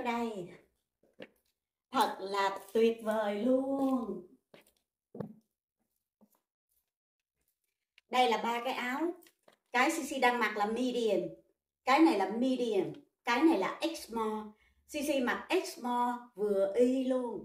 đây. Thật là tuyệt vời luôn. Đây là 3 cái áo. Cái CC đang mặc là medium, cái này là medium, cái này là X-small. CC mặc X-small vừa y luôn.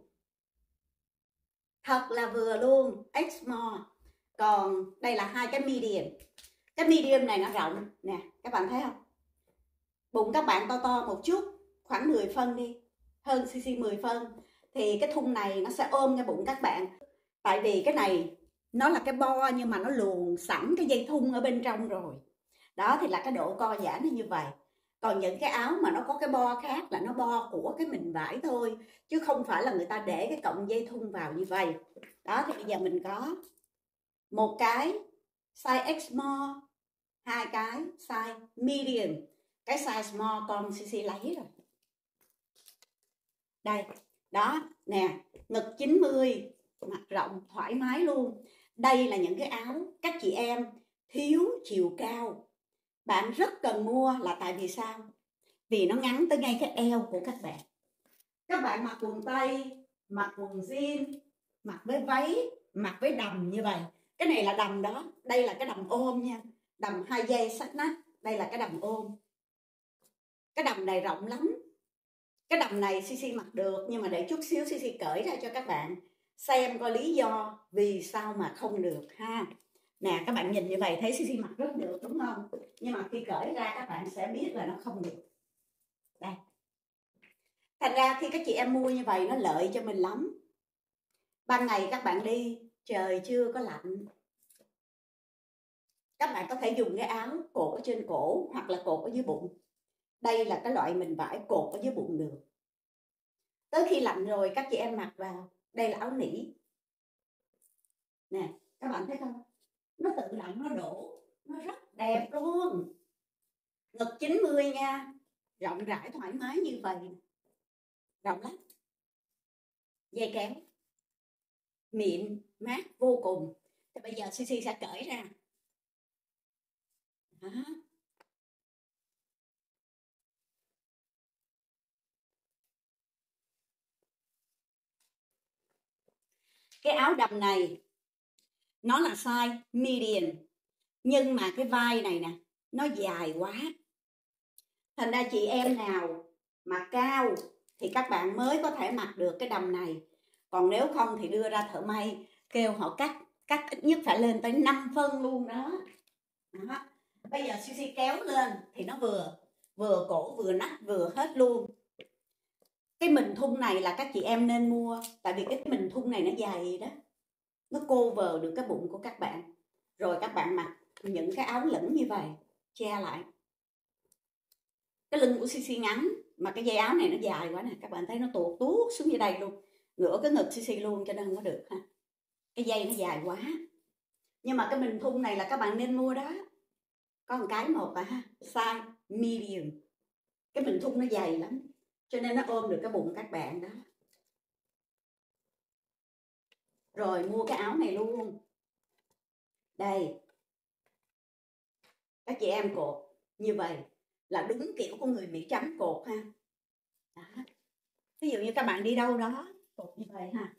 Thật là vừa luôn, X-small. Còn đây là 2 cái medium. Cái medium này nó rộng nè, các bạn thấy không? Bụng các bạn to to một chút, khoảng 10 phân đi, hơn CC 10 phân. Thì cái thun này nó sẽ ôm cái bụng các bạn. Tại vì cái này nó là cái bo nhưng mà nó luồn sẵn cái dây thun ở bên trong rồi. Đó thì là cái độ co giãn nó như vậy. Còn những cái áo mà nó có cái bo khác là nó bo của cái mình vải thôi, chứ không phải là người ta để cái cọng dây thun vào như vậy. Đó thì bây giờ mình có một cái size X-small, 2 cái size medium. Cái size small con CC lấy rồi. Đây, đó, nè, ngực 90, mặt rộng thoải mái luôn. Đây là những cái áo các chị em thiếu chiều cao, bạn rất cần mua là tại vì sao? Vì nó ngắn tới ngay cái eo của các bạn. Các bạn mặc quần tây, mặc quần jean, mặc với váy, mặc với đầm như vậy. Cái này là đầm đó, đây là cái đầm ôm nha. Đầm 2 dây sách nách, đây là cái đầm ôm. Cái đầm này rộng lắm. Cái đầm này CC mặc được, nhưng mà để chút xíu CC cởi ra cho các bạn xem coi lý do vì sao mà không được ha. Nè, các bạn nhìn như vậy thấy CC mặc rất được đúng không? Nhưng mà khi cởi ra các bạn sẽ biết là nó không được. Đây. Thành ra khi các chị em mua như vậy nó lợi cho mình lắm. Ban ngày các bạn đi, trời chưa có lạnh, các bạn có thể dùng cái áo cột ở trên cổ hoặc là cột ở dưới bụng. Đây là cái loại mình vải cột ở dưới bụng được. Tới khi lạnh rồi các chị em mặc vào. Đây là áo nỉ. Nè, các bạn thấy không? Nó tự động nó đổ. Nó rất đẹp luôn. Ngực 90 nha. Rộng rãi thoải mái như vậy. Rộng lắm. Dây kéo. Mịn, mát vô cùng. Thì bây giờ CC sẽ cởi ra. Đó. Cái áo đầm này nó là size medium, nhưng mà cái vai này nè nó dài quá. Thành ra chị em nào mà cao thì các bạn mới có thể mặc được cái đầm này. Còn nếu không thì đưa ra thợ may kêu họ cắt ít nhất phải lên tới 5 phân luôn đó. Đó. Bây giờ CC kéo lên thì nó vừa cổ vừa nách vừa hết luôn. Cái mình thun này là các chị em nên mua, tại vì cái mình thun này nó dài đó, nó cover được cái bụng của các bạn. Rồi các bạn mặc những cái áo lửng như vậy che lại. Cái lưng của CC ngắn mà cái dây áo này nó dài quá nè, các bạn thấy nó tuột tuốt xuống dưới đây luôn, ngửa cái ngực CC luôn, cho nên không có được ha. Cái dây nó dài quá. Nhưng mà cái mình thun này là các bạn nên mua đó. Có một cái một ha, size medium. Cái mình thun nó dày lắm, cho nên nó ôm được cái bụng các bạn đó. Rồi mua cái áo này luôn. Đây. Các chị em cột như vậy là đúng kiểu của người Mỹ trắng cột ha. Đó. Ví dụ như các bạn đi đâu đó cột như vậy ha.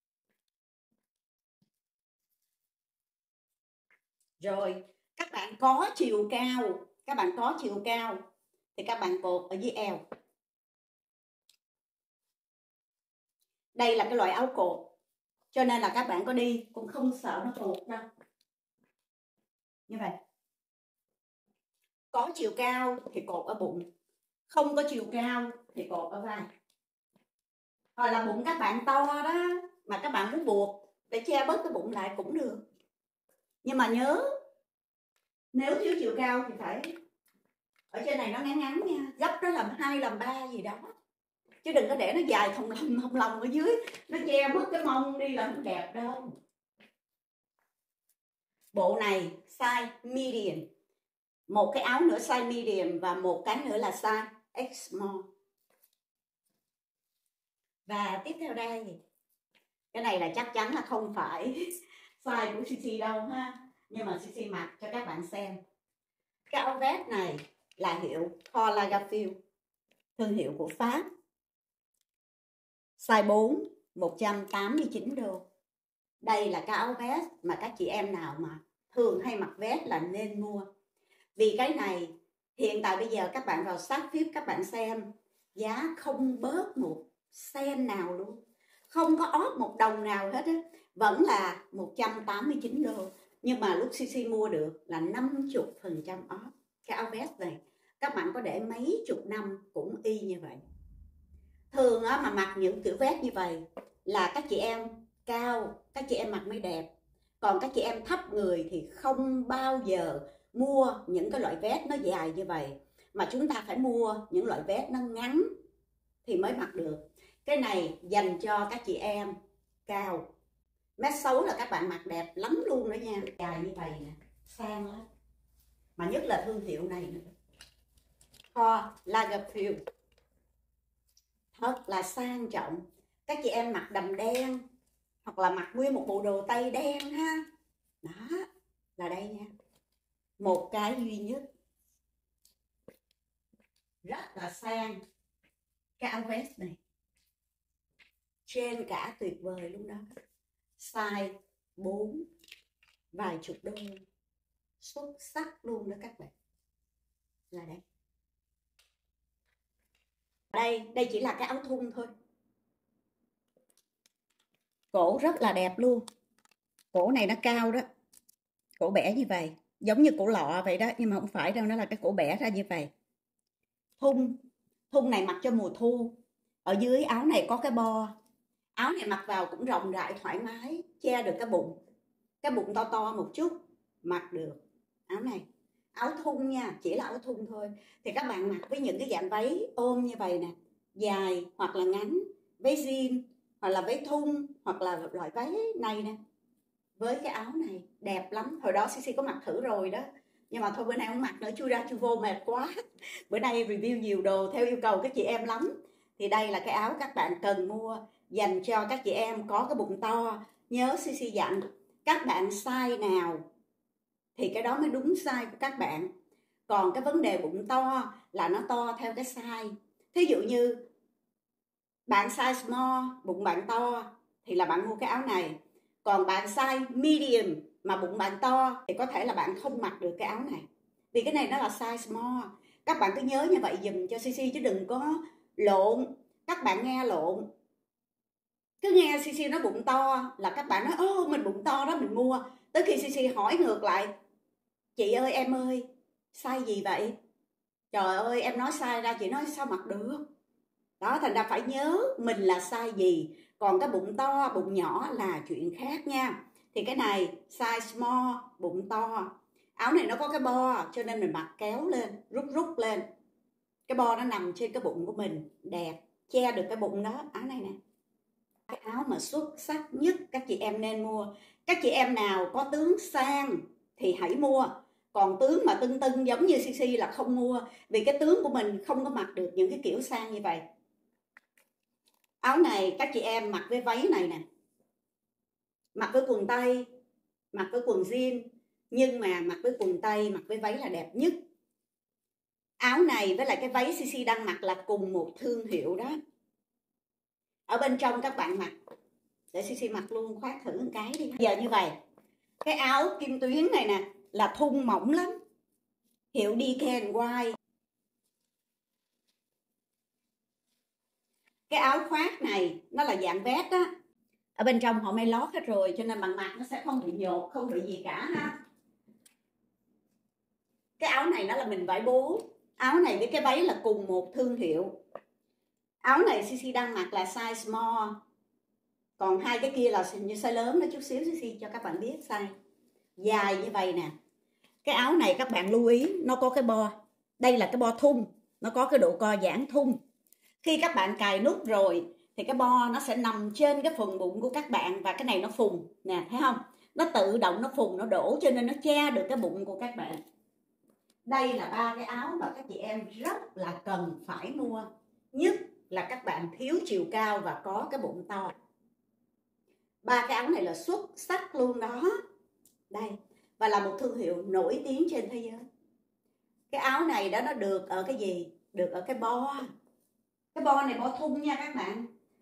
Rồi các bạn có chiều cao, thì các bạn cột ở dưới eo. Đây là cái loại áo cột, cho nên là các bạn có đi cũng không sợ nó tuột đâu. Như vậy. Có chiều cao thì cột ở bụng, không có chiều cao thì cột ở vai. Hoặc là bụng các bạn to đó mà các bạn muốn buộc để che bớt cái bụng lại cũng được. Nhưng mà nhớ, nếu thiếu chiều cao thì phải ở trên này nó ngắn ngắn nha, gấp nó làm 2 làm 3 gì đó, chứ đừng có để nó dài thòng lồng ở dưới, nó che mất cái mông đi là không đẹp đâu. Bộ này size medium, một cái áo nữa size medium và một cái nữa là size X small. Và tiếp theo đây, cái này là chắc chắn là không phải size của CC đâu ha, nhưng mà CC mặc cho các bạn xem. Cái áo vest này là hiệu Karl Lagerfeld, thương hiệu của Pháp. Size 4 189 đô. Đây là cái áo vest mà các chị em nào mà thường hay mặc vest là nên mua. Vì cái này hiện tại bây giờ các bạn vào sát phím các bạn xem, giá không bớt một sen nào luôn, không có ót một đồng nào hết á, vẫn là 189 đô. Nhưng mà lúc CC mua được là 50% ót. Cái áo vest này các bạn có để mấy chục năm cũng y như vậy. Thường á, mà mặc những kiểu vest như vậy là các chị em cao, các chị em mặc mới đẹp. Còn các chị em thấp người thì không bao giờ mua những cái loại vest nó dài như vậy, mà chúng ta phải mua những loại vest nó ngắn thì mới mặc được. Cái này dành cho các chị em cao. M6 là các bạn mặc đẹp lắm luôn đó nha. Dài như vậy nè, sang lắm. Mà nhất là thương hiệu này nữa, Karl Lagerfeld, thật là sang trọng. Các chị em mặc đầm đen hoặc là mặc nguyên một bộ đồ tây đen ha, đó là đây nha, một cái duy nhất, rất là sang. Cái áo vest này trên cả tuyệt vời luôn đó. Size 4 vài chục đô, xuất sắc luôn đó các bạn. Là đây, đây chỉ là cái áo thun thôi. Cổ rất là đẹp luôn. Cổ này nó cao đó, cổ bẻ như vậy, giống như cổ lọ vậy đó, nhưng mà không phải đâu, nó là cái cổ bẻ ra như vậy. Thun này mặc cho mùa thu. Ở dưới áo này có cái bo. Áo này mặc vào cũng rộng rãi thoải mái, che được cái bụng to to một chút, mặc được. Áo này áo thun nha, chỉ là áo thun thôi. Thì các bạn mặc với những cái dạng váy ôm như vậy nè, dài hoặc là ngắn, váy jean hoặc là váy thun hoặc là loại váy này nè, với cái áo này đẹp lắm. Hồi đó CC có mặc thử rồi đó, nhưng mà thôi bữa nay không mặc nữa, chui ra chui vô mệt quá. Bữa nay review nhiều đồ theo yêu cầu các chị em lắm. Thì đây là cái áo các bạn cần mua dành cho các chị em có cái bụng to. Nhớ CC dặn các bạn size nào thì cái đó mới đúng size của các bạn. Còn cái vấn đề bụng to là nó to theo cái size. Thí dụ như bạn size small, bụng bạn to thì là bạn mua cái áo này. Còn bạn size medium mà bụng bạn to thì có thể là bạn không mặc được cái áo này. Vì cái này nó là size small. Các bạn cứ nhớ như vậy dùm cho CC chứ đừng có lộn. Các bạn nghe lộn. Cứ nghe CC nói bụng to là các bạn nói ô mình bụng to đó mình mua. Tới khi CC hỏi ngược lại, chị ơi em ơi, size gì vậy? Trời ơi em nói size ra chị nói sao mặc được. Đó, thành ra phải nhớ mình là size gì. Còn cái bụng to, bụng nhỏ là chuyện khác nha. Thì cái này size small, bụng to. Áo này nó có cái bo cho nên mình mặc kéo lên, rút lên. Cái bo nó nằm trên cái bụng của mình, đẹp, che được cái bụng đó. Áo này nè, cái áo mà xuất sắc nhất các chị em nên mua. Các chị em nào có tướng sang thì hãy mua. Còn tướng mà tưng tưng giống như CC là không mua. Vì cái tướng của mình không có mặc được những cái kiểu sang như vậy. Áo này các chị em mặc với váy này nè, mặc với quần tây, mặc với quần jean, nhưng mà mặc với quần tây, mặc với váy là đẹp nhất. Áo này với lại cái váy CC đang mặc là cùng một thương hiệu đó. Ở bên trong các bạn mặc, để CC mặc luôn, khoác thử một cái đi. Giờ như vậy, cái áo kim tuyến này nè là thun mỏng lắm, hiệu DKNY. Cái áo khoác này nó là dạng vest á, ở bên trong họ may lót hết rồi cho nên bằng mặc nó sẽ không bị nhột, không bị gì cả ha. Cái áo này nó là mình vải bố. Áo này với cái váy là cùng một thương hiệu. Áo này CC đang mặc là size small, còn hai cái kia là như size lớn đó, chút xíu CC cho các bạn biết size. Dài như vậy nè. Cái áo này các bạn lưu ý, nó có cái bo. Đây là cái bo thun, nó có cái độ co giãn thun. Khi các bạn cài nút rồi thì cái bo nó sẽ nằm trên cái phần bụng của các bạn, và cái này nó phùng nè, thấy không? Nó tự động nó phùng, nó đổ cho nên nó che được cái bụng của các bạn. Đây là ba cái áo mà các chị em rất là cần phải mua. Nhất là các bạn thiếu chiều cao và có cái bụng to. Ba cái áo này là xuất sắc luôn đó. Đây, và là một thương hiệu nổi tiếng trên thế giới. Cái áo này đó nó được ở cái gì? Được ở cái bo. Cái bo này bo thun nha các bạn.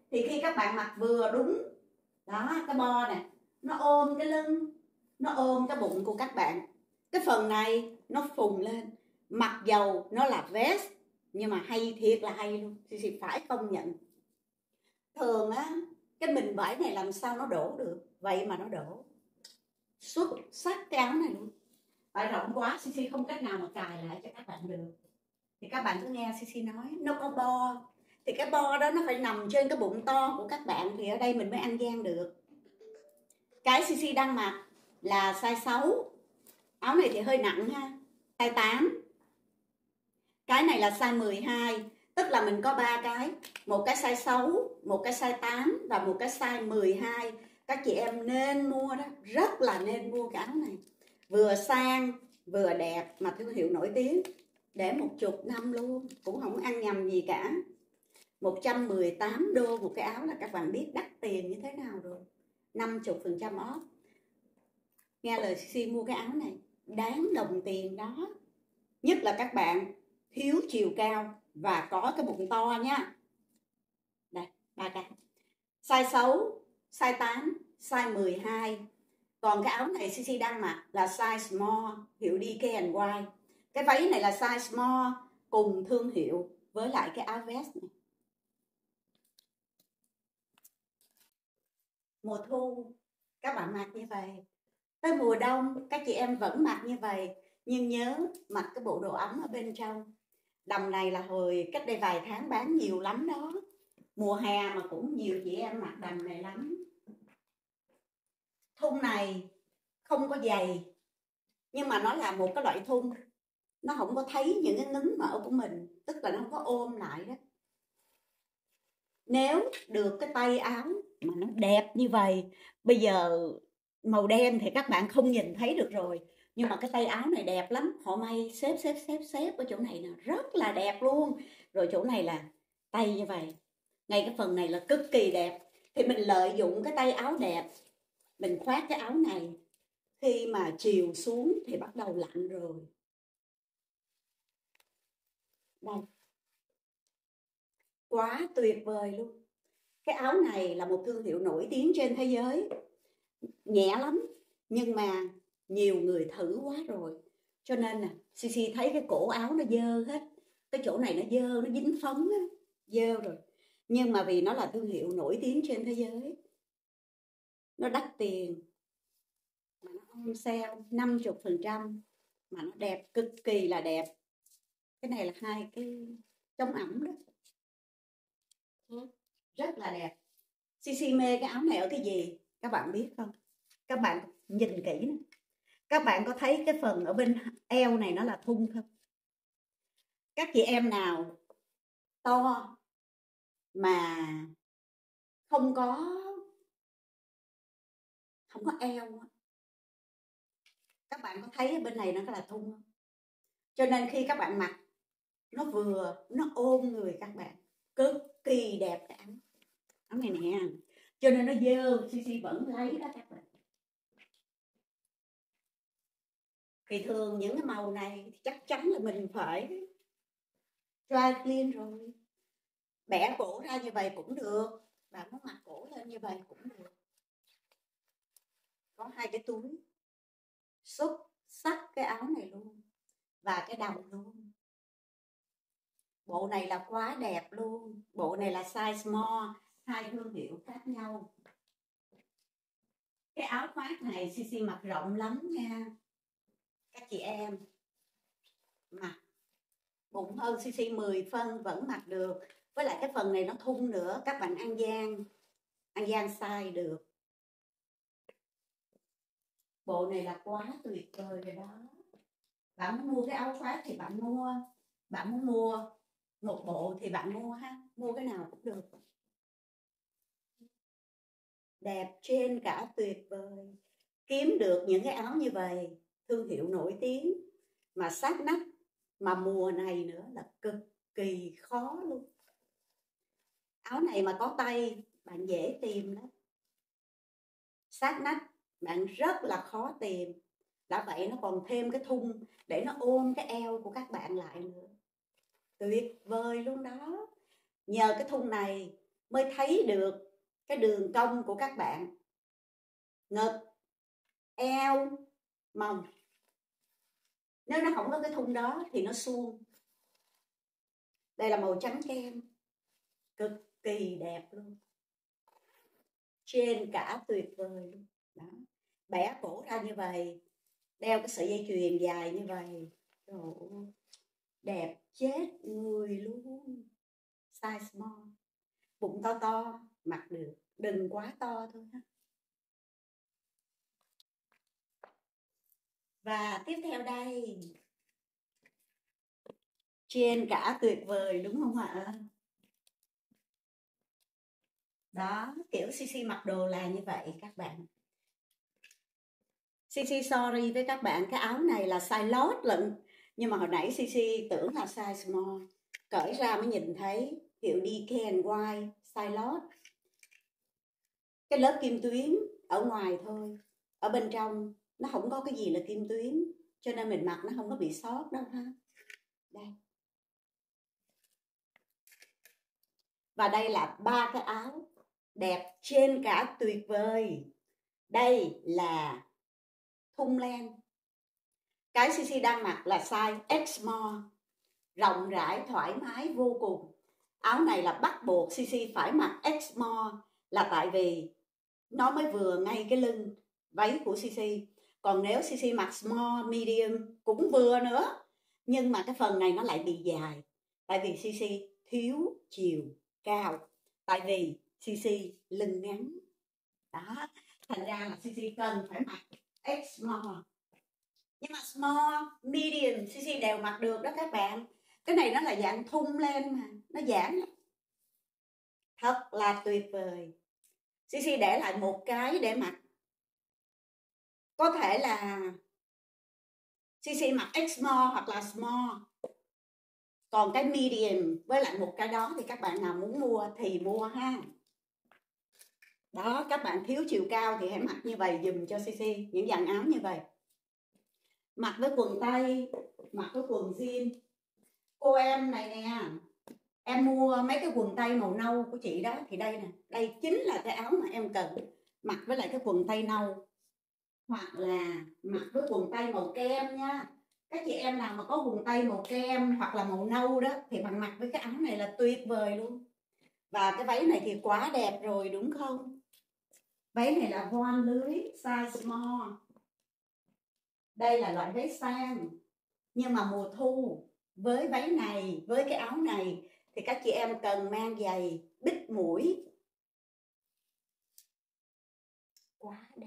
Thì khi các bạn mặc vừa đúng đó, cái bo nè nó ôm cái lưng, nó ôm cái bụng của các bạn, cái phần này nó phùng lên. Mặc dầu nó là vest nhưng mà hay thiệt là hay luôn, thì phải công nhận. Thường á cái mình vải này làm sao nó đổ được, vậy mà nó đổ xuất sắc cái áo này luôn. Vải rộng quá Sisi không cách nào mà cài lại cho các bạn được, thì các bạn cứ nghe Sisi nói nó có bo, thì cái bo đó nó phải nằm trên cái bụng to của các bạn thì ở đây mình mới ăn gian được. Cái Sisi đang mặc là size 6, áo này thì hơi nặng ha, size 8. Cái này là size 12, tức là mình có 3 cái, một cái size 6, một cái size 8 và một cái size 12. Các chị em nên mua đó, rất là nên mua cái áo này. Vừa sang, vừa đẹp mà thương hiệu nổi tiếng. Để 10 năm luôn, cũng không ăn nhầm gì cả. 118 đô một cái áo là các bạn biết đắt tiền như thế nào rồi. 50% off. Nghe lời Sisi mua cái áo này, đáng đồng tiền đó. Nhất là các bạn thiếu chiều cao và có cái bụng to nha. Đây, 3 cái. Size 6, size 8, size 12. Còn cái áo này Sisi đang mặc là size small, hiệu DKNY. Cái váy này là size small cùng thương hiệu với lại cái áo vest này. Mùa thu các bạn mặc như vậy, tới mùa đông các chị em vẫn mặc như vậy, nhưng nhớ mặc cái bộ đồ ấm ở bên trong. Đầm này là hồi cách đây vài tháng bán nhiều lắm đó. Mùa hè mà cũng nhiều chị em mặc đầm này lắm. Thun này không có dày, nhưng mà nó là một cái loại thun, nó không có thấy những cái ngấn mỡ của mình, tức là nó không có ôm lại đó. Nếu được cái tay áo mà nó đẹp như vậy, bây giờ màu đen thì các bạn không nhìn thấy được rồi, nhưng mà cái tay áo này đẹp lắm, họ may xếp ở chỗ này nè, rất là đẹp luôn. Rồi chỗ này là tay như vậy, ngay cái phần này là cực kỳ đẹp. Thì mình lợi dụng cái tay áo đẹp, mình khoác cái áo này, khi mà chiều xuống thì bắt đầu lạnh rồi. Đây, quá tuyệt vời luôn. Cái áo này là một thương hiệu nổi tiếng trên thế giới, nhẹ lắm nhưng mà nhiều người thử quá rồi, cho nên nè Sisi thấy cái cổ áo nó dơ hết, cái chỗ này nó dơ, nó dính phấn á, dơ rồi. Nhưng mà vì nó là thương hiệu nổi tiếng trên thế giới, nó đắt tiền mà nó on sale 50%, mà nó đẹp, cực kỳ là đẹp. Cái này là hai cái chống ẩm đó, rất là đẹp. Sisi mê cái áo này ở cái gì các bạn biết không? Các bạn nhìn kỹ nè, các bạn có thấy cái phần ở bên eo này nó là thun không? Các chị em nào to mà không có eo, các bạn có thấy bên này nó là thun không? Cho nên khi các bạn mặc nó vừa, nó ôm người các bạn, cực kỳ đẹp cái áo này nè. Cho nên nó dơ Sisi vẫn lấy đó các bạn. Thì thường những cái màu này thì chắc chắn là mình phải dry clean rồi. Bẻ cổ ra như vậy cũng được, bạn muốn mặc cổ lên như vậy cũng được. Có hai cái túi, xuất sắc cái áo này luôn, và cái đầm luôn. Bộ này là quá đẹp luôn. Bộ này là size small, hai thương hiệu khác nhau. Cái áo khoác này Sisi mặc rộng lắm nha. Các chị em mặc bụng hơn Sisi 10 phân vẫn mặc được. Với lại cái phần này nó thun nữa, các bạn ăn gian size được. Bộ này là quá tuyệt vời rồi đó. Bạn muốn mua cái áo khoác thì bạn mua, bạn muốn mua một bộ thì bạn mua ha, mua cái nào cũng được. Đẹp trên cả, tuyệt vời. Kiếm được những cái áo như vậy, thương hiệu nổi tiếng mà sát nách, mà mùa này nữa là cực kỳ khó luôn. Áo này mà có tay bạn dễ tìm lắm, sát nách bạn rất là khó tìm. Đã vậy nó còn thêm cái thun để nó ôm cái eo của các bạn lại nữa, tuyệt vời luôn đó. Nhờ cái thun này mới thấy được cái đường cong của các bạn. Ngực, eo, mông. Nếu nó không có cái thun đó thì nó suông. Đây là màu trắng kem, cực kỳ đẹp luôn, trên cả tuyệt vời luôn. Đó, bẻ cổ ra như vậy, đeo cái sợi dây chuyền dài như vậy, trời ơi, đẹp chết người luôn. Size small, bụng to to mặc được, đừng quá to thôi ha. Và tiếp theo đây, trên cả tuyệt vời đúng không ạ? Đó, kiểu CC mặc đồ là như vậy các bạn. CC sorry với các bạn, cái áo này là size lót lận, nhưng mà hồi nãy CC tưởng là size small, cởi ra mới nhìn thấy hiệu DKNY size lót. Cái lớp kim tuyến ở ngoài thôi, ở bên trong nó không có cái gì là kim tuyến, cho nên mình mặc nó không có bị sót đâu ha. Đây. Và đây là 3 cái áo đẹp trên cả tuyệt vời. Đây là thun len. Cái CC đang mặc là size S small, rộng rãi thoải mái vô cùng. Áo này là bắt buộc CC phải mặc S small là tại vì nó mới vừa ngay cái lưng váy của CC. Còn nếu CC mặc small, medium cũng vừa nữa, nhưng mà cái phần này nó lại bị dài, tại vì CC thiếu chiều cao, tại vì CC lưng ngắn. Đó, thành ra là CC cần phải mặc S small. Nhưng mà small, medium CC đều mặc được đó các bạn. Cái này nó là dạng thun lên mà, nó giãn lắm, thật là tuyệt vời. CC để lại một cái để mặc, có thể là CC mặc X small hoặc là small, còn cái medium với lại một cái đó thì các bạn nào muốn mua thì mua ha. Đó, các bạn thiếu chiều cao thì hãy mặc như vậy dùm cho CC những dàn áo như vậy. Mặc với quần tây, mặc với quần jean. Cô em này nè, em mua mấy cái quần tây màu nâu của chị đó, thì đây nè, đây chính là cái áo mà em cần, mặc với lại cái quần tây nâu, hoặc là mặc với quần tây màu kem nha. Các chị em nào mà có quần tây màu kem hoặc là màu nâu đó thì bạn mặc với cái áo này là tuyệt vời luôn. Và cái váy này thì quá đẹp rồi đúng không? Váy này là voan lưới size small. Đây là loại váy sang, nhưng mà mùa thu với váy này, với cái áo này thì các chị em cần mang giày bít mũi. Quá đẹp,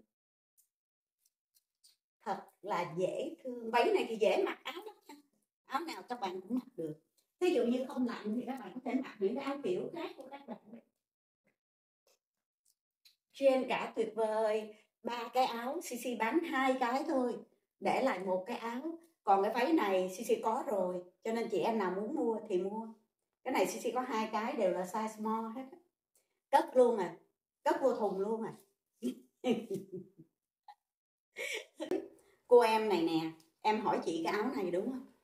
thật là dễ thương. Váy này thì dễ mặc áo lắm, áo nào các bạn cũng mặc được. Ví dụ như không lạnh thì các bạn có thể mặc những cái áo kiểu khác của các bạn. Trên cả tuyệt vời. 3 cái áo CC bán 2 cái thôi, để lại một cái áo. Còn cái váy này CC có rồi, cho nên chị em nào muốn mua thì mua. Cái này CC có 2 cái đều là size small hết, cất luôn à, cất vô thùng luôn à. Cô em này nè, em hỏi chị cái áo này đúng không?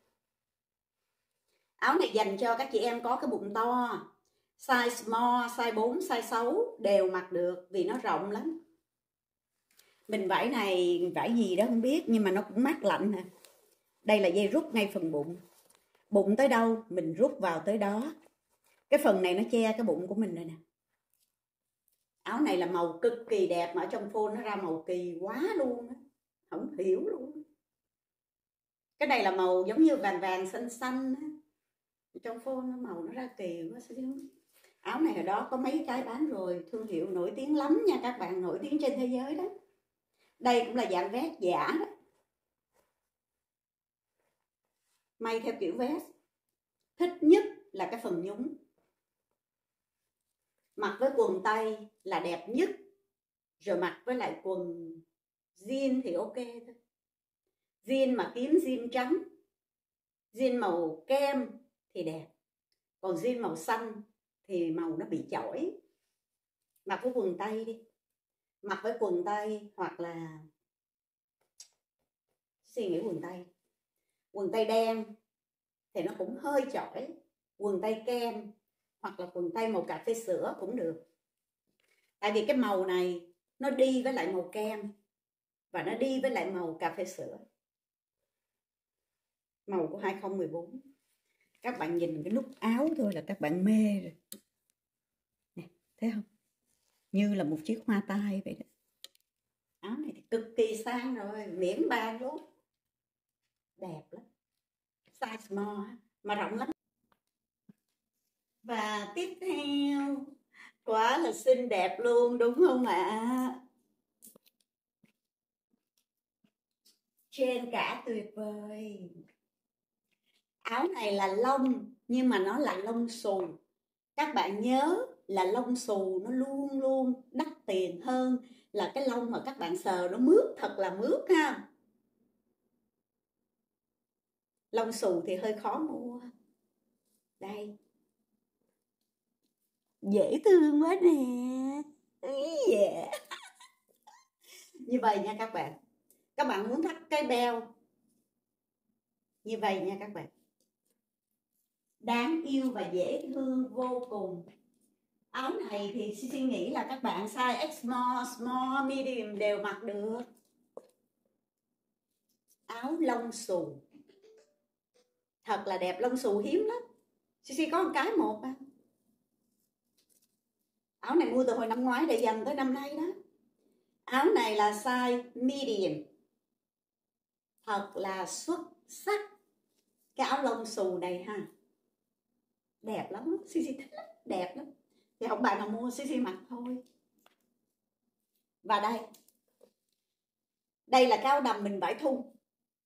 Áo này dành cho các chị em có cái bụng to, size small, size 4, size 6 đều mặc được vì nó rộng lắm. Mình vải này vải gì đó không biết, nhưng mà nó cũng mát lạnh nè. Đây là dây rút ngay phần bụng, bụng tới đâu mình rút vào tới đó. Cái phần này nó che cái bụng của mình đây nè. Áo này là màu cực kỳ đẹp, mà ở trong phone nó ra màu kỳ quá luôn á, không hiểu luôn. Cái này là màu giống như vàng vàng xanh xanh á, trong phone nó màu nó ra kỳ quá xíu. Áo này hồi đó có mấy cái bán rồi, thương hiệu nổi tiếng lắm nha các bạn, nổi tiếng trên thế giới đó. Đây cũng là dạng vest giả đó, may theo kiểu vest. Thích nhất là cái phần nhúng, mặc với quần tây là đẹp nhất, rồi mặc với lại quần jean thì ok thôi. Jean mà kiếm jean trắng, jean màu kem thì đẹp, còn jean màu xanh thì màu nó bị chói. Mặc với quần tây đi, mặc với quần tây hoặc là suy nghĩ quần tây đen thì nó cũng hơi chói, quần tây kem hoặc là quần tây màu cà phê sữa cũng được. Tại vì cái màu này nó đi với lại màu kem và nó đi với lại màu cà phê sữa, màu của 2014. Các bạn nhìn cái nút áo thôi là các bạn mê rồi nè, thấy không, như là một chiếc hoa tai vậy đó. Áo này thì cực kỳ sang rồi, miễn bàn luôn, đẹp lắm, size small mà rộng lắm. Và tiếp theo, quá là xinh đẹp luôn đúng không ạ? Trên cả tuyệt vời. Áo này là lông nhưng mà nó là lông xù. Các bạn nhớ là lông xù nó luôn luôn đắt tiền hơn là cái lông mà các bạn sờ nó mướt, thật là mướt ha. Lông xù thì hơi khó mua. Đây, dễ thương quá nè. Yeah. Như vậy nha các bạn. Các bạn muốn thắt cái beo như vậy nha các bạn. Đáng yêu và dễ thương vô cùng. Áo này thì suy nghĩ là các bạn size X small, medium đều mặc được. Áo lông xù thật là đẹp, lông xù hiếm lắm. Suy có một cái một à. Áo này mua từ hồi năm ngoái để dành tới năm nay đó. Áo này là size medium, thật là xuất sắc. Cái áo lông xù này ha, đẹp lắm, Suy thích lắm, đẹp lắm. Thì không bạn nào mua Suy mặc thôi. Và đây là cái áo đầm mình vải thun,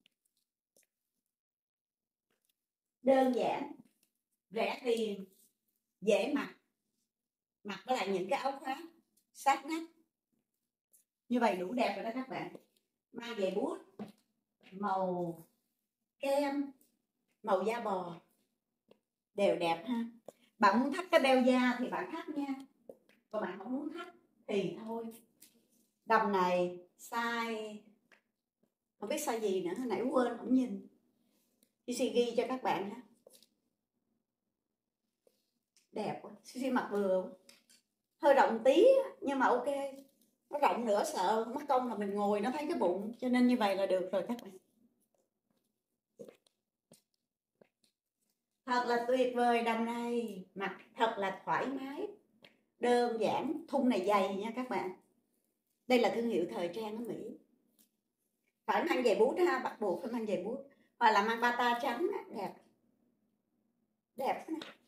đơn giản, rẻ tiền, dễ mặc, mặc với lại những cái áo khoác sát nách như vậy đủ đẹp rồi đó các bạn. Mang giày bút màu kem, màu da bò đều đẹp ha. Bạn muốn thắt cái beo da thì bạn thắt nha, còn bạn không muốn thắt thì thôi. Đầm này size không biết size gì nữa, hồi nãy quên không nhìn, Suy ghi cho các bạn ha. Đẹp quá, Suy mặc vừa, hơi rộng tí nhưng mà ok. Nó rộng nữa sợ mất công là mình ngồi nó thấy cái bụng, cho nên như vậy là được rồi các bạn. Thật là tuyệt vời, đầm này mặc thật là thoải mái, đơn giản. Thun này dày nha các bạn. Đây là thương hiệu thời trang ở Mỹ. Phải mang giày bút ha, bắt buộc phải mang giày bút, hoặc là mang bata trắng, đẹp đẹp.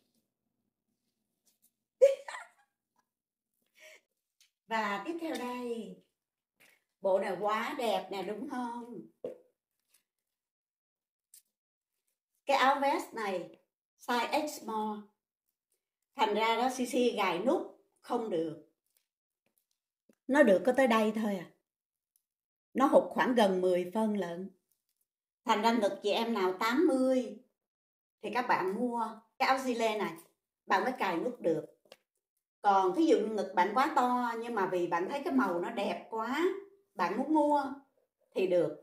Và tiếp theo đây, bộ này quá đẹp nè đúng không? Cái áo vest này size X small, thành ra đó CC gài nút không được, nó được có tới đây thôi à, nó hụt khoảng gần 10 phân lận. Thành ra ngực chị em nào 80 thì các bạn mua cái áo gilet này, bạn mới cài nút được. Còn ví dụ ngực bạn quá to nhưng mà vì bạn thấy cái màu nó đẹp quá, bạn muốn mua thì được.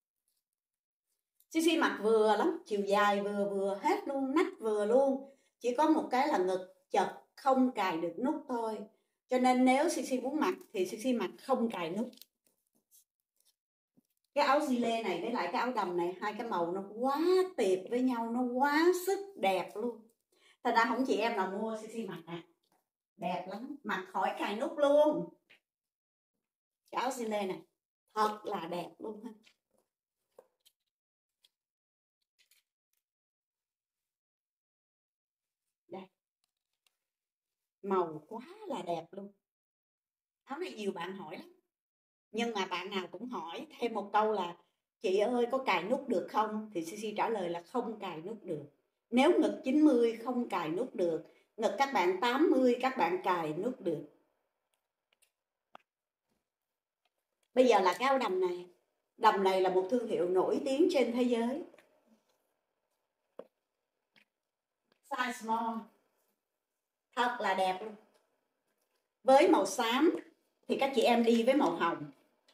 CC mặc vừa lắm, chiều dài vừa hết luôn, nách vừa luôn. Chỉ có một cái là ngực chật không cài được nút thôi. Cho nên nếu CC muốn mặc thì CC mặc không cài nút. Cái áo gilet này với lại cái áo đầm này, hai cái màu nó quá tiệp với nhau, nó quá sức đẹp luôn. Thành ra không chị em nào mua CC mặc à, đẹp lắm, mặc khỏi cài nút luôn. Cái áo gilet này thật là đẹp luôn ha. Đây, màu quá là đẹp luôn. Áo này nhiều bạn hỏi lắm, nhưng mà bạn nào cũng hỏi thêm một câu là chị ơi có cài nút được không, thì CC trả lời là không cài nút được. Nếu ngực 90 không cài nút được, ngực các bạn 80 các bạn cài nút được. Bây giờ là cái áo đầm này. Đầm này là một thương hiệu nổi tiếng trên thế giới, size small, thật là đẹp luôn. Với màu xám thì các chị em đi với màu hồng.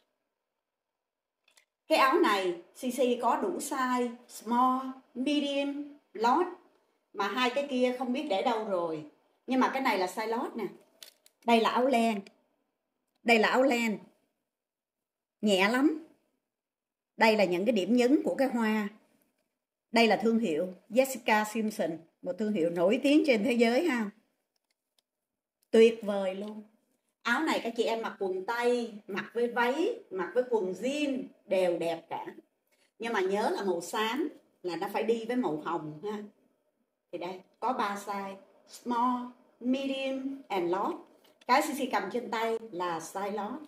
Cái áo này CC có đủ size small, medium, large, mà hai cái kia không biết để đâu rồi. Nhưng mà cái này là size lót nè. Đây là áo len. Đây là áo len. Nhẹ lắm. Đây là những cái điểm nhấn của cái hoa. Đây là thương hiệu Jessica Simpson, một thương hiệu nổi tiếng trên thế giới ha. Tuyệt vời luôn. Áo này các chị em mặc quần tây, mặc với váy, mặc với quần jean đều đẹp cả. Nhưng mà nhớ là màu xám là nó phải đi với màu hồng ha. Thì đây có 3 size: small, medium and large. Cái CC cầm trên tay là size large.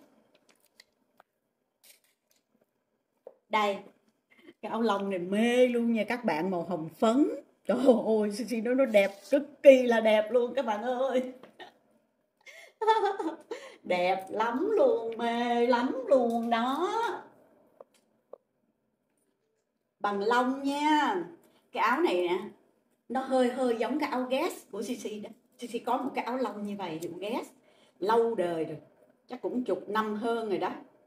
Đây, cái áo lông này mê luôn nha các bạn, màu hồng phấn. Trời ơi, CC nó đẹp, cực kỳ là đẹp luôn các bạn ơi. Đẹp lắm luôn, mê lắm luôn đó. Bằng lông nha. Cái áo này nè, nó hơi giống cái áo Guess của CC đó. CC có một cái áo lông như vậy hiệu Guess lâu đời rồi, chắc cũng chục năm hơn rồi đó.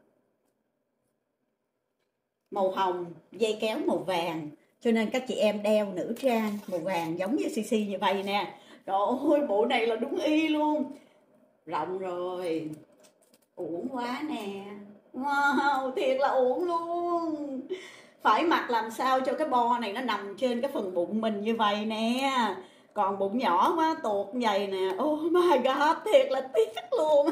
Màu hồng, dây kéo màu vàng, cho nên các chị em đeo nữ trang màu vàng giống như CC như vậy nè. Trời ơi, bộ này là đúng y luôn. Rộng rồi, uổng quá nè. Wow, thiệt là uổng luôn. Phải mặc làm sao cho cái bo này nó nằm trên cái phần bụng mình như vậy nè. Còn bụng nhỏ quá tuột vậy nè. Oh my god, thiệt là tiếc luôn.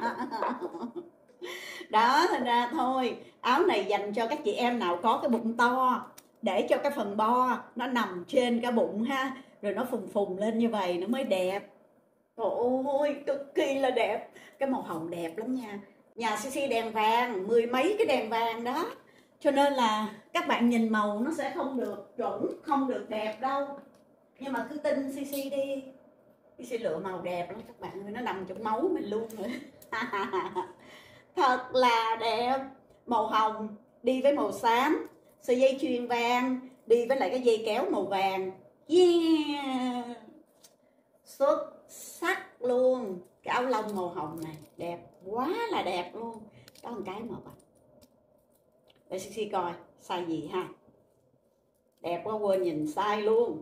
Đó, thành ra thôi, áo này dành cho các chị em nào có cái bụng to, để cho cái phần bo nó nằm trên cái bụng ha, rồi nó phùng phùng lên như vậy nó mới đẹp. Ôi, cực kỳ là đẹp. Cái màu hồng đẹp lắm nha. Nhà CC đèn vàng, 10 mấy cái đèn vàng đó, cho nên là các bạn nhìn màu nó sẽ không được chuẩn, không được đẹp đâu. Nhưng mà cứ tin CC đi, CC lựa màu đẹp lắm các bạn ơi, nó nằm trong máu mình luôn rồi. Thật là đẹp. Màu hồng đi với màu xám, sợi dây chuyền vàng đi với lại cái dây kéo màu vàng. Yeah, xuất sắc luôn. Cái áo lông màu hồng này đẹp quá là đẹp luôn. Có một cái màu bạch, để CC coi size gì ha. Đẹp quá quên nhìn size luôn.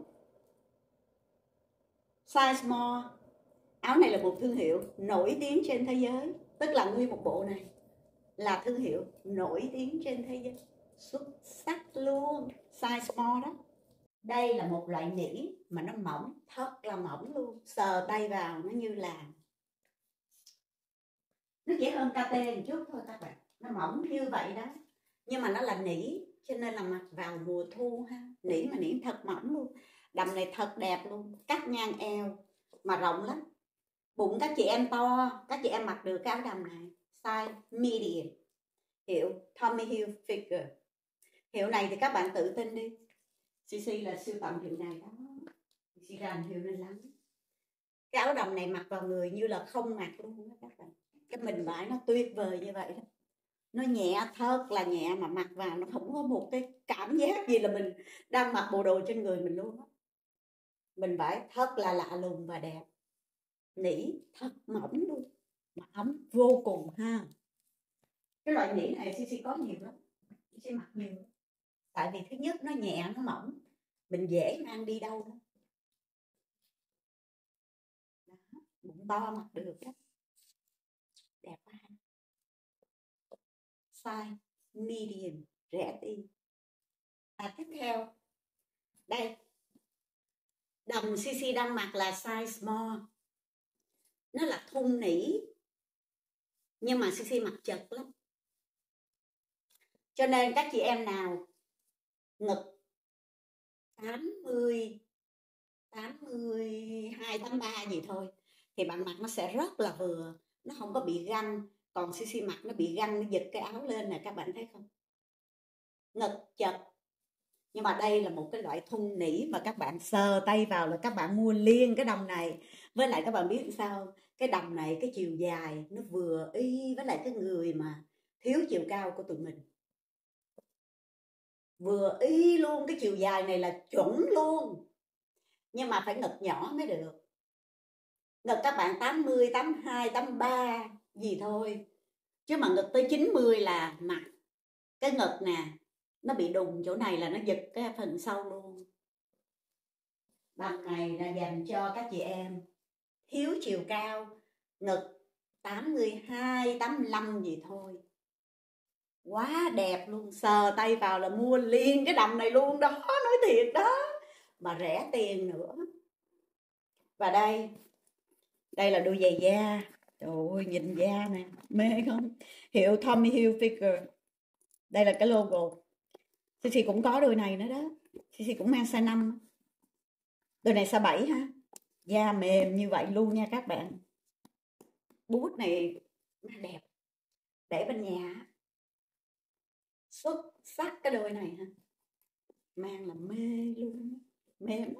Size small. Áo này là một thương hiệu nổi tiếng trên thế giới, tức là nguyên một bộ này là thương hiệu nổi tiếng trên thế giới. Xuất sắc luôn. Size small đó. Đây là một loại nỉ mà nó mỏng, thật là mỏng luôn. Sờ tay vào nó như là, nó chỉ hơn KT một chút thôi các bạn. Nó mỏng như vậy đó. Nhưng mà nó là nỉ, cho nên là mặc vào mùa thu ha. Nỉ mà nỉ thật mỏng luôn. Đầm này thật đẹp luôn. Cắt ngang eo mà rộng lắm. Bụng các chị em to, các chị em mặc được cái áo đầm này. Size medium, hiệu Tommy Hilfiger. Hiệu này thì các bạn tự tin đi. CC là siêu tầm hiệu này đó. CC rành hiệu này lắm. Cái áo đầm này mặc vào người như là không mặc luôn đó các bạn. Cái mình vải nó tuyệt vời như vậy đó. Nó nhẹ, thật là nhẹ, mà mặc vào nó không có một cái cảm giác gì là mình đang mặc bộ đồ trên người mình luôn đó. Mình vải thật là lạ lùng và đẹp. Nỉ thật mỏng luôn, mà ấm vô cùng ha. Cái loại nỉ này CC có nhiều lắm, CC mặc nhiều. Tại vì thứ nhất nó nhẹ, nó mỏng, mình dễ mang đi đâu đó. Đó, bụng to mặc được đó. Đẹp quá. Size medium, rẻ tiền. Tiếp theo đây, đầm CC đang mặc là size small. Nó là thun nỉ, nhưng mà CC mặc chật lắm. Cho nên các chị em nào ngực 82, 83 gì thôi thì bạn mặc nó sẽ rất là vừa, nó không có bị găng. Còn CC mặc nó bị găng, nó giật cái áo lên nè, các bạn thấy không? Ngực chật. Nhưng mà đây là một cái loại thun nỉ mà các bạn sờ tay vào là các bạn mua liền cái đầm này. Với lại các bạn biết sao, cái đầm này cái chiều dài nó vừa y với lại cái người mà thiếu chiều cao của tụi mình. Vừa y luôn, cái chiều dài này là chuẩn luôn. Nhưng mà phải ngực nhỏ mới được. Ngực các bạn 80, 82, 83 gì thôi. Chứ mà ngực tới 90 là mặc cái ngực nè, nó bị đùng chỗ này là nó giật cái phần sau luôn. Đầm này là dành cho các chị em thiếu chiều cao, ngực 82, 85 gì thôi. Quá đẹp luôn, sờ tay vào là mua liền cái đầm này luôn đó, nói thiệt đó, mà rẻ tiền nữa. Và đây là đôi giày da, trời ơi nhìn da nè, mê không? Hiệu Tommy Hilfiger, đây là cái logo. Cici cũng có đôi này nữa đó, Cici cũng mang size 5, đôi này size 7 ha, da mềm như vậy luôn nha các bạn. Bút này đẹp, để bên nhà xuất sắc cái đôi này ha, mang là mê luôn, mê lắm.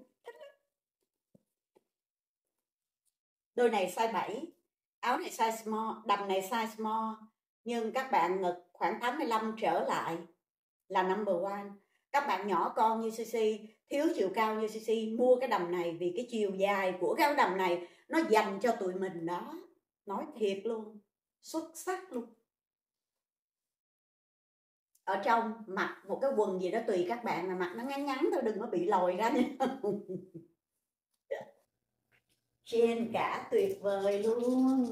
Đôi này size 7, áo này size small, đầm này size small, nhưng các bạn ngực khoảng 85 trở lại là number one. Các bạn nhỏ con như Cici, thiếu chiều cao như Cici, mua cái đầm này vì cái chiều dài của cái áo đầm này nó dành cho tụi mình đó. Nói thiệt luôn, xuất sắc luôn. Ở trong mặc một cái quần gì đó tùy các bạn, mà mặc nó ngắn ngắn thôi, đừng có bị lòi ra nha. Trên cả tuyệt vời luôn.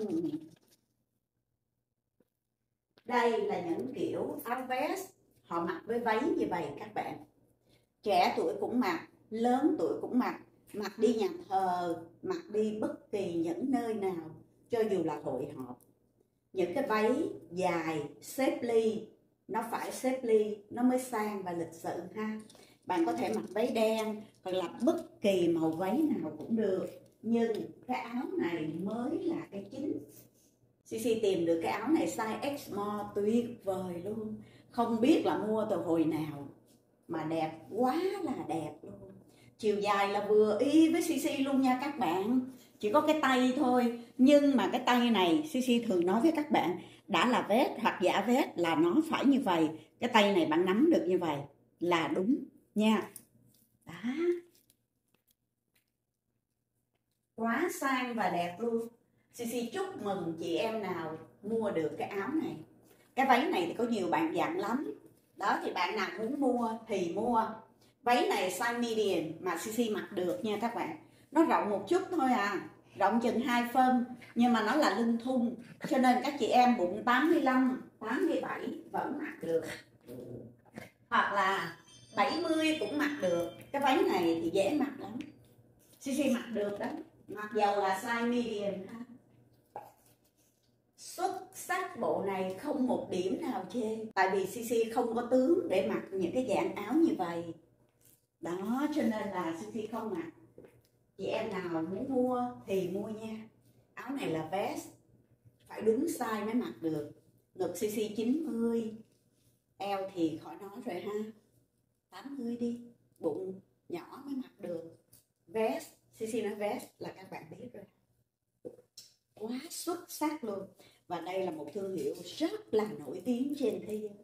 Đây là những kiểu áo vest họ mặc với váy như vậy các bạn. Trẻ tuổi cũng mặc, lớn tuổi cũng mặc, mặc đi nhà thờ, mặc đi bất kỳ những nơi nào, cho dù là hội họp. Những cái váy dài xếp ly, nó phải xếp ly nó mới sang và lịch sự ha. Bạn có thể mặc váy đen hoặc là bất kỳ màu váy nào cũng được, nhưng cái áo này mới là cái chính. Cici tìm được cái áo này size X small tuyệt vời luôn, không biết là mua từ hồi nào mà đẹp quá là đẹp luôn. Chiều dài là vừa y với Cici luôn nha các bạn, chỉ có cái tay thôi, nhưng mà cái tay này Cici thường nói với các bạn, đã là vest hoặc giả vest là nó phải như vậy. Cái tay này bạn nắm được như vậy là đúng nha. Đó, quá sang và đẹp luôn. Cici chúc mừng chị em nào mua được cái áo này. Cái váy này thì có nhiều bạn dặn lắm đó, thì bạn nào muốn mua thì mua. Váy này size medium mà Cici mặc được nha các bạn, nó rộng một chút thôi à, rộng chừng 2 phân, nhưng mà nó là lưng thun, cho nên các chị em bụng 85, 87 vẫn mặc được, hoặc là 70 cũng mặc được. Cái váy này thì dễ mặc lắm, Cici mặc được đó, mặc dầu là size medium. Xuất sắc, bộ này không một điểm nào chê, tại vì Cici không có tướng để mặc những cái dạng áo như vậy đó, cho nên là Cici không mặc. Chị em nào muốn mua thì mua nha. Áo này là vest, phải đúng size mới mặc được. Ngực Cici 90, eo thì khỏi nói rồi ha, 80 đi, bụng nhỏ mới mặc được. Vest, Cici nói vest là các bạn biết rồi, quá xuất sắc luôn. Và đây là một thương hiệu rất là nổi tiếng trên thế giới,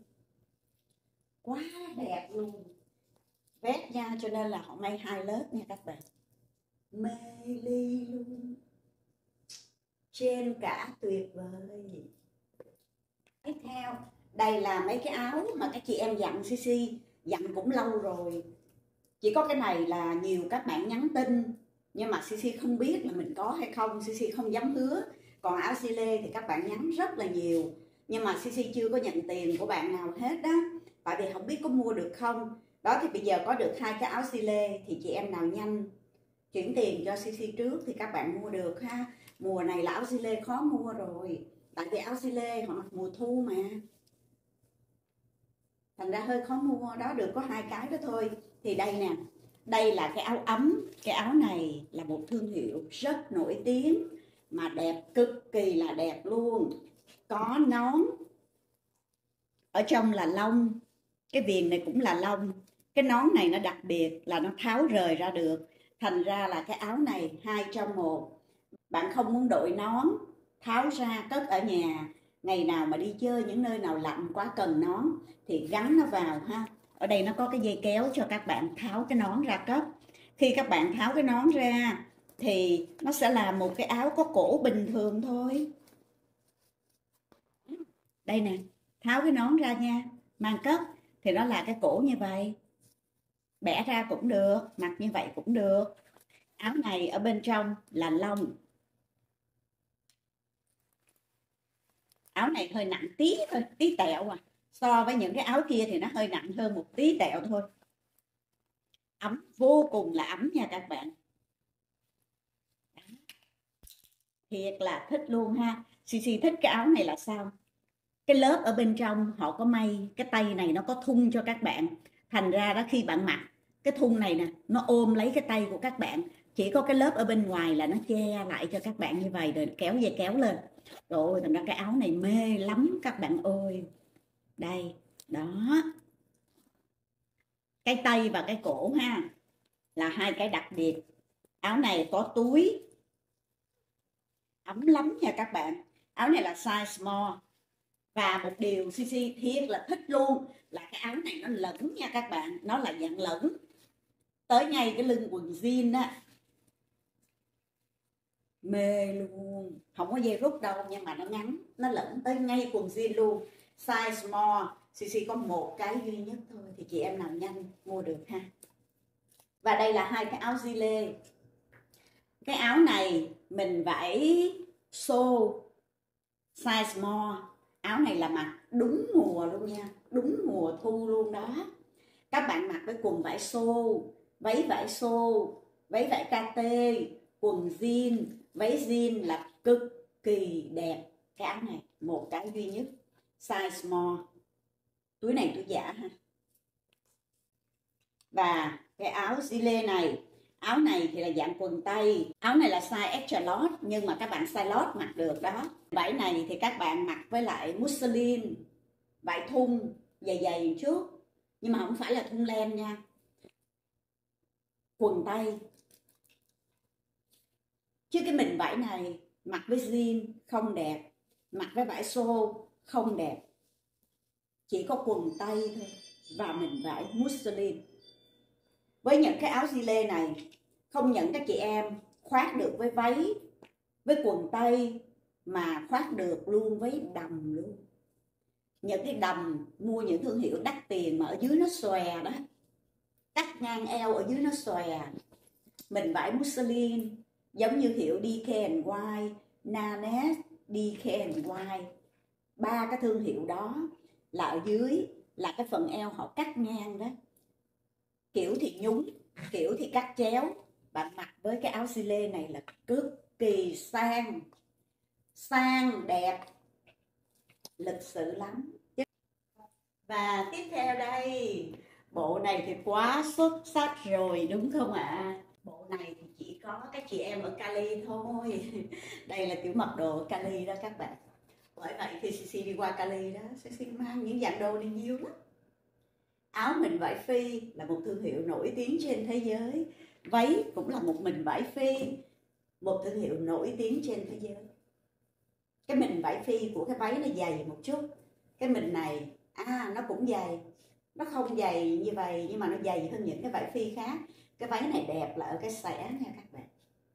quá đẹp luôn. Vest nha, cho nên là họ may 2 lớp nha các bạn, mê ly luôn, trên cả tuyệt vời. Tiếp theo, đây là mấy cái áo mà các chị em dặn Cici, dặn cũng lâu rồi. Chỉ có cái này là nhiều các bạn nhắn tin, nhưng mà Cici không biết là mình có hay không, Cici không dám hứa. Còn áo Sile thì các bạn nhắn rất là nhiều, nhưng mà Cici chưa có nhận tiền của bạn nào hết đó, tại vì không biết có mua được không. Đó, thì bây giờ có được 2 cái áo Sile thì chị em nào nhanh chuyển tiền cho Cici trước thì các bạn mua được ha. Mùa này là áo Sile khó mua rồi, tại vì áo Sile họ mặc mùa thu mà, thành ra hơi khó mua đó, được có 2 cái đó thôi. Thì đây nè, đây là cái áo ấm. Cái áo này là một thương hiệu rất nổi tiếng mà đẹp, cực kỳ là đẹp luôn. Có nón, ở trong là lông, cái viền này cũng là lông. Cái nón này nó đặc biệt là nó tháo rời ra được, thành ra là cái áo này 2 trong 1. Bạn không muốn đội nón, tháo ra cất ở nhà, ngày nào mà đi chơi những nơi nào lạnh quá cần nón thì gắn nó vào ha. Ở đây nó có cái dây kéo cho các bạn tháo cái nón ra cất. Khi các bạn tháo cái nón ra thì nó sẽ là một cái áo có cổ bình thường thôi. Đây nè, tháo cái nón ra nha, mang cất thì nó là cái cổ như vậy. Bẻ ra cũng được, mặc như vậy cũng được. Áo này ở bên trong là lông, Áo này hơi nặng tí thôi, tí tẹo à. So với những cái áo kia thì nó hơi nặng hơn một tí tẹo thôi. Ấm, vô cùng là ấm nha các bạn. Thiệt là thích luôn ha. Xì thích cái áo này là sao? Cái lớp ở bên trong họ có may, cái tay này nó có thun cho các bạn. Thành ra đó khi bạn mặc, cái thun này nè, nó ôm lấy cái tay của các bạn. Chỉ có cái lớp ở bên ngoài là nó che lại cho các bạn như vậy, rồi kéo dây kéo lên. Rồi, thành ra cái áo này mê lắm các bạn ơi. Đây, đó. Cái tay và cái cổ ha, là hai cái đặc biệt. Áo này có túi, ấm lắm nha các bạn. Áo này là size small. Và một điều CC thiệt là thích luôn là cái áo này nó lẫn nha các bạn. Nó là dạng lẫn. Tới ngay cái lưng quần jean á. Mê luôn. Không có dây rút đâu nhưng mà nó ngắn. Nó lẫn tới ngay quần jean luôn. Size small. CC có một cái duy nhất thôi. Thì chị em nào nhanh mua được ha. Và đây là hai cái áo gilet. Cái áo này mình vải xô size small. Áo này là mặc đúng mùa luôn nha, đúng mùa thu luôn đó. Các bạn mặc với quần vải xô, váy vải xô, váy vải KT, quần jean, váy jean là cực kỳ đẹp. Cái áo này một cái duy nhất, size small. Túi này túi giả ha. Và cái áo gilet này, áo này thì là dạng quần tây. Áo này là size extra large nhưng mà các bạn size large mặc được đó. Vải này thì các bạn mặc với lại muslin, vải thun dày dày trước. Nhưng mà không phải là thun len nha. Quần tây. Chứ cái mình vải này mặc với jean không đẹp, mặc với vải xô không đẹp. Chỉ có quần tây thôi và mình vải muslin. Với những cái áo gilet này, không những các chị em khoác được với váy, với quần tây mà khoác được luôn với đầm luôn. Những cái đầm mua những thương hiệu đắt tiền mà ở dưới nó xòe đó, cắt ngang eo ở dưới nó xòe. Mình vải muslin giống như hiệu DKNY, Nanette, DKNY. Ba cái thương hiệu đó là ở dưới là cái phần eo họ cắt ngang đó. Kiểu thì nhúng, kiểu thì cắt chéo. Bạn mặc với cái áo gilet này là cực kỳ sang, sang đẹp, lịch sự lắm. Và tiếp theo đây, bộ này thì quá xuất sắc rồi đúng không ạ? Bộ này thì chỉ có các chị em ở Cali thôi. Đây là kiểu mặc đồ ở Cali đó các bạn. Bởi vậy khi CC đi qua Cali đó, CC mang những dạng đồ này nhiều lắm. Áo mình vải Phi là một thương hiệu nổi tiếng trên thế giới. Váy cũng là một mình vải Phi, một thương hiệu nổi tiếng trên thế giới. Cái mình vải Phi của cái váy nó dày một chút. Cái mình này, nó cũng dày. Nó không dày như vậy nhưng mà nó dày hơn những cái vải Phi khác. Cái váy này đẹp là ở cái xẻ nha các bạn.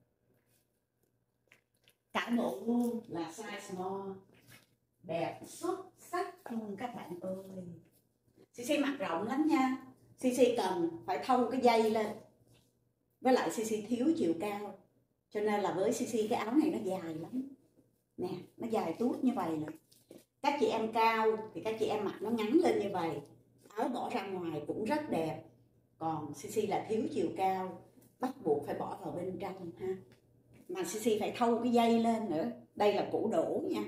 Cả bộ luôn là size small. Đẹp xuất sắc luôn các bạn ơi. CC mặc rộng lắm nha. CC cần phải thâu cái dây lên. Với lại CC thiếu chiều cao. Cho nên là với CC cái áo này nó dài lắm. Nè, nó dài tuốt như vậy nè. Các chị em cao thì các chị em mặc nó ngắn lên như vậy. Áo bỏ ra ngoài cũng rất đẹp. Còn CC là thiếu chiều cao, bắt buộc phải bỏ vào bên trong ha. Mà CC phải thâu cái dây lên nữa. Đây là củ đổ nha.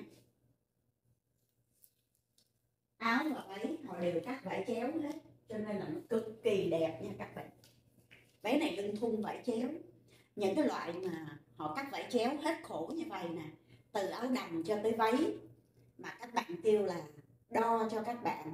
Áo và váy họ đều cắt vải chéo hết, cho nên là nó cực kỳ đẹp nha các bạn. Váy này lưng thun vải chéo. Những cái loại mà họ cắt vải chéo hết khổ như vậy nè, từ áo đầm cho tới váy, mà các bạn kêu là đo cho các bạn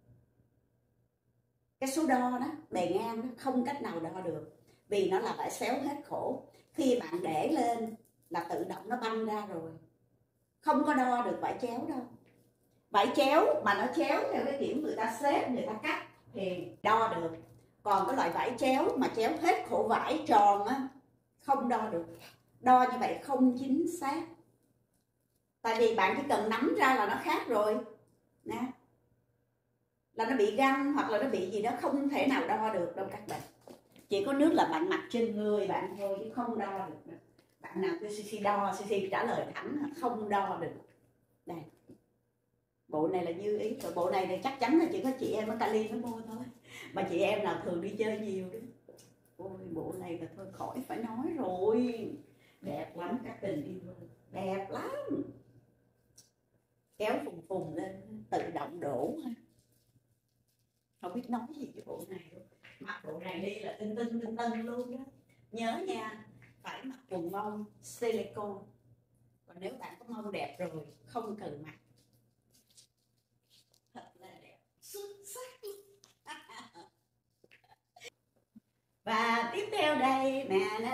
cái số đo đó, bề ngang đó, không cách nào đo được vì nó là vải xéo hết khổ. Khi bạn để lên là tự động nó băng ra rồi, không có đo được vải chéo đâu. Vải chéo mà nó chéo theo cái kiểu người ta xếp, người ta cắt thì đo được. Còn cái loại vải chéo mà chéo hết khổ vải tròn á, không đo được. Đo như vậy không chính xác. Tại vì bạn chỉ cần nắm ra là nó khác rồi nè, là nó bị găng hoặc là nó bị gì đó, không thể nào đo được đâu các bạn. Chỉ có nước là bạn mặc trên người bạn thôi chứ không đo được đâu. Bạn nào kêu CC đo, CC trả lời thẳng là không đo được. Đây, Bộ này là như ý rồi. Bộ này thì chắc chắn là chỉ có chị em ở Cali mới mua thôi, mà chị em nào thường đi chơi nhiều đó. Ôi bộ này là thôi khỏi phải nói rồi, đẹp lắm các tình yêu, đẹp lắm, kéo phùng phùng lên tự động đổ, không biết nói gì cái bộ này luôn. Mặc bộ này đi là tưng tưng luôn đó. Nhớ nha, phải mặc quần mông silicone, còn nếu bạn có mông đẹp rồi không cần mặc. Thật là đẹp xuất sắc. Và tiếp theo đây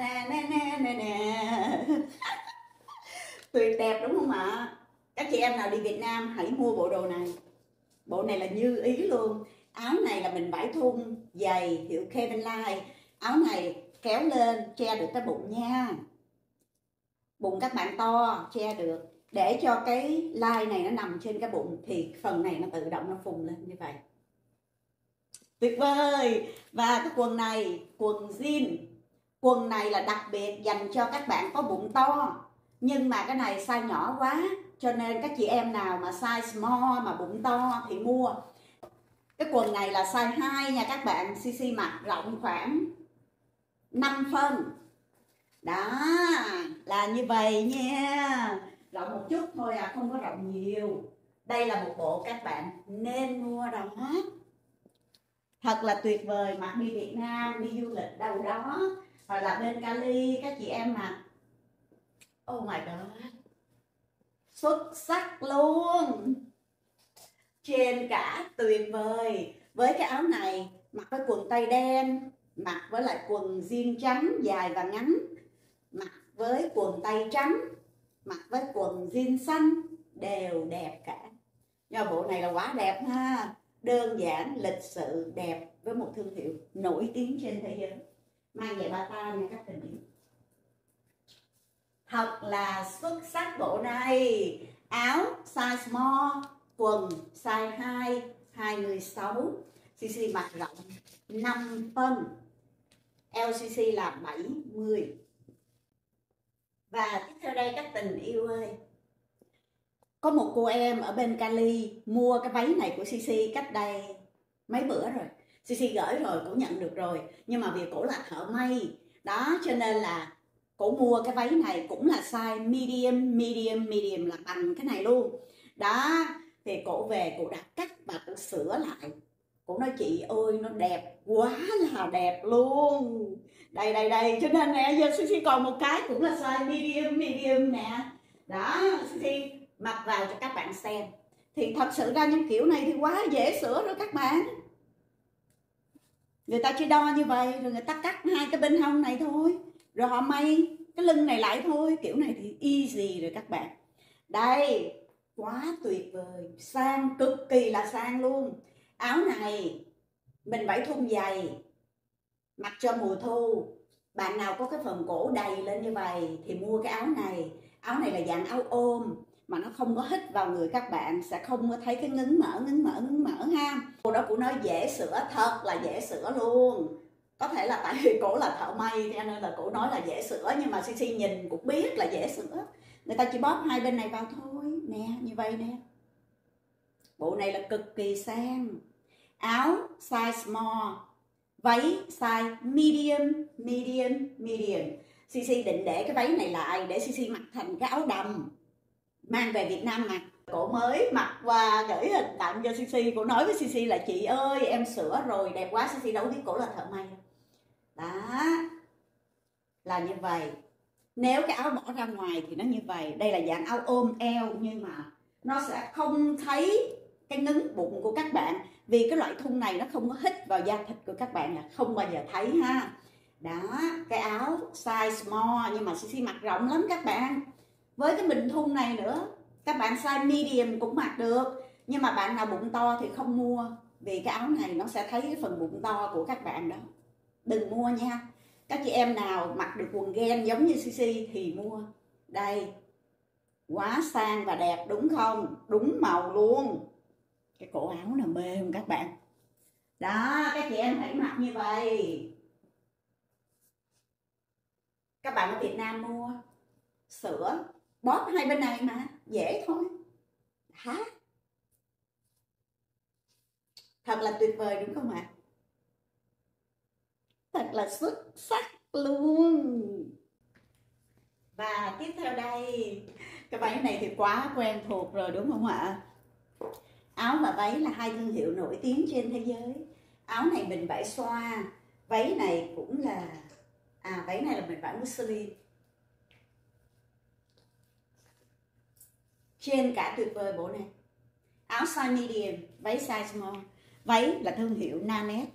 nè tuyệt đẹp đúng không ạ? Các chị em nào đi Việt Nam hãy mua bộ đồ này. Bộ này là như ý luôn. Áo này là mình vải thun dày hiệu Kevin Line. Áo này kéo lên che được cái bụng nha. Bụng các bạn to che được, để cho cái line này nó nằm trên cái bụng thì phần này nó tự động nó phùng lên như vậy. Tuyệt vời. Và cái quần này, quần jean. Quần này là đặc biệt dành cho các bạn có bụng to, nhưng mà cái này size nhỏ quá, cho nên các chị em nào mà size small mà bụng to thì mua. Cái quần này là size 2 nha các bạn. CC mặc rộng khoảng 5 phân. Đó là như vậy nha. Rộng một chút thôi à, không có rộng nhiều. Đây là một bộ các bạn nên mua đó. Thật là tuyệt vời, mặc đi Việt Nam, đi du lịch đâu đó, hoặc là bên Cali các chị em mặc. Oh my god, xuất sắc luôn, trên cả tuyệt vời. Với cái áo này mặc với quần tây đen, mặc với lại quần jean trắng dài và ngắn, mặc với quần tây trắng, mặc với quần jean xanh đều đẹp cả. Do bộ này là quá đẹp ha, đơn giản, lịch sự, đẹp, với một thương hiệu nổi tiếng trên thế giới. Mang về Bata nha các tình yêu. Thật là xuất sắc bộ này. Áo size small, quần size 2, 26, CC mặc rộng 5 phân, LCC là 70. Và tiếp theo đây các tình yêu ơi, có một cô em ở bên Cali mua cái váy này của CC cách đây mấy bữa rồi. CC gửi rồi, cổ nhận được rồi, nhưng mà vì cổ là thợ may đó, cho nên là cổ mua cái váy này cũng là size medium là bằng cái này luôn đó. Thì cổ về cổ đã cắt và cổ sửa lại. Cổ nói chị ơi nó đẹp quá là đẹp luôn. Đây cho nên nè, giờ CC còn một cái cũng là size medium nè đó. CC mặc vào cho các bạn xem. Thì thật sự ra những kiểu này thì quá dễ sửa rồi các bạn. Người ta chỉ đo như vậy rồi người ta cắt hai cái bên hông này thôi, rồi họ may cái lưng này lại thôi. Kiểu này thì easy rồi các bạn. Đây, quá tuyệt vời, sang, cực kỳ là sang luôn. Áo này mình vải thun dày, mặc cho mùa thu. Bạn nào có cái phần cổ đầy lên như vậy thì mua cái áo này. Áo này là dạng áo ôm mà nó không có hít vào người, các bạn sẽ không có thấy cái ngấn mỡ ha. Cô đó cũng nói dễ sửa, thật là dễ sửa luôn. Có thể là tại vì cổ là thợ may cho nên là cổ nói là dễ sửa, nhưng mà CC nhìn cũng biết là dễ sửa. Người ta chỉ bóp hai bên này vào thôi nè, như vậy nè. Bộ này là cực kỳ sang. Áo size small, váy size medium. CC định để cái váy này lại để CC mặc thành cái áo đầm, mang về Việt Nam mặc. Cổ mới mặc và gửi hình tặng cho CC. Cổ nói với CC là chị ơi em sửa rồi, đẹp quá. CC đâu biết cổ là thợ may. Đó là như vậy. Nếu cái áo bỏ ra ngoài thì nó như vậy. Đây là dạng áo ôm eo, nhưng mà nó sẽ không thấy cái ngấn bụng của các bạn, vì cái loại thun này nó không có hít vào da thịt của các bạn, là không bao giờ thấy ha. Đó, cái áo size small nhưng mà CC mặc rộng lắm các bạn. Với cái bình thun này nữa, các bạn size medium cũng mặc được. Nhưng mà bạn nào bụng to thì không mua, vì cái áo này nó sẽ thấy cái phần bụng to của các bạn đó. Đừng mua nha. Các chị em nào mặc được quần gen giống như CC thì mua. Đây, quá sang và đẹp đúng không? Đúng màu luôn. Cái cổ áo là mê không các bạn? Đó, các chị em hãy mặc như vậy. Các bạn ở Việt Nam mua, sửa, bóp hai bên này mà, dễ thôi. Hả? là tuyệt vời đúng không ạ? Thật là xuất sắc luôn. Và tiếp theo đây, cái váy này thì quá quen thuộc rồi đúng không ạ? Áo và váy là hai thương hiệu nổi tiếng trên thế giới. Áo này mình vải xoa, váy này cũng là váy này là mình vải muslin. Trên cả tuyệt vời bộ này. Áo size medium, váy size small. Váy là thương hiệu Nanette.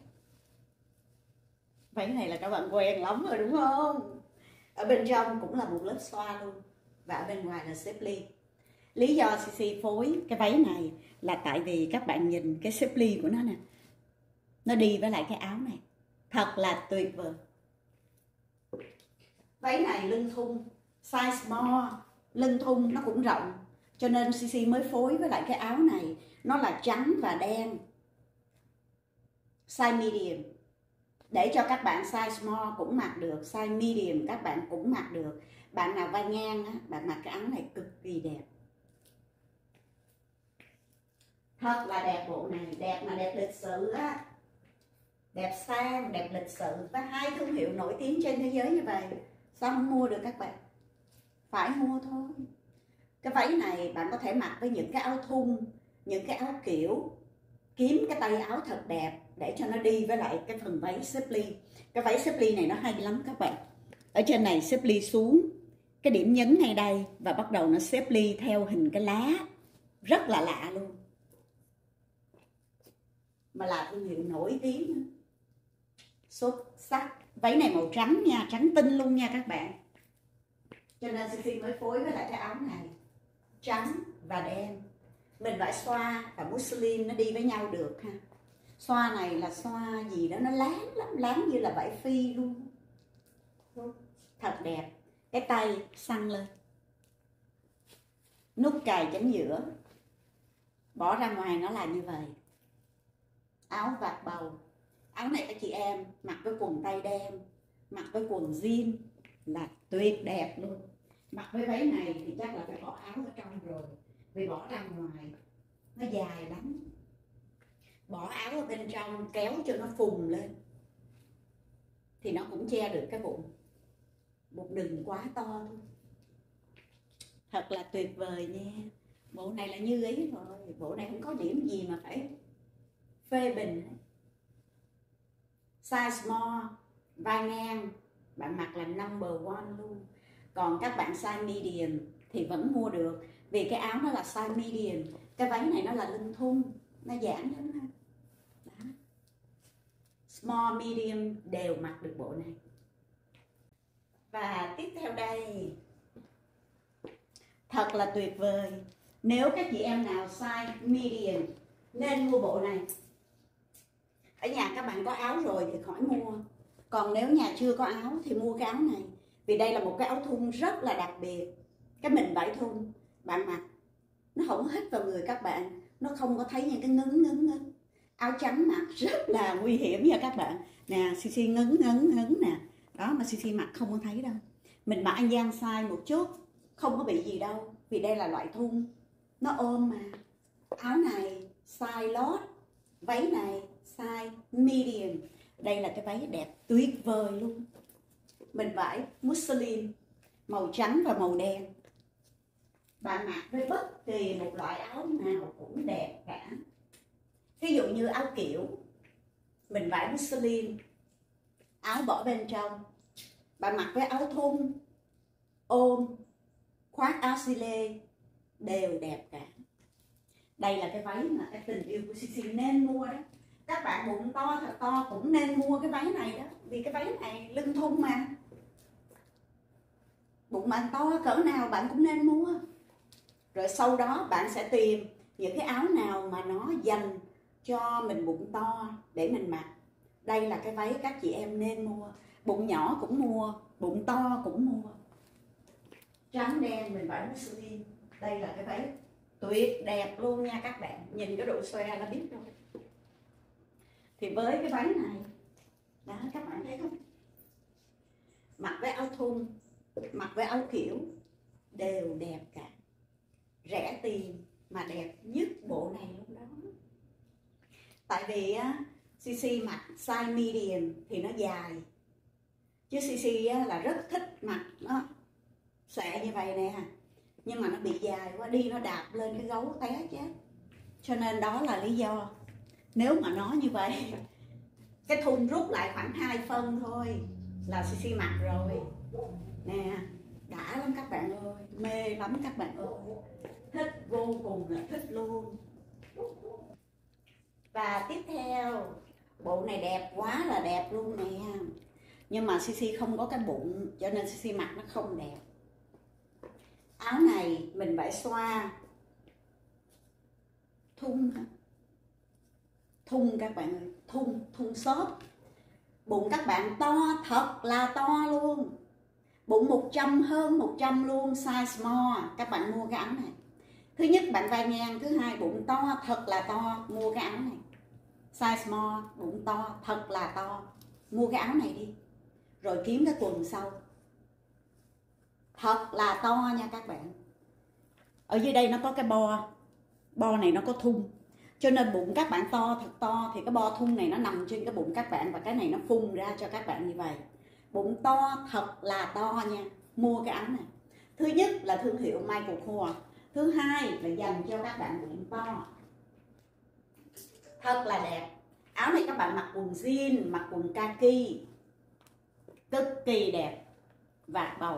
Váy này là các bạn quen lắm rồi đúng không? Ở bên trong cũng là một lớp xoa luôn. Và ở bên ngoài là xếp ly. Lý do CC phối cái váy này là tại vì các bạn nhìn cái xếp ly của nó nè. Nó đi với lại cái áo này. Thật là tuyệt vời. Váy này lưng thun, size small, lưng thun nó cũng rộng. Cho nên CC mới phối với lại cái áo này. Nó là trắng và đen. Size medium. Để cho các bạn size small cũng mặc được, size medium các bạn cũng mặc được. Bạn nào vai ngang á, bạn mặc cái áo này cực kỳ đẹp. Thật là đẹp bộ này, đẹp mà đẹp lịch sự á. Đẹp sang, đẹp lịch sự. Và hai thương hiệu nổi tiếng trên thế giới như vậy, sao không mua được các bạn? Phải mua thôi. Cái váy này bạn có thể mặc với những cái áo thun, những cái áo kiểu. Kiếm cái tay áo thật đẹp để cho nó đi với lại cái phần váy xếp ly. Cái váy xếp ly này nó hay lắm các bạn. Ở trên này xếp ly xuống, cái điểm nhấn ngay đây, và bắt đầu nó xếp ly theo hình cái lá. Rất là lạ luôn. Mà là thương hiệu nổi tiếng. Xuất sắc. Váy này màu trắng nha, trắng tinh luôn nha các bạn. Cho nên CC mới phối với lại cái áo này. Trắng và đen. Mình vải xoa và muslin nó đi với nhau được ha. Xoa này là xoa gì đó nó láng lắm, láng như là vải phi luôn. Thật đẹp. Cái tay xăng lên. Nút cài chính giữa. Bỏ ra ngoài nó là như vậy. Áo vạt bầu. Áo này các chị em mặc với quần tây đen, mặc với quần jean là tuyệt đẹp luôn. Mặc với váy này thì chắc là phải bỏ áo ở trong rồi, vì bỏ ra ngoài nó dài lắm. Bỏ áo ở bên trong kéo cho nó phùng lên thì nó cũng che được cái bụng. Bụng đừng quá to thôi. Thật là tuyệt vời nha. Bộ này là như ý rồi. Bộ này không có điểm gì mà phải phê bình. Size small, vai ngang, bạn mặc là number one luôn. Còn các bạn size medium thì vẫn mua được, vì cái áo nó là size medium. Cái váy này nó là lưng thun, nó giãn lắm ha. Đó. Small, medium đều mặc được bộ này. Và tiếp theo đây, thật là tuyệt vời. Nếu các chị em nào size medium nên mua bộ này. Ở nhà các bạn có áo rồi thì khỏi mua. Còn nếu nhà chưa có áo thì mua cái áo này. Vì đây là một cái áo thun rất là đặc biệt. Cái mình vải thun bạn mặc nó không hít vào người các bạn, nó không có thấy những cái ngấn. Áo trắng mặc rất là nguy hiểm nha các bạn. Nè, CC ngấn nè. Đó mà CC mặc không có thấy đâu. Mình mặc anh giang size một chút không có bị gì đâu, vì đây là loại thun, nó ôm mà. Áo này size lót, váy này size medium. Đây là cái váy đẹp tuyệt vời luôn. Mình vải muslin màu trắng và màu đen. Bạn mặc với bất kỳ một loại áo nào cũng đẹp cả. Ví dụ như áo kiểu, mình vải muslin, áo bỏ bên trong. Bạn mặc với áo thun, ôm, khoác áo xi lê đều đẹp cả. Đây là cái váy mà cái tình yêu của CC nên mua đó. Các bạn bụng to thật to cũng nên mua cái váy này đó. Vì cái váy này lưng thun mà. Bụng bạn to cỡ nào bạn cũng nên mua. Rồi sau đó bạn sẽ tìm những cái áo nào mà nó dành cho mình bụng to để mình mặc. Đây là cái váy các chị em nên mua. Bụng nhỏ cũng mua, bụng to cũng mua. Trắng đen mình vải muslin. Đây là cái váy tuyệt đẹp luôn nha các bạn. Nhìn cái độ xòe là biết rồi. Thì với cái váy này, đó các bạn thấy không? Mặc với áo thun, mặc với áo kiểu đều đẹp cả. Rẻ tiền mà đẹp nhất bộ này lúc đó. Tại vì á, CC mặc size medium thì nó dài, chứ CC á, là rất thích mặc nó xệ như vậy nè, nhưng mà nó bị dài quá, đi nó đạp lên cái gấu té chết. Cho nên đó là lý do. Nếu mà nó như vậy, cái thun rút lại khoảng 2 phân thôi là CC mặc rồi nè, đã lắm các bạn ơi, mê lắm các bạn ơi, thích vô cùng là thích luôn. Và tiếp theo, bộ này đẹp quá là đẹp luôn nè, nhưng mà CC không có cái bụng cho nên CC mặc nó không đẹp. Áo này mình phải xoa thun hả? Thun các bạn ơi, thun xốp. Bụng các bạn to, thật là to luôn. Bụng 100 hơn 100 luôn, size small. Các bạn mua cái áo này. Thứ nhất bạn vai ngang, thứ hai bụng to, thật là to, mua cái áo này. Size small, bụng to, thật là to, mua cái áo này đi. Rồi kiếm cái quần sau. Thật là to nha các bạn. Ở dưới đây nó có cái bo này nó có thun, cho nên bụng các bạn to thật to thì cái bo thun này nó nằm trên cái bụng các bạn, và cái này nó phun ra cho các bạn như vậy. Bụng to thật là to nha, mua cái áo này. Thứ nhất là thương hiệu Michael Kors, thứ hai là dành cho các bạn bụng to, thật là đẹp. Áo này các bạn mặc quần jean, mặc quần kaki, cực kỳ đẹp, vạt bầu,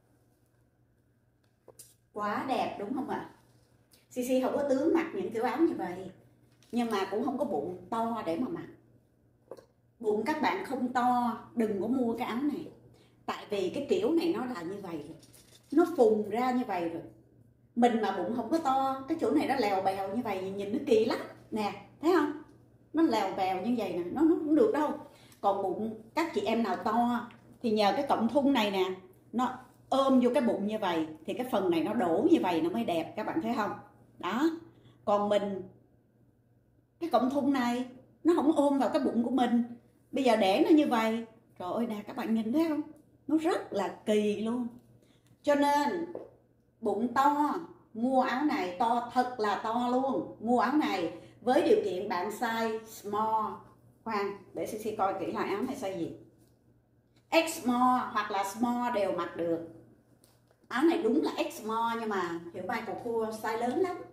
quá đẹp đúng không ạ? CC không có tướng mặc những kiểu áo như vậy, nhưng mà cũng không có bụng to để mà mặc. Bụng các bạn không to đừng có mua cái áo này, tại vì cái kiểu này nó là như vậy rồi, nó phùng ra như vậy rồi. Mình mà bụng không có to, cái chỗ này nó lèo bèo như vậy nhìn nó kỳ lắm nè, thấy không? Nó lèo bèo như vậy nè, nó không được đâu. Còn bụng các chị em nào to thì nhờ cái cọng thun này nè, nó ôm vô cái bụng như vậy thì cái phần này nó đổ như vậy nó mới đẹp, các bạn thấy không? Đó. Còn mình, cái cọng thun này nó không ôm vào cái bụng của mình, bây giờ để nó như vậy, trời ơi nè, các bạn nhìn thấy không? Nó rất là kỳ luôn. Cho nên bụng to, mua áo này, to thật là to luôn, mua áo này với điều kiện bạn size small. Khoan, để CC coi kỹ lại áo này size gì. X small hoặc là small đều mặc được. Áo này đúng là X small, nhưng mà hiệu Michael Kors size lớn lắm.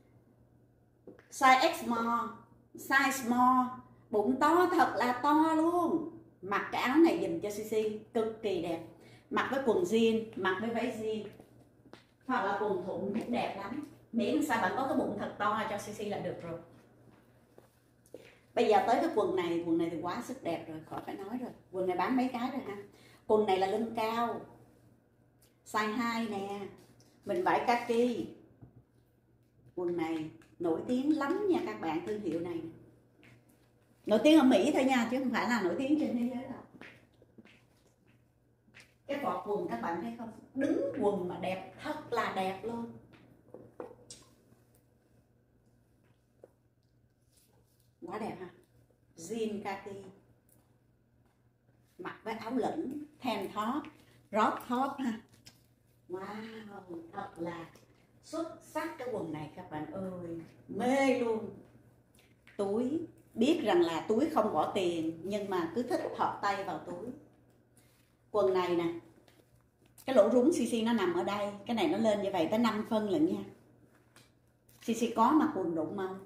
Size X small, size small, bụng to thật là to luôn. Mặc cái áo này dùm cho CC cực kỳ đẹp. Mặc với quần jean, mặc với váy jean, hoặc là quần thụng cũng đẹp lắm. Miễn sao bạn có cái bụng thật to cho CC là được rồi. Bây giờ tới cái quần này thì quá sức đẹp rồi, khỏi phải nói rồi. Quần này bán mấy cái rồi ha. Quần này là lưng cao, size 2 nè, mình vải kaki. Quần này nổi tiếng lắm nha các bạn, thương hiệu này nổi tiếng ở Mỹ thôi nha, chứ không phải là nổi tiếng trên thế giới đâu. Cái vọt quần các bạn thấy không, đứng quần mà đẹp, thật là đẹp luôn. Quá đẹp ha. Jean kaki, mặc với áo lửng, tan top, crop top ha. Wow, thật là xuất sắc cái quần này các bạn ơi, mê luôn. Túi, biết rằng là túi không bỏ tiền, nhưng mà cứ thích thọt tay vào túi. Quần này nè, cái lỗ rúng CC nó nằm ở đây, cái này nó lên như vậy tới 5 phân lận nha. CC có mặc quần rộng mông,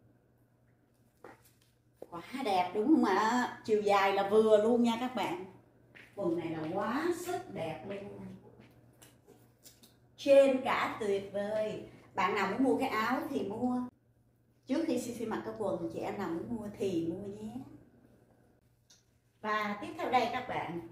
quá đẹp đúng không ạ? Chiều dài là vừa luôn nha các bạn. Quần này là quá sức đẹp luôn, trên cả tuyệt vời. Bạn nào muốn mua cái áo thì mua, trước khi CC mặc cái quần, chị em nào muốn mua thì mua nhé. Và tiếp theo đây các bạn,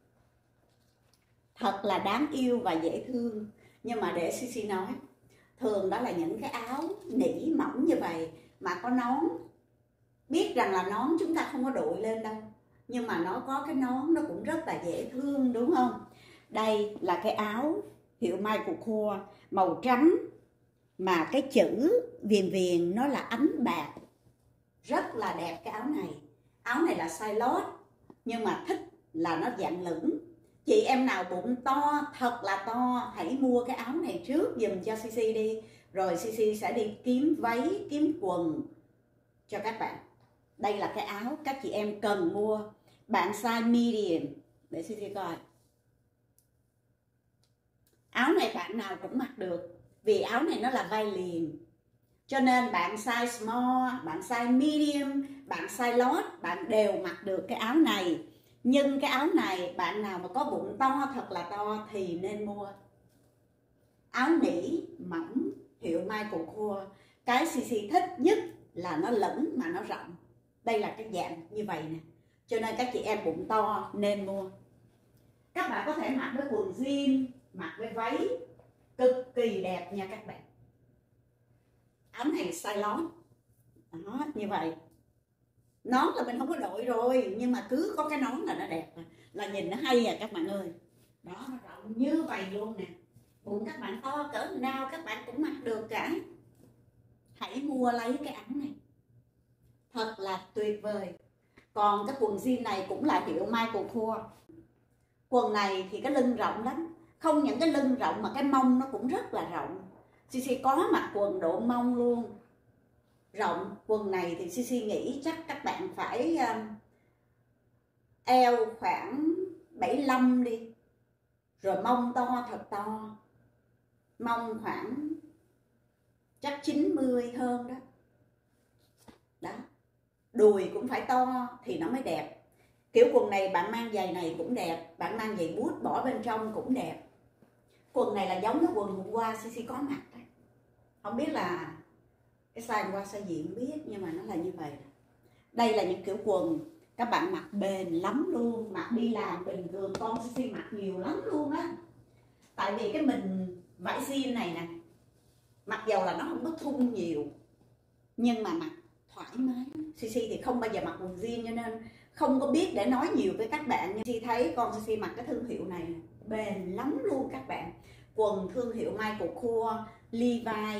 thật là đáng yêu và dễ thương, nhưng mà để CC nói, thường đó là những cái áo nỉ mỏng như vậy mà có nón. Biết rằng là nón chúng ta không có đội lên đâu, nhưng mà nó có cái nón nó cũng rất là dễ thương đúng không? Đây là cái áo hiệu Michael Kors màu trắng, mà cái chữ viền viền nó là ánh bạc, rất là đẹp cái áo này. Áo này là size lót, nhưng mà thích là nó dạng lửng. Chị em nào bụng to, thật là to, hãy mua cái áo này trước dùm cho CC đi, rồi CC sẽ đi kiếm váy, kiếm quần cho các bạn. Đây là cái áo các chị em cần mua. Bạn size medium. Để Sisi coi. Áo này bạn nào cũng mặc được. Vì áo này nó là vai liền. Cho nên bạn size small, bạn size medium, bạn size large, bạn đều mặc được cái áo này. Nhưng cái áo này bạn nào mà có bụng to thật là to thì nên mua. Áo nỉ mỏng hiệu Michael Kors. Cái Sisi thích nhất là nó lẫn mà nó rộng. Đây là cái dạng như vậy nè. Cho nên các chị em bụng to nên mua. Các bạn có thể mặc với quần jean, mặc với váy, cực kỳ đẹp nha các bạn. Áo này size lớn. Đó, như vậy. Nón là mình không có đội rồi, nhưng mà cứ có cái nón là nó đẹp, là nhìn nó hay à các bạn ơi. Đó, nó rộng như vậy luôn nè. Bụng các bạn to cỡ nào các bạn cũng mặc được cả. Hãy mua lấy cái áo này. Thật là tuyệt vời. Còn cái quần jean này cũng là hiệu Michael Kors. Quần này thì cái lưng rộng lắm. Không những cái lưng rộng mà cái mông nó cũng rất là rộng. Sisi có mặc quần độ mông luôn. Rộng. Quần này thì Sisi nghĩ chắc các bạn phải eo khoảng 75 đi. Rồi mông to thật to. Mông khoảng chắc 90 hơn đó. Đó. Đùi cũng phải to thì nó mới đẹp. Kiểu quần này bạn mang giày này cũng đẹp. Bạn mang giày boot bỏ bên trong cũng đẹp. Quần này là giống cái quần hôm qua Sisi có mặc đấy. Không biết là cái size hôm qua size gì không biết, nhưng mà nó là như vậy. Đây là những kiểu quần các bạn mặc bền lắm luôn. Mặc đi làm bình thường con Sisi mặc nhiều lắm luôn á. Tại vì cái mình vải jean này nè, mặc dầu là nó không có thun nhiều, nhưng mà mặc thoải mái. Sisi thì không bao giờ mặc quần jean cho nên không có biết để nói nhiều với các bạn. Nhưng Sisi thấy con Sisi mặc cái thương hiệu này bền lắm luôn các bạn. Quần thương hiệu Michael Kors, Levi,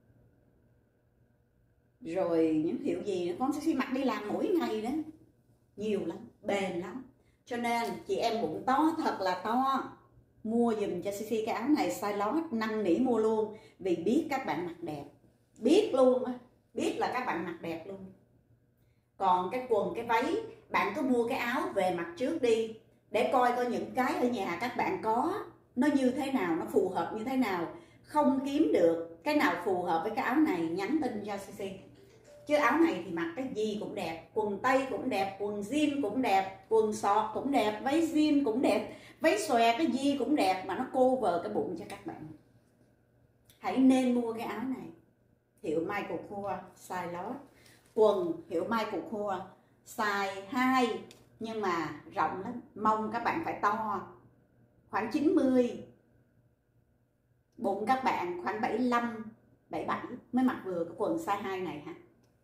rồi những hiệu gì nữa con Sisi mặc đi làm mỗi ngày đó, nhiều lắm, bền lắm. Cho nên chị em bụng to thật là to, mua dùm cho Sisi cái áo này size large, năn nỉ mua luôn. Vì biết các bạn mặc đẹp, biết luôn á, biết là các bạn mặc đẹp luôn. Còn cái quần, cái váy, bạn cứ mua cái áo về mặc trước đi, để coi những cái ở nhà các bạn có nó như thế nào, nó phù hợp như thế nào. Không kiếm được cái nào phù hợp với cái áo này nhắn tin cho Sisi. Chứ áo này thì mặc cái gì cũng đẹp. Quần tây cũng đẹp, quần jean cũng đẹp, quần sọt cũng đẹp, váy jean cũng đẹp, váy xòe cái gì cũng đẹp, mà nó cover cái bụng cho các bạn. Hãy nên mua cái áo này. Hiệu Michael Kors size large. Quần hiệu Michael Kors size 2 nhưng mà rộng lắm. Mông các bạn phải to, khoảng 90. Bụng các bạn khoảng 75, 77 mới mặc vừa cái quần size 2 này ha.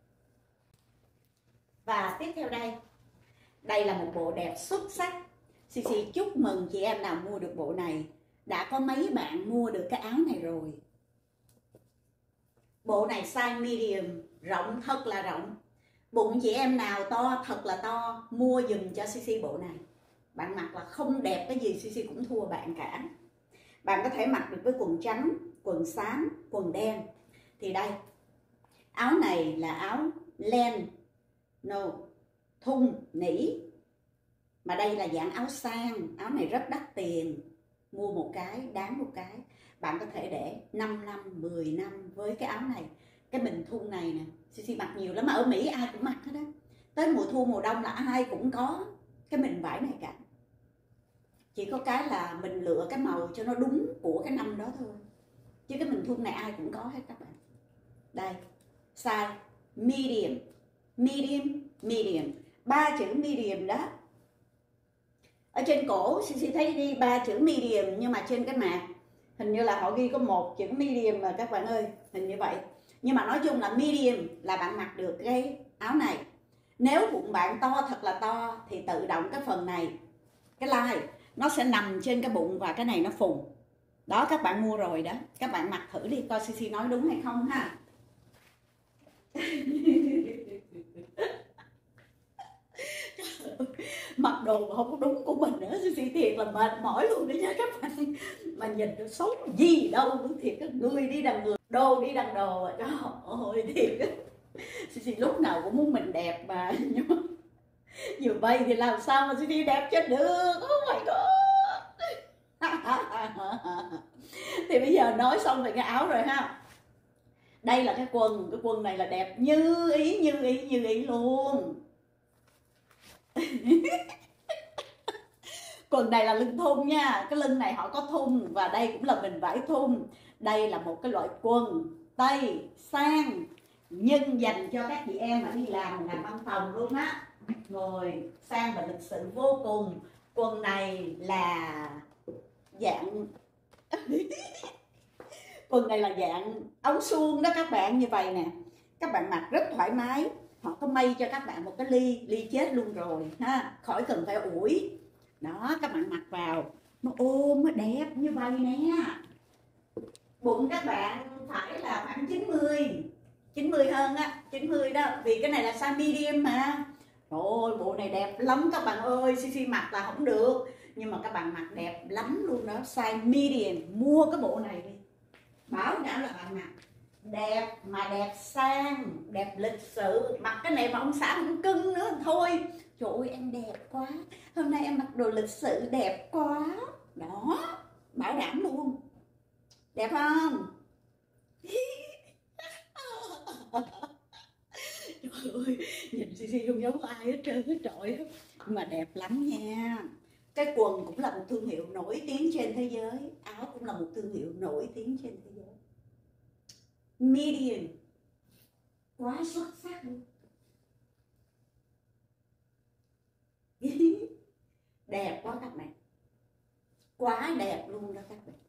Và tiếp theo đây là một bộ đẹp xuất sắc. Sisi chúc mừng chị em nào mua được bộ này. Đã có mấy bạn mua được cái áo này rồi. Bộ này size medium, rộng thật là rộng. Bụng chị em nào to thật là to, mua dùm cho Sisi bộ này. Bạn mặc là không đẹp cái gì Sisi cũng thua bạn cả. Bạn có thể mặc được với quần trắng, quần xám, quần đen. Thì đây, áo này là áo len, thun, nỉ. Mà đây là dạng áo sang, áo này rất đắt tiền. Mua một cái, đáng một cái. Bạn có thể để 5 năm, 10 năm với cái áo này. Cái bình thun này nè, Sisi mặc nhiều lắm, mà ở Mỹ ai cũng mặc hết á. Tới mùa thu, mùa đông là ai cũng có cái mình vải này cả. Chỉ có cái là mình lựa cái màu cho nó đúng của cái năm đó thôi. Chứ cái mình thun này ai cũng có hết các bạn. Đây, size medium, medium, medium. 3 chữ medium đó. Ở trên cổ Sisi thấy đi 3 chữ medium, nhưng mà trên cái mạc hình như là họ ghi có 1 chữ medium mà các bạn ơi, hình như vậy. Nhưng mà nói chung là medium là bạn mặc được cái áo này. Nếu bụng bạn to thật là to thì tự động cái phần này, cái line nó sẽ nằm trên cái bụng và cái này nó phùng. Đó, các bạn mua rồi đó, các bạn mặc thử đi coi Sisi nói đúng hay không ha. Mặc đồ mà không có đúng của mình nữa Sisi thiệt là mệt mỏi luôn đấy nha các bạn. Mà nhìn nó xấu gì đâu, thiệt, người đi đằng người, đồ đi đằng đồ, trời ơi thiệt. Sisi lúc nào cũng muốn mình đẹp mà, nhưng mà dù vậy thì làm sao mà Sisi đẹp cho được. Oh my god. Thì bây giờ nói xong về cái áo rồi ha. Đây là cái quần này là đẹp như ý, như ý, như ý luôn. Quần này là lưng thun nha, cái lưng này họ có thun và đây cũng là mình vải thun. Đây là một cái loại quần tây sang nhưng dành cho các chị em mà đi làm văn phòng luôn á, ngồi sang và lịch sự vô cùng. Quần này là dạng quần này là dạng ống suông đó các bạn, như vậy nè, các bạn mặc rất thoải mái. Họ có may cho các bạn một cái ly chết luôn rồi ha, khỏi cần phải ủi. Đó, các bạn mặc vào nó ôm nó đẹp như vậy nè. Bụng các bạn phải là khoảng 90 hơn á, 90 đó, vì cái này là size medium mà. Rồi bộ này đẹp lắm các bạn ơi, Sisi mặc là không được, nhưng mà các bạn mặc đẹp lắm luôn đó, size medium. Mua cái bộ này đi, bảo đảm là bạn mặc đẹp, mà đẹp sang, đẹp lịch sự. Mặc cái này mà ông xã cũng cưng nữa thôi. Trời ơi em đẹp quá, hôm nay em mặc đồ lịch sự đẹp quá. Đó, bảo đảm luôn. Đẹp không? Trời ơi, nhìn Sisi không giống ai hết trơn hết trọi hết. Mà đẹp lắm nha. Cái quần cũng là một thương hiệu nổi tiếng trên thế giới, áo cũng là một thương hiệu nổi tiếng trên thế giới. Medium, quá xuất sắc luôn. Đẹp quá các bạn, quá đẹp luôn đó các bạn.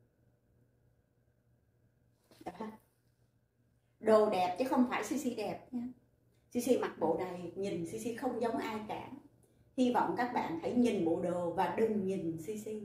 Đó. Đồ đẹp chứ không phải Sisi đẹp nha. Sisi mặc bộ này nhìn Sisi không giống ai cả. Hy vọng các bạn hãy nhìn bộ đồ và đừng nhìn Sisi.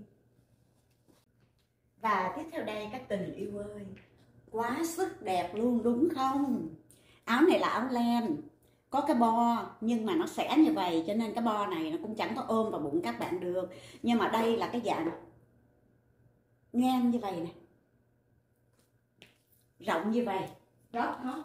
Và tiếp theo đây các tình yêu ơi, quá sức đẹp luôn đúng không? Áo này là áo len, có cái bo nhưng mà nó sẽ như vậy, cho nên cái bo này nó cũng chẳng có ôm vào bụng các bạn được. Nhưng mà đây là cái dạng ngang như vậy nè, rộng như vậy, đó,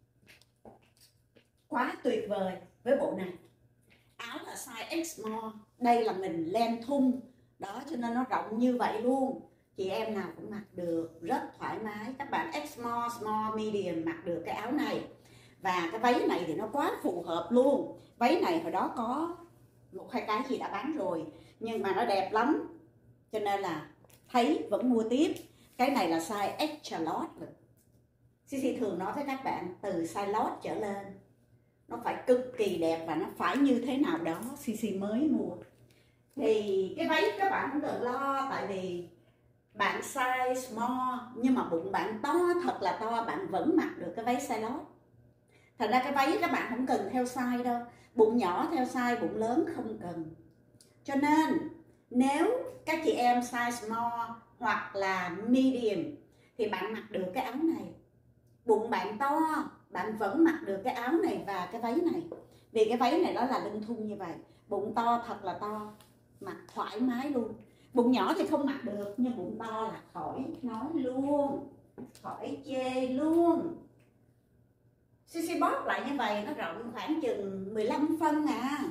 quá tuyệt vời với bộ này. Áo là size X small, đây là mình len thun đó, cho nên nó rộng như vậy luôn. Chị em nào cũng mặc được rất thoải mái. Các bạn X small, small, medium mặc được cái áo này. Và cái váy này thì nó quá phù hợp luôn. Váy này hồi đó có 1-2 cái gì đã bán rồi, nhưng mà nó đẹp lắm, cho nên là thấy vẫn mua tiếp. Cái này là size extra large. Sisi thường nói với các bạn từ size large trở lên nó phải cực kỳ đẹp và nó phải như thế nào đó Sisi mới mua. Thì cái váy các bạn không cần lo, tại vì bạn size small nhưng mà bụng bạn to thật là to, bạn vẫn mặc được cái váy size large. Thật ra cái váy các bạn không cần theo size đâu, bụng nhỏ theo size, bụng lớn không cần. Cho nên nếu các chị em size small hoặc là medium thì bạn mặc được cái áo này. Bụng bạn to, bạn vẫn mặc được cái áo này và cái váy này. Vì cái váy này nó là lưng thun như vậy. Bụng to thật là to, mặc thoải mái luôn. Bụng nhỏ thì không mặc được, nhưng bụng to là khỏi nói luôn, khỏi chê luôn. Sisi bóp lại như vậy, nó rộng khoảng chừng 15 phân à.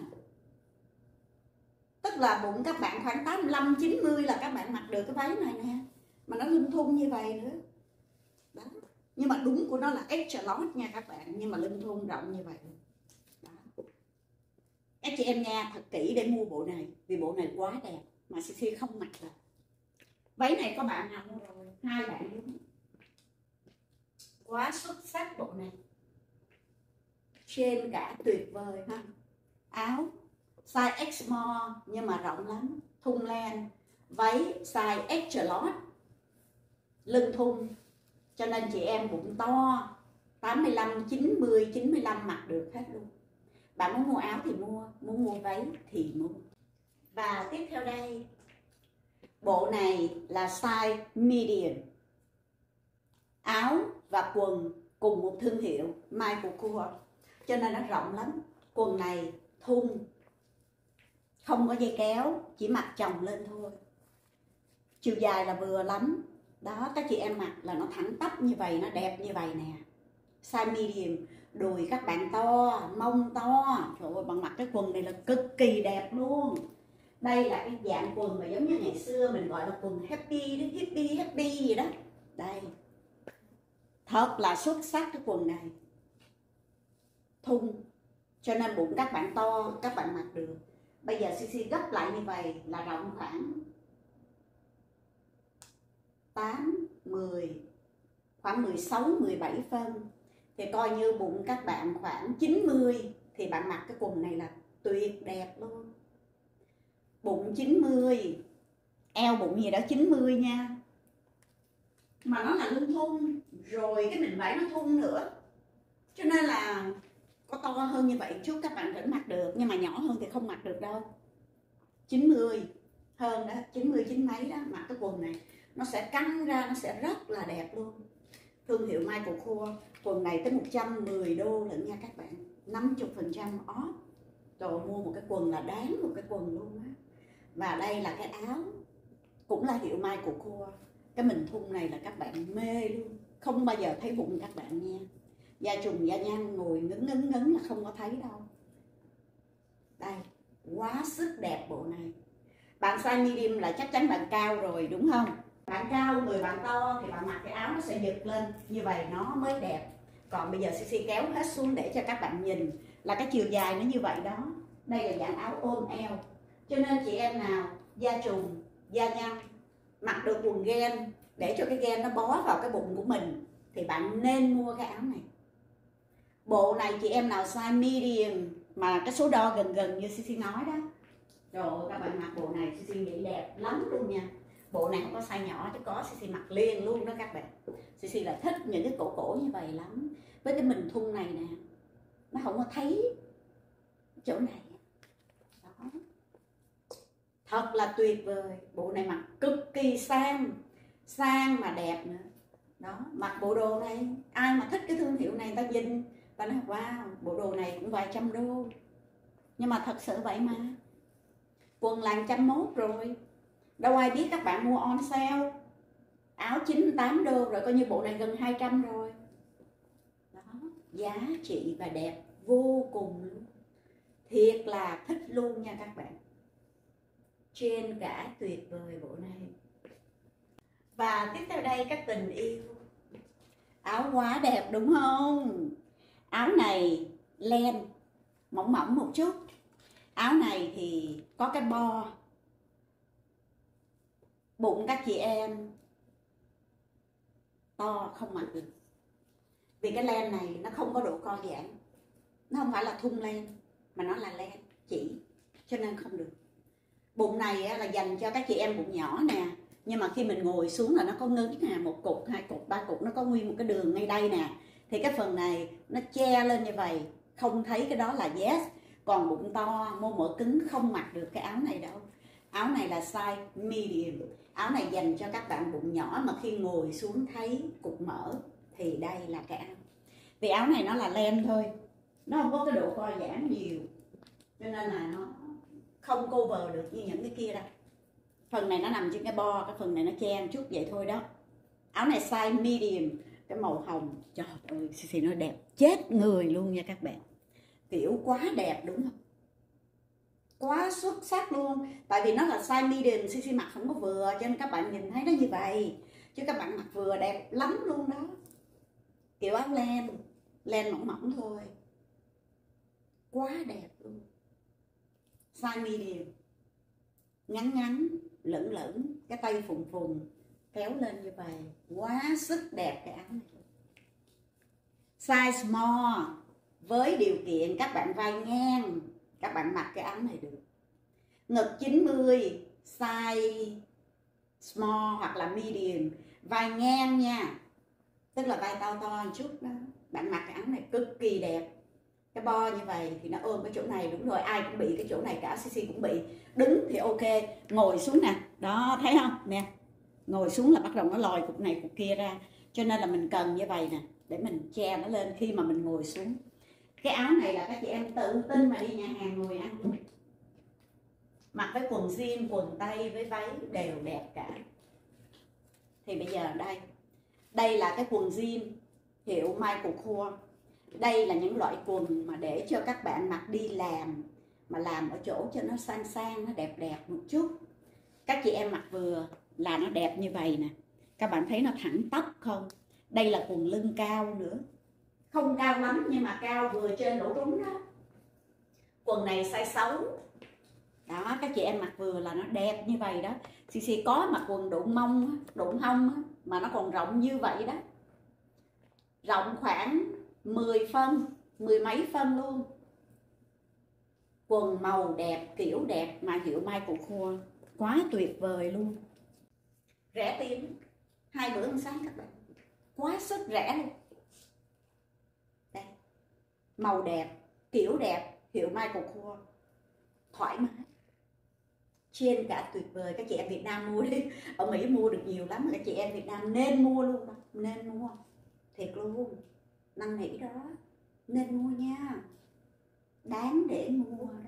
Tức là bụng các bạn khoảng 85-90 là các bạn mặc được cái váy này nè. Mà nó lưng thun như vậy nữa. Đó. Nhưng mà đúng của nó là extra large nha các bạn, nhưng mà lưng thun rộng như vậy. Đó. Các chị em nha, thật kỹ để mua bộ này, vì bộ này quá đẹp mà Sisi không mặc được. Váy này có bạn nào mua rồi? 2 bạn đúng. Quá xuất sắc bộ này. Trên cả tuyệt vời ha. Áo size X small nhưng mà rộng lắm, thun len. Váy size extra large, lưng thun, cho nên chị em bụng to 85, 90, 95 mặc được hết luôn. Bạn muốn mua áo thì mua, muốn mua váy thì mua. Và tiếp theo đây, bộ này là size medium. Áo và quần cùng một thương hiệu Michael Kors, cho nên nó rộng lắm. Quần này thun, không có dây kéo, chỉ mặc chồng lên thôi. Chiều dài là vừa lắm. Đó, các chị em mặc là nó thẳng tắp như vậy, nó đẹp như vậy nè. size medium. Đùi các bạn to, mông to. Trời ơi, bạn mặc cái quần này là cực kỳ đẹp luôn. Đây là cái dạng quần mà giống như ngày xưa mình gọi là quần happy đó, hippie gì đó. Đây, thật là xuất sắc cái quần này, thun, cho nên bụng các bạn to, các bạn mặc được. Bây giờ CC gấp lại như vậy là rộng khoảng 8, 10, khoảng 16, 17 phân. Thì coi như bụng các bạn khoảng 90 thì bạn mặc cái quần này là tuyệt đẹp luôn. Bụng 90, eo bụng gì đó 90 nha. Mà nó là lưng thun, rồi cái mình vải nó thun nữa. Cho nên là có to hơn như vậy chút các bạn vẫn mặc được, nhưng mà nhỏ hơn thì không mặc được đâu. 90 hơn đó, 90 chín mấy đó, mặc cái quần này nó sẽ căng ra, nó sẽ rất là đẹp luôn. Thương hiệu Michael Kors, quần này tới 110 đô lận nha các bạn, 50% off. Trời, mua một cái quần là đáng một cái quần luôn á. Và đây là cái áo, cũng là hiệu Michael Kors. Cái mình thun này là các bạn mê luôn, không bao giờ thấy bụng các bạn nha. Da trùng da nhăn ngồi ngấn là không có thấy đâu. Đây, quá sức đẹp bộ này. Bạn size medium là chắc chắn bạn cao rồi đúng không? Bạn cao, người bạn to thì bạn mặc cái áo nó sẽ giật lên, như vậy nó mới đẹp. Còn bây giờ CC kéo hết xuống để cho các bạn nhìn là cái chiều dài nó như vậy đó. Đây là dạng áo ôm eo, cho nên chị em nào da trùng, da nhăn, mặc được quần gen để cho cái gen nó bó vào cái bụng của mình thì bạn nên mua cái áo này. Bộ này chị em nào size medium mà cái số đo gần như CC nói đó, rồi các bạn mặc bộ này CC nghĩ đẹp lắm luôn nha. Bộ này không có size nhỏ chứ có CC mặc liền luôn đó các bạn. CC là thích những cái cổ như vậy lắm. Với cái mình thun này nè, nó không có thấy chỗ này đó. Thật là tuyệt vời. Bộ này mặc cực kỳ sang mà đẹp nữa đó. Mặc bộ đồ này, ai mà thích cái thương hiệu này ta nhìn ta nói wow, bộ đồ này cũng vài trăm đô, nhưng mà thật sự vậy mà. Quần là 101 rồi, đâu ai biết các bạn mua on sale. Áo 98 đô rồi, coi như bộ này gần 200 rồi đó. Giá trị và đẹp vô cùng luôn, thiệt là thích luôn nha các bạn. Trên cả tuyệt vời bộ này. Và tiếp theo đây các tình yêu. Áo quá đẹp đúng không? Áo này len mỏng một chút. Áo này thì có cái bo. Bụng các chị em to không mặc được, vì cái len này nó không có độ co giãn. Nó không phải là thun len mà nó là len chỉ, cho nên không được. Bụng này là dành cho các chị em bụng nhỏ nè, nhưng mà khi mình ngồi xuống là nó có ngấn nè, 1 cục, 2 cục, 3 cục, nó có nguyên một cái đường ngay đây nè. Thì cái phần này nó che lên như vậy, không thấy cái đó là yes. Còn bụng to, mô mỡ cứng không mặc được cái áo này đâu. Áo này là size medium. Áo này dành cho các bạn bụng nhỏ mà khi ngồi xuống thấy cục mỡ thì đây là cái áo. Vì áo này nó là len thôi, nó không có cái độ co giãn nhiều, cho nên là nó không cover được như những cái kia đâu. Phần này nó nằm trên cái bo, cái phần này nó che một chút vậy thôi đó. Áo này size medium, cái màu hồng, trời ơi CC nó đẹp chết người luôn nha các bạn. Kiểu quá đẹp đúng không? Quá xuất sắc luôn. Tại vì nó là size medium, CC mặc không có vừa, cho nên các bạn nhìn thấy nó như vậy. Chứ các bạn mặc vừa đẹp lắm luôn đó. Kiểu áo len mỏng thôi, quá đẹp luôn. Size medium, ngắn lửng, cái tay phùng kéo lên như vậy, quá sức đẹp cái áo này. Size small, với điều kiện các bạn vai ngang, các bạn mặc cái áo này được. Ngực 90, size small hoặc là medium, vai ngang nha, tức là vai to một chút đó. Bạn mặc cái áo này cực kỳ đẹp. Cái bo như vậy thì nó ôm cái chỗ này, đúng rồi, ai cũng bị cái chỗ này cả, CC cũng bị. Đứng thì ok, ngồi xuống nè, đó thấy không nè, ngồi xuống là bắt đầu nó lòi cục này cục kia ra, cho nên là mình cần như vậy nè, để mình che nó lên khi mà mình ngồi xuống. Cái áo này là các chị em tự tin mà đi nhà hàng ngồi ăn luôn. Mặc với quần jean, quần tây với váy đều đẹp cả. Thì bây giờ đây là cái quần jean hiệu Michael Kors. Đây là những loại quần mà để cho các bạn mặc đi làm, mà làm ở chỗ cho nó sang sang, nó đẹp đẹp một chút. Các chị em mặc vừa là nó đẹp như vậy nè. Các bạn thấy nó thẳng tắp không? Đây là quần lưng cao nữa. Không cao lắm nhưng mà cao vừa trên lỗ trúng đó. Quần này size 6. Đó, các chị em mặc vừa là nó đẹp như vậy đó. Xì có mặc quần đụng mông, đụng hông mà nó còn rộng như vậy đó. Rộng khoảng 10 phân, 10 mấy phân luôn. Quần màu đẹp, kiểu đẹp mà hiệu Michael Kors. Quá tuyệt vời luôn. Rẻ tiền, 2 bữa ăn sáng các bạn. Quá sức rẻ luôn. Đây. Màu đẹp, kiểu đẹp, hiệu Michael Kors. Thoải mái. Trên cả tuyệt vời. Các chị em Việt Nam mua đi. Ở Mỹ mua được nhiều lắm. Các chị em Việt Nam nên mua luôn đó. Nên mua. Thiệt luôn. Năn nỉ đó. Nên mua nha. Đáng để mua đó.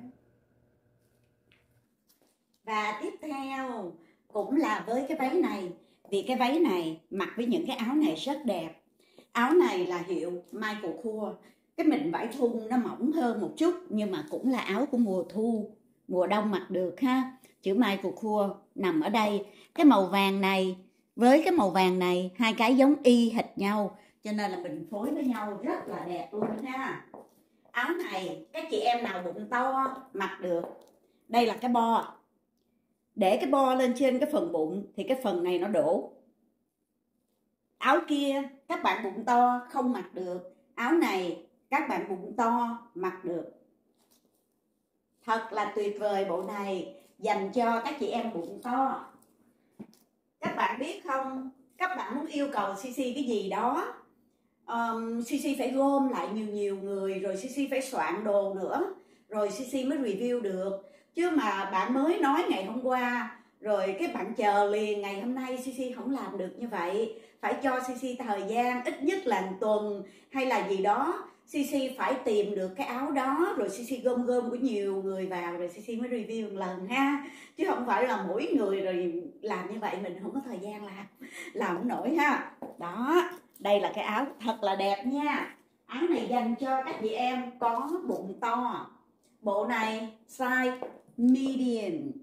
Và tiếp theo cũng là với cái váy này. Vì cái váy này mặc với những cái áo này rất đẹp. Áo này là hiệu Michael Kors. Cái mịn vải thun nó mỏng hơn một chút, nhưng mà cũng là áo của mùa thu, mùa đông mặc được ha. Chữ Michael Kors nằm ở đây. Cái màu vàng này với cái màu vàng này, hai cái giống y hệt nhau, cho nên là mình phối với nhau rất là đẹp luôn ha. Áo này các chị em nào bụng to mặc được. Đây là cái bo. Để cái bo lên trên cái phần bụng thì cái phần này nó đổ. Áo kia các bạn bụng to không mặc được. Áo này các bạn bụng to mặc được. Thật là tuyệt vời bộ này, dành cho các chị em bụng to. Các bạn biết không, các bạn muốn yêu cầu CC cái gì đó, CC phải gom lại nhiều người, rồi CC phải soạn đồ nữa, rồi CC mới review được. Chứ mà bạn mới nói ngày hôm qua, rồi cái bạn chờ liền ngày hôm nay, CC không làm được như vậy. Phải cho CC thời gian ít nhất là 1 tuần hay là gì đó. CC phải tìm được cái áo đó, rồi CC gom của nhiều người vào, rồi CC mới review một lần ha. Chứ không phải là mỗi người rồi làm như vậy mình không có thời gian làm không nổi ha. Đó, đây là cái áo thật là đẹp nha. Áo này dành cho các chị em có bụng to. Bộ này size medium.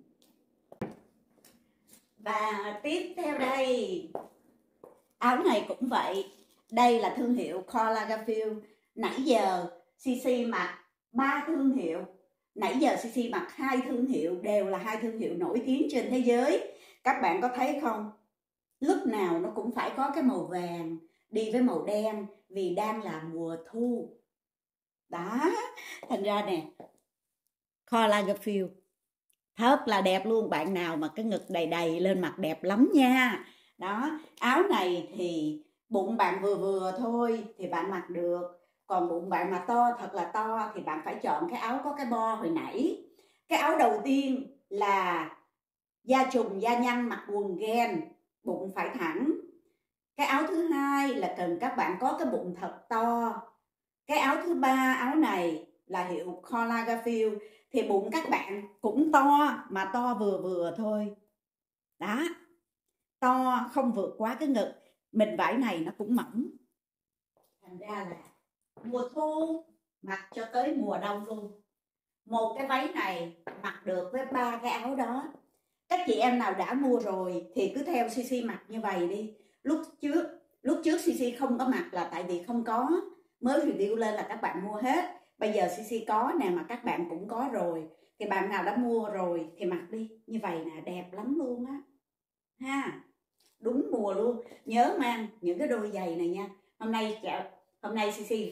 Và tiếp theo đây, áo này cũng vậy. Đây là thương hiệu Karl Lagerfeld. Nãy giờ CC mặc 3 thương hiệu. Nãy giờ CC mặc 2 thương hiệu, đều là 2 thương hiệu nổi tiếng trên thế giới. Các bạn có thấy không? Lúc nào nó cũng phải có cái màu vàng đi với màu đen, vì đang là mùa thu. Đó, thành ra nè, Karl Lagerfeld thật là đẹp luôn. Bạn nào mà cái ngực đầy đầy lên mặc đẹp lắm nha. Đó, áo này thì bụng bạn vừa vừa thôi thì bạn mặc được. Còn bụng bạn mà to, thật là to, thì bạn phải chọn cái áo có cái bo hồi nãy. Cái áo đầu tiên là da trùng da nhăn mặc quần gen, bụng phải thẳng. Cái áo thứ hai là cần các bạn có cái bụng thật to. Cái áo thứ ba, áo này là hiệu Karl Lagerfeld, thì bụng các bạn cũng to mà to vừa vừa thôi. Đó, to không vượt quá cái ngực. Mịn vải này nó cũng mỏng. Thành ra là mùa thu mặc cho tới mùa đông luôn. Một cái váy này mặc được với 3 cái áo đó. Các chị em nào đã mua rồi thì cứ theo CC mặc như vậy đi. Lúc trước CC không có mặc là tại vì không có, mới review lên là các bạn mua hết. Bây giờ CC có nè, mà các bạn cũng có rồi, thì bạn nào đã mua rồi thì mặc đi. Như vậy nè, đẹp lắm luôn á ha. Đúng mùa luôn. Nhớ mang những cái đôi giày này nha. Hôm nay CC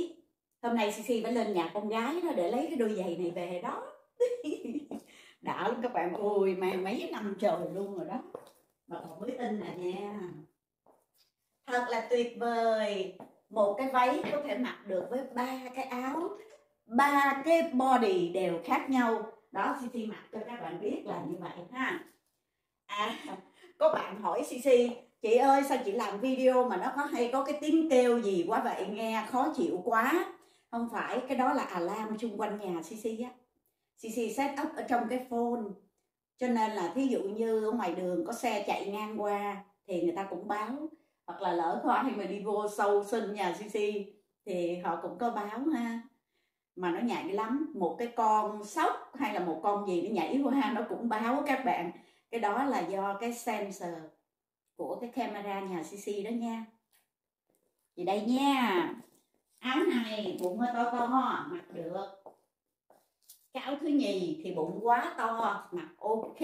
phải lên nhà con gái đó để lấy cái đôi giày này về đó. Đã lắm các bạn. Ôi, mang mấy năm trời luôn rồi đó mà còn mới tin nè nha. Thật là tuyệt vời. Một cái váy có thể mặc được với 3 cái áo, 3 cái body đều khác nhau. Đó, CC mặc cho các bạn biết là như vậy ha. Có bạn hỏi CC, chị ơi sao chị làm video mà nó có cái tiếng kêu gì quá vậy, nghe khó chịu quá. Không phải, cái đó là alarm chung quanh nhà CC á. CC set up ở trong cái phone, cho nên là thí dụ như ở ngoài đường có xe chạy ngang qua thì người ta cũng báo. hoặc là lỡ có ai mà đi vô sâu sân nhà CC thì họ cũng có báo ha. Mà nó nhạy lắm, một cái con sóc hay là một con gì nó nhảy qua nó cũng báo các bạn. Cái đó là do cái sensor của cái camera nhà CC đó nha. Thì đây nha, áo này bụng hơi to to mặc được. Cái áo thứ nhì thì bụng quá to mặc ok.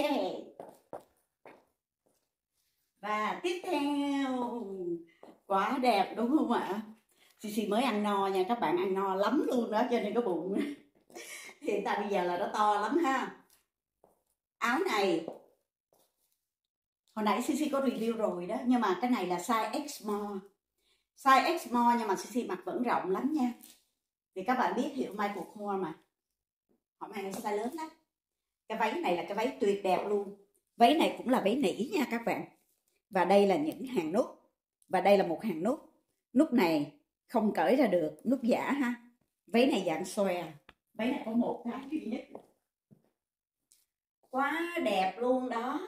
Và tiếp theo, quá đẹp đúng không ạ? CC mới ăn no nha, các bạn ăn no lắm luôn đó, cho nên cái bụng hiện tại bây giờ là nó to lắm ha. Áo này hồi nãy CC có review rồi đó, nhưng mà cái này là size X small. Size X small nhưng mà CC mặc vẫn rộng lắm nha. Vì các bạn biết hiệu Michael Kors mà, họ mang size lớn lắm. Cái váy này là cái váy tuyệt đẹp luôn. Váy này cũng là váy nỉ nha các bạn. Và đây là những hàng nút. Và đây là một hàng nút. Nút này không cởi ra được, nút giả ha. Váy này dạng xòe. Váy này có một cái duy nhất. Quá đẹp luôn đó.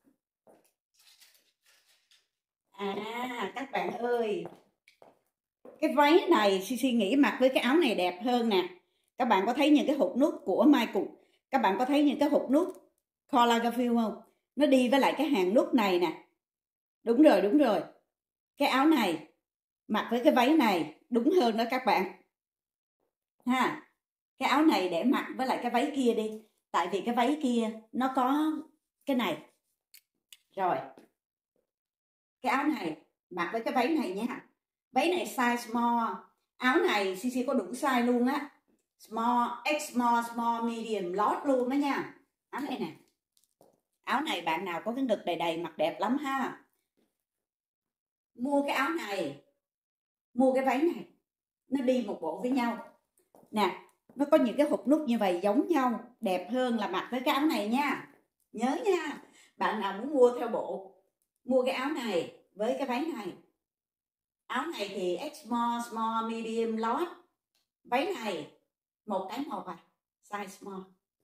À các bạn ơi, cái váy này CC nghĩ mặc với cái áo này đẹp hơn nè. Các bạn có thấy những cái hụt nút của Michael, các bạn có thấy những cái hụt nút Karl Lagerfeld không? Nó đi với lại cái hàng nút này nè. Đúng rồi, đúng rồi. Cái áo này mặc với cái váy này đúng hơn đó các bạn ha. Cái áo này để mặc với lại cái váy kia đi, tại vì cái váy kia nó có cái này. Rồi cái áo này mặc với cái váy này nha. Váy này size small. Áo này CC có đủ size luôn á. Small, X small, small, medium, large luôn đó nha. Áo này nè. Áo này bạn nào có cái ngực đầy đầy mặc đẹp lắm ha. Mua cái áo này, mua cái váy này, nó đi một bộ với nhau nè. Nó có những cái hụt nút như vậy giống nhau, đẹp hơn là mặc với cái áo này nha. Nhớ nha, bạn nào muốn mua theo bộ, mua cái áo này với cái váy này. Áo này thì X small, small, medium, large. Váy này một cái một à, size small.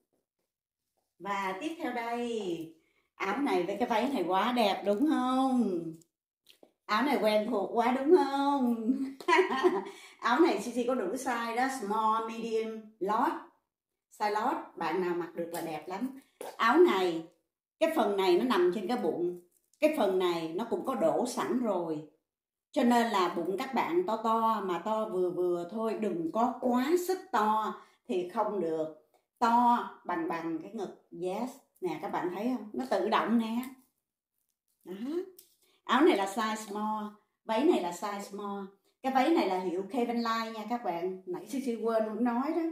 Và tiếp theo đây, áo này với cái váy này quá đẹp đúng không? Áo này quen thuộc quá đúng không? Áo này CC có đủ size đó, small, medium, large. Size large, bạn nào mặc được là đẹp lắm. Áo này, cái phần này nó nằm trên cái bụng. Cái phần này nó cũng có đổ sẵn rồi. Cho nên là bụng các bạn to to mà to vừa vừa thôi, đừng có quá sức to thì không được. To bằng cái ngực. Yes, nè các bạn thấy không? Nó tự động nè. Đó. Áo này là size small, váy này là size small. Cái váy này là hiệu Kevin Line nha các bạn. Nãy CC quên không nói đó.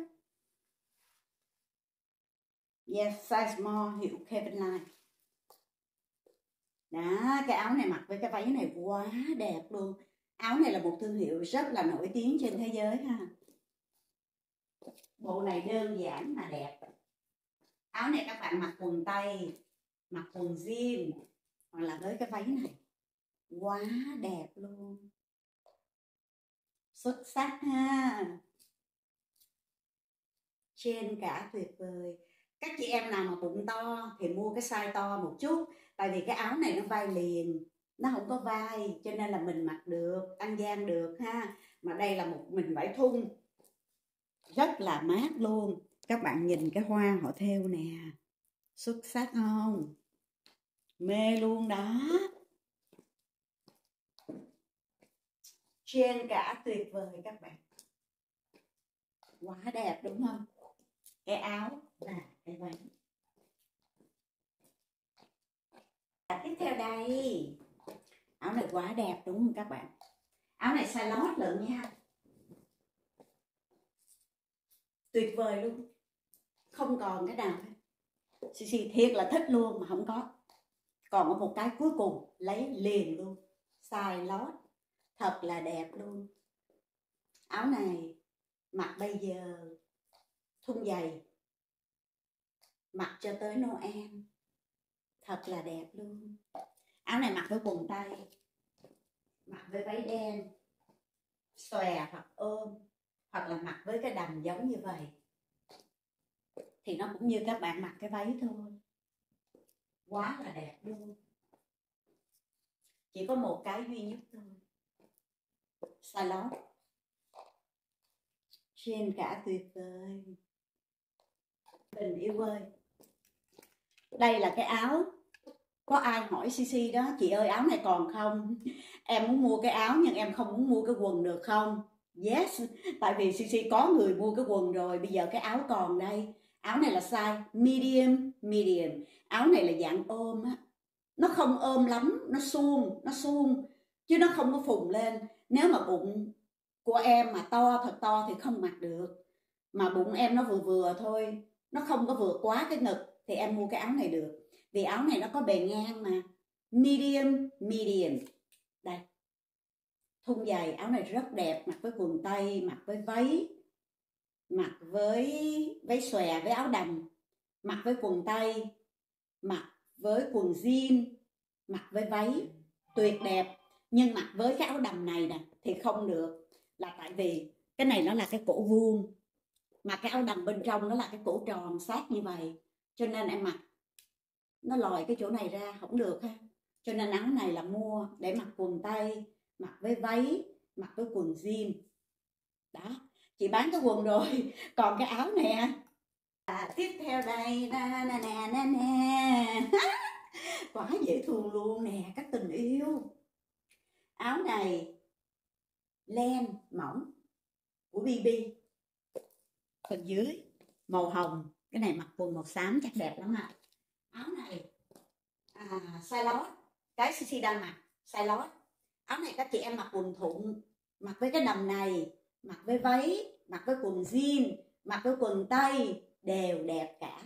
Yes, size small, hiệu Kevin Line. Đó, cái áo này mặc với cái váy này quá đẹp luôn. Áo này là một thương hiệu rất là nổi tiếng trên thế giới ha. Bộ này đơn giản mà đẹp. Áo này các bạn mặc quần tây, mặc quần jean, hoặc là với cái váy này quá đẹp luôn. Xuất sắc ha. Trên cả tuyệt vời. Các chị em nào mà bụng to thì mua cái size to một chút. Tại vì cái áo này nó vai liền, nó không có vai, cho nên là mình mặc được, ăn gian được ha. Mà đây là một mình vải thun, rất là mát luôn. Các bạn nhìn cái hoa họ thêu nè, xuất sắc không? Mê luôn đó. Trên cả tuyệt vời các bạn. Quá đẹp đúng không? Cái áo và cái váy. Tiếp theo đây, áo này quá đẹp đúng không các bạn? Áo này size lót lận nha. Tuyệt vời luôn. Không còn cái nào hết. CC thiệt là thích luôn mà không có. Còn có một cái cuối cùng lấy liền luôn. Size lót. Thật là đẹp luôn. Áo này mặc bây giờ thun dày, mặc cho tới Noel. Thật là đẹp luôn. Áo này mặc với quần tây, mặc với váy đen, xòe hoặc ôm, hoặc là mặc với cái đầm giống như vậy. Thì nó cũng như các bạn mặc cái váy thôi. Quá là đẹp luôn. chỉ có một cái duy nhất thôi, size lót. Trên cả tuyệt vời. Tình yêu ơi, đây là cái áo. Có ai hỏi CC đó, chị ơi áo này còn không? Em muốn mua cái áo nhưng em không muốn mua cái quần được không? Yes, tại vì CC có người mua cái quần rồi, bây giờ cái áo còn đây. Áo này là size medium. Áo này là dạng ôm á. Nó không ôm lắm, nó suông chứ nó không có phùng lên. Nếu mà bụng của em mà to, thật to thì không mặc được. Mà bụng em nó vừa vừa thôi, nó không có vượt quá cái ngực thì em mua cái áo này được. Vì áo này nó có bề ngang mà. Medium. Đây. Thun dày, áo này rất đẹp, mặc với quần tây, mặc với váy. Mặc với váy xòe với áo đầm. Mặc với quần tây, mặc với quần jean, mặc với váy. Tuyệt đẹp. Nhưng mặc với cái áo đầm này nè thì không được. Là tại vì cái này nó là cái cổ vuông, mà cái áo đầm bên trong nó là cái cổ tròn sát như vậy. Cho nên em mặc nó lòi cái chỗ này ra không được ha. Cho nên áo này là mua để mặc quần tây, mặc với váy, mặc với quần jean. Đó, chị bán cái quần rồi, còn cái áo nè. Tiếp theo đây, nè. Quá dễ thương luôn nè, các tình yêu. Áo này len mỏng của BB, phần dưới màu hồng. Cái này mặc quần màu xám chắc đẹp lắm ạ. Áo này size lót, cái CC đang mặc size lót. Áo này các chị em mặc quần thụng, mặc với cái đầm này, mặc với váy, mặc với quần jean, mặc với quần tây đều đẹp cả.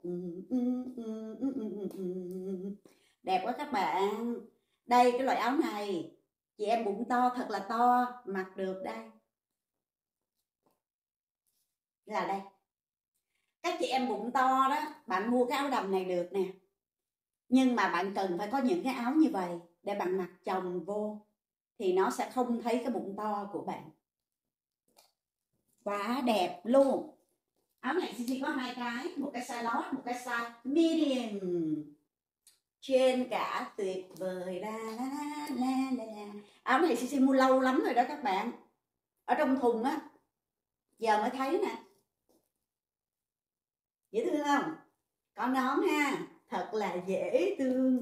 Đẹp quá các bạn. Đây, cái loại áo này chị em bụng to thật là to mặc được đây. Là đây. Các chị em bụng to đó, bạn mua cái áo đầm này được nè. Nhưng mà bạn cần phải có những cái áo như vậy để bạn mặc chồng vô thì nó sẽ không thấy cái bụng to của bạn. Quá đẹp luôn. Áo này CC có hai cái, một cái size lót, một cái size medium. Trên cả tuyệt vời. Áo này CC mua lâu lắm rồi đó các bạn. Ở trong thùng á, giờ mới thấy nè. Dễ thương không? Có nón ha, thật là dễ thương.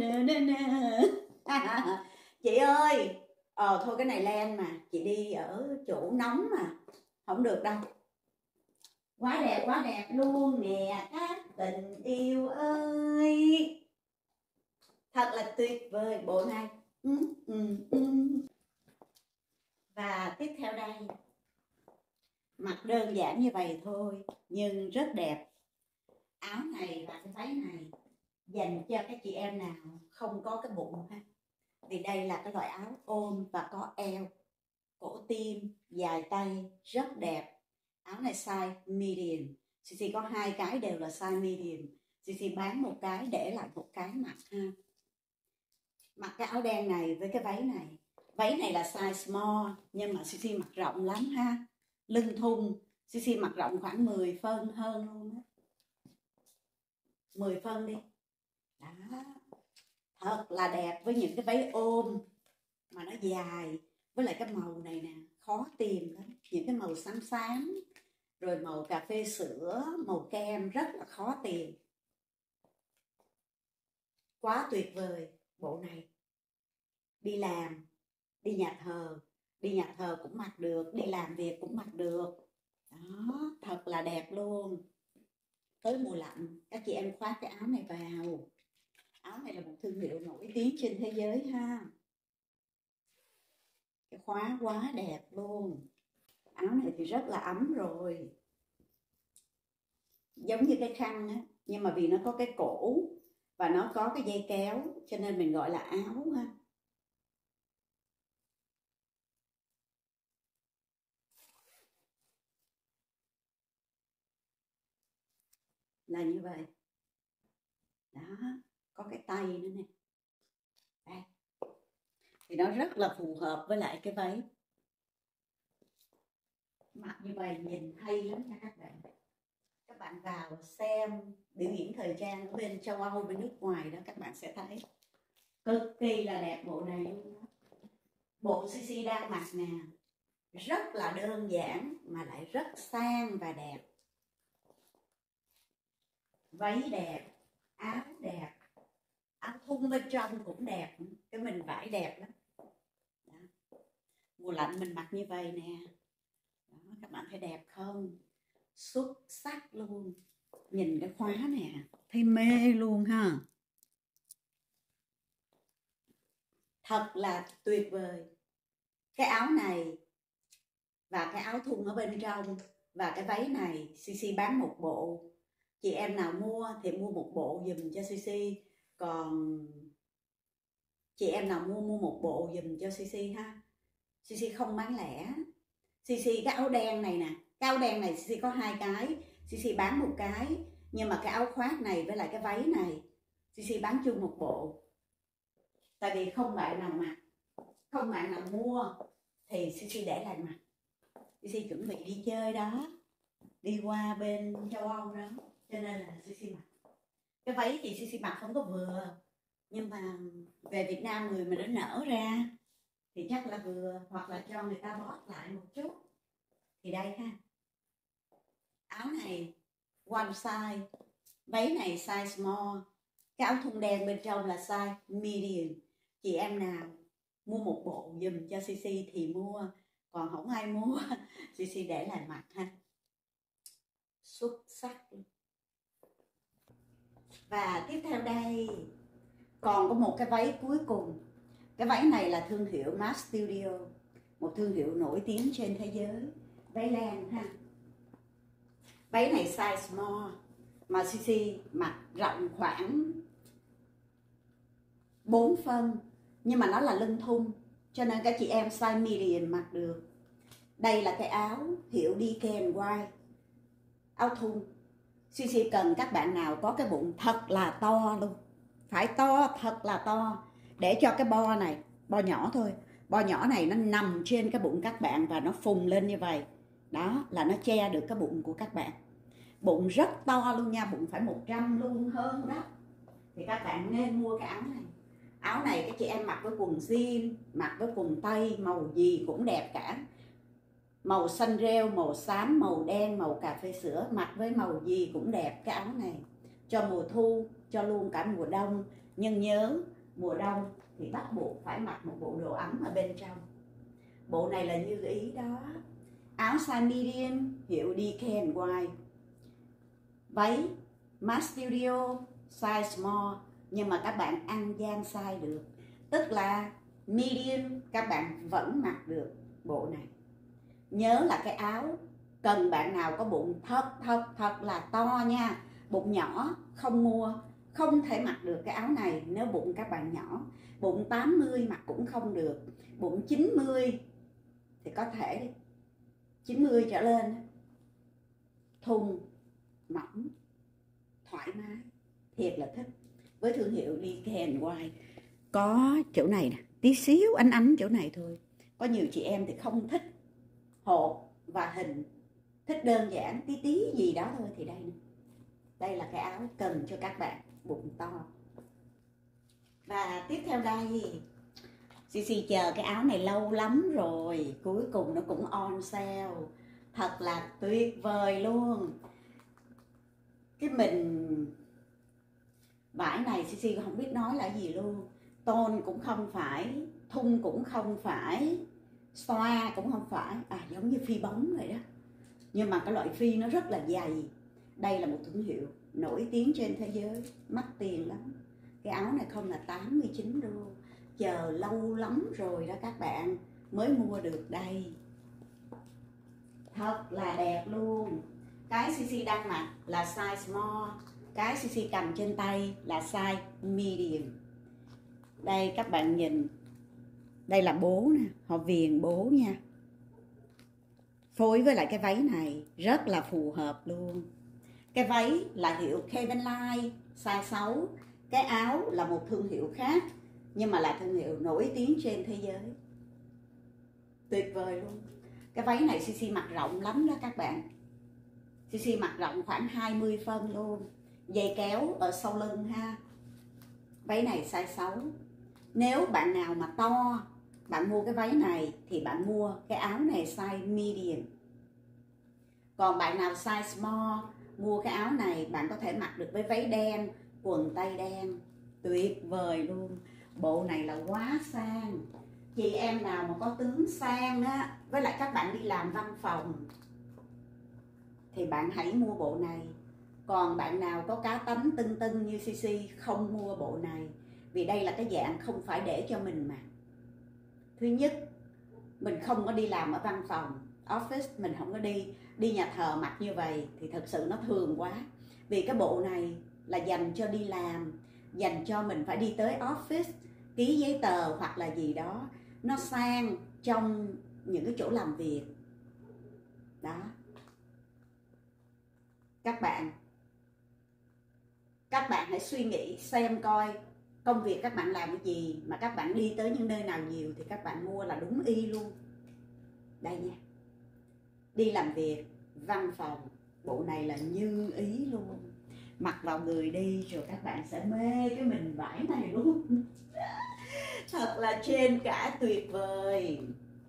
Chị ơi, thôi cái này len mà, chị đi ở chỗ nóng mà, không được đâu. Quá đẹp luôn nè các tình yêu ơi. Thật là tuyệt vời bộ này. Và tiếp theo đây, mặc đơn giản như vậy thôi nhưng rất đẹp. Áo này và cái váy này dành cho các chị em nào không có cái bụng ha. Vì đây là cái loại áo ôm và có eo, cổ tim, dài tay, rất đẹp. Áo này size medium. CC có hai cái đều là size medium. CC bán một cái để lại một cái mặc ha. Mặc cái áo đen này với cái váy này. Váy này là size small nhưng mà CC mặc rộng lắm ha. Lưng thun, CC mặc rộng khoảng 10 phân hơn luôn á. 10 phân đi. Đó. Thật là đẹp với những cái váy ôm mà nó dài. Với lại cái màu này nè, khó tìm lắm. Những cái màu xám xám, rồi màu cà phê sữa, màu kem rất là khó tìm. Quá tuyệt vời bộ này. Đi làm, đi nhà thờ cũng mặc được, đi làm việc cũng mặc được. Đó, thật là đẹp luôn. Tới mùa lạnh, các chị em khoác cái áo này vào. Áo này là một thương hiệu nổi tiếng trên thế giới ha. Cái khóa quá đẹp luôn. Áo này thì rất là ấm rồi. Giống như cái khăn á, nhưng mà vì nó có cái cổ và nó có cái dây kéo cho nên mình gọi là áo ha. Là như vậy. Đó, có cái tay nữa nè. Đây. Thì nó rất là phù hợp với lại cái váy. Mặc như vậy nhìn hay lắm nha các bạn. Các bạn vào xem biểu diễn thời trang ở bên châu Âu, bên nước ngoài đó, các bạn sẽ thấy cực kỳ là đẹp bộ này luôn đó. Bộ CC đang mặc nè, rất là đơn giản mà lại rất sang và đẹp. Váy đẹp, áo đẹp, áo thun bên trong cũng đẹp, cái mình vải đẹp lắm đó. Mùa lạnh mình mặc như vậy nè đó, các bạn thấy đẹp không? Xuất sắc luôn. Nhìn cái khóa nè, thấy mê luôn ha. Thật là tuyệt vời. Cái áo này và cái áo thun ở bên trong và cái váy này CC bán một bộ. Chị em nào mua thì mua một bộ dùm cho CC. Còn chị em nào mua một bộ dùm cho CC ha. CC không bán lẻ. CC cái áo đen này nè, cái áo đen này CC có 2 cái, CC bán một cái. Nhưng mà cái áo khoác này với lại cái váy này CC bán chung một bộ. Tại vì không bạn nào mặc, không bạn nào mua thì CC để lại mặc. CC chuẩn bị đi chơi đó, đi qua bên châu Âu đó, cho nên là CC mặc. Cái váy thì CC mặc không có vừa, nhưng mà về Việt Nam người mình nó nở ra thì chắc là vừa, hoặc là cho người ta bóp lại một chút. Thì đây ha, áo này one size, váy này size small, cái áo thun đen bên trong là size medium. Chị em nào mua một bộ dùm cho CC thì mua, còn không ai mua CC để lại mặc ha. Xuất sắc. Và tiếp theo đây còn có một cái váy cuối cùng. Cái váy này là thương hiệu Mass Studio, một thương hiệu nổi tiếng trên thế giới. Váy len ha. Váy này size small mà CC mặc rộng khoảng 4 phân, nhưng mà nó là lưng thun cho nên các chị em size medium mặc được. Đây là cái áo hiệu DKNY, áo thun. CC cần các bạn nào có cái bụng thật là to luôn, phải to, thật là to, để cho cái bo này, bo nhỏ thôi, bo nhỏ này nó nằm trên cái bụng các bạn và nó phùng lên như vậy. Đó là nó che được cái bụng của các bạn. Bụng rất to luôn nha, bụng phải 100 luôn hơn đó. Thì các bạn nên mua cái áo này. Áo này các chị em mặc với quần jean, mặc với quần tây, màu gì cũng đẹp cả. Màu xanh rêu, màu xám, màu đen, màu cà phê sữa, mặc với màu gì cũng đẹp cái áo này. Cho mùa thu, cho luôn cả mùa đông. Nhưng nhớ, mùa đông thì bắt buộc phải mặc một bộ đồ ấm ở bên trong. Bộ này là như ý đó. Áo size medium, hiệu DKNY. Váy Mass Studio, size small, nhưng mà các bạn ăn gian size được. Tức là medium các bạn vẫn mặc được bộ này. Nhớ là cái áo cần bạn nào có bụng thật là to nha. Bụng nhỏ không mua, không thể mặc được cái áo này nếu bụng các bạn nhỏ. Bụng 80 mặc cũng không được. Bụng 90 thì có thể đi, 90 trở lên. Thun mỏng, thoải mái, thiệt là thích. Với thương hiệu DKNY. Có chỗ này nè, tí xíu ánh ánh chỗ này thôi. Có nhiều chị em thì không thích hộp và hình, thích đơn giản tí tí gì đó thôi thì đây nè. Đây là cái áo cần cho các bạn bụng to. Và tiếp theo đây, CC chờ cái áo này lâu lắm rồi, cuối cùng nó cũng on sale. Thật là tuyệt vời luôn. Cái mình vải này CC không biết nói là gì luôn. Tôn cũng không phải, thun cũng không phải, xoa cũng không phải, giống như phi bóng vậy đó. Nhưng mà cái loại phi nó rất là dày. Đây là một thương hiệu nổi tiếng trên thế giới, mắc tiền lắm. Cái áo này không là 89 đô. Chờ lâu lắm rồi đó các bạn mới mua được đây. Thật là đẹp luôn. Cái CC đang mặc là size small, cái CC cầm trên tay là size medium. Đây các bạn nhìn, đây là bố nè, họ viền bố nha. Phối với lại cái váy này rất là phù hợp luôn. Cái váy là hiệu Kevin Line size 6. Cái áo là một thương hiệu khác, nhưng mà là thương hiệu nổi tiếng trên thế giới. Tuyệt vời luôn. Cái váy này CC mặc rộng lắm đó các bạn. CC mặc rộng khoảng 20 phân luôn. Dây kéo ở sau lưng ha. Váy này size 6. Nếu bạn nào mà to, bạn mua cái váy này thì bạn mua cái áo này size medium. Còn bạn nào size small, mua cái áo này bạn có thể mặc được với váy đen, quần tây đen. Tuyệt vời luôn. Bộ này là quá sang. Chị em nào mà có tướng sang á, với lại các bạn đi làm văn phòng thì bạn hãy mua bộ này. Còn bạn nào có cá tánh tưng tưng như CC không mua bộ này, vì đây là cái dạng không phải để cho mình mặc. Thứ nhất, mình không có đi làm ở văn phòng, office, mình không có đi nhà thờ mặc như vậy thì thật sự nó thường quá. Vì cái bộ này là dành cho đi làm, dành cho mình phải đi tới office, ký giấy tờ hoặc là gì đó, nó sang trong những cái chỗ làm việc. Đó. Các bạn hãy suy nghĩ xem coi công việc các bạn làm cái gì mà các bạn đi tới những nơi nào nhiều thì các bạn mua là đúng y luôn. Đây nha, đi làm việc, văn phòng, bộ này là như ý luôn. Mặc vào người đi rồi các bạn sẽ mê cái mình vải này luôn. Thật là trên cả, tuyệt vời.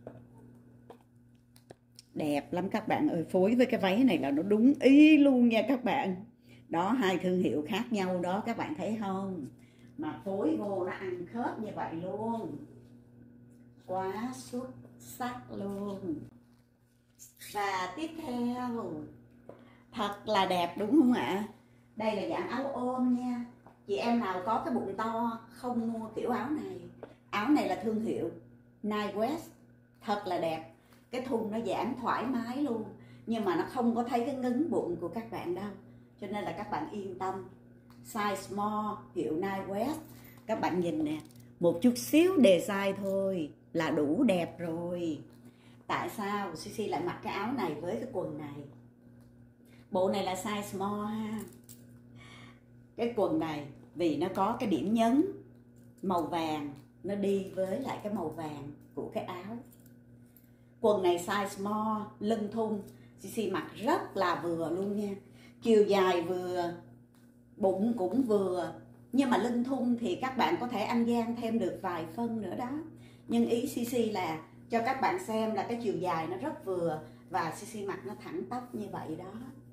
Đẹp lắm các bạn ơi, phối với cái váy này là nó đúng ý luôn nha các bạn. Đó, hai thương hiệu khác nhau đó, các bạn thấy không? Mà phối vô nó ăn khớp như vậy luôn. Quá xuất sắc luôn. Và tiếp theo, thật là đẹp đúng không ạ? Đây là dạng áo ôm nha. Chị em nào có cái bụng to không mua kiểu áo này. Áo này là thương hiệu Nine West. Thật là đẹp. Cái thun nó giãn thoải mái luôn. Nhưng mà nó không có thấy cái ngấn bụng của các bạn đâu. Cho nên là các bạn yên tâm. Size small, hiệu Nine West. Các bạn nhìn nè, một chút xíu design thôi là đủ đẹp rồi. Tại sao CC lại mặc cái áo này với cái quần này? Bộ này là size small ha. Cái quần này vì nó có cái điểm nhấn màu vàng, nó đi với lại cái màu vàng của cái áo. Quần này size small, lưng thun, CC mặc rất là vừa luôn nha. Chiều dài vừa, bụng cũng vừa. Nhưng mà lưng thun thì các bạn có thể ăn gian thêm được vài phân nữa đó. Nhưng ý CC là cho các bạn xem là cái chiều dài nó rất vừa. Và CC mặc nó thẳng tắp như vậy đó.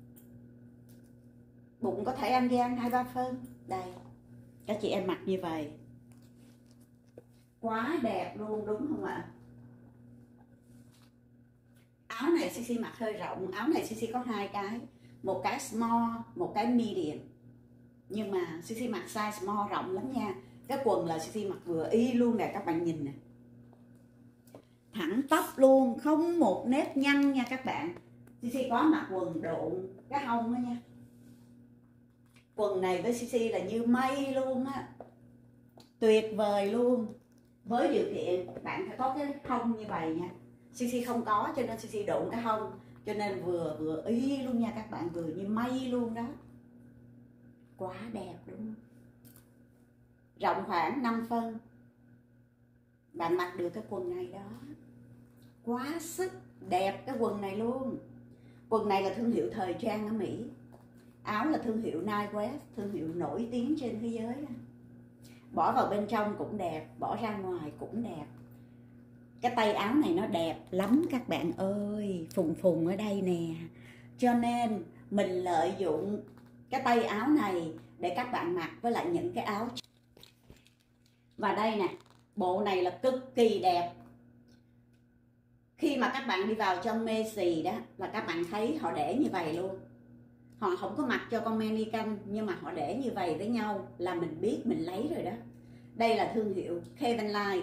Bụng có thể ăn gian 2-3 phân. Đây, các chị em mặc như vậy. Quá đẹp luôn đúng không ạ? Áo này CC mặc hơi rộng. Áo này CC có hai cái. Một cái small, một cái medium. Nhưng mà CC mặc size small rộng lắm nha. Cái quần là CC mặc vừa y luôn nè, các bạn nhìn nè. Thẳng tắp luôn, không một nếp nhăn nha các bạn. CC có mặc quần độn cái hông đó nha. Quần này với CC là như mây luôn á. Tuyệt vời luôn. Với điều kiện bạn phải có cái hông như vậy nha. CC không có cho nên CC độn cái hông. Cho nên vừa y luôn nha các bạn, vừa như mây luôn đó. Quá đẹp đúng không? Rộng khoảng 5 phân. Bạn mặc được cái quần này đó. Quá sức đẹp cái quần này luôn. Quần này là thương hiệu thời trang ở Mỹ. Áo là thương hiệu Nine West, thương hiệu nổi tiếng trên thế giới. Bỏ vào bên trong cũng đẹp, bỏ ra ngoài cũng đẹp. Cái tay áo này nó đẹp lắm các bạn ơi, phùng phùng ở đây nè. Cho nên mình lợi dụng cái tay áo này để các bạn mặc với lại những cái áo. Và đây nè, bộ này là cực kỳ đẹp. Khi mà các bạn đi vào trong Macy's đó là các bạn thấy họ để như vậy luôn. Họ không có mặc cho con mannequin nhưng mà họ để như vậy với nhau là mình biết mình lấy rồi đó. Đây là thương hiệu Kevin Line.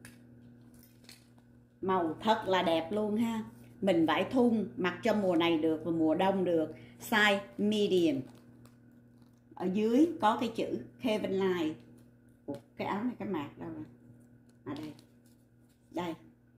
Màu thật là đẹp luôn ha. Mình vải thun mặc cho mùa này được và mùa đông được. Size medium. Ở dưới có cái chữ Kevin Line. Ủa, cái áo này cái mạc đâu rồi? À đây. Đây.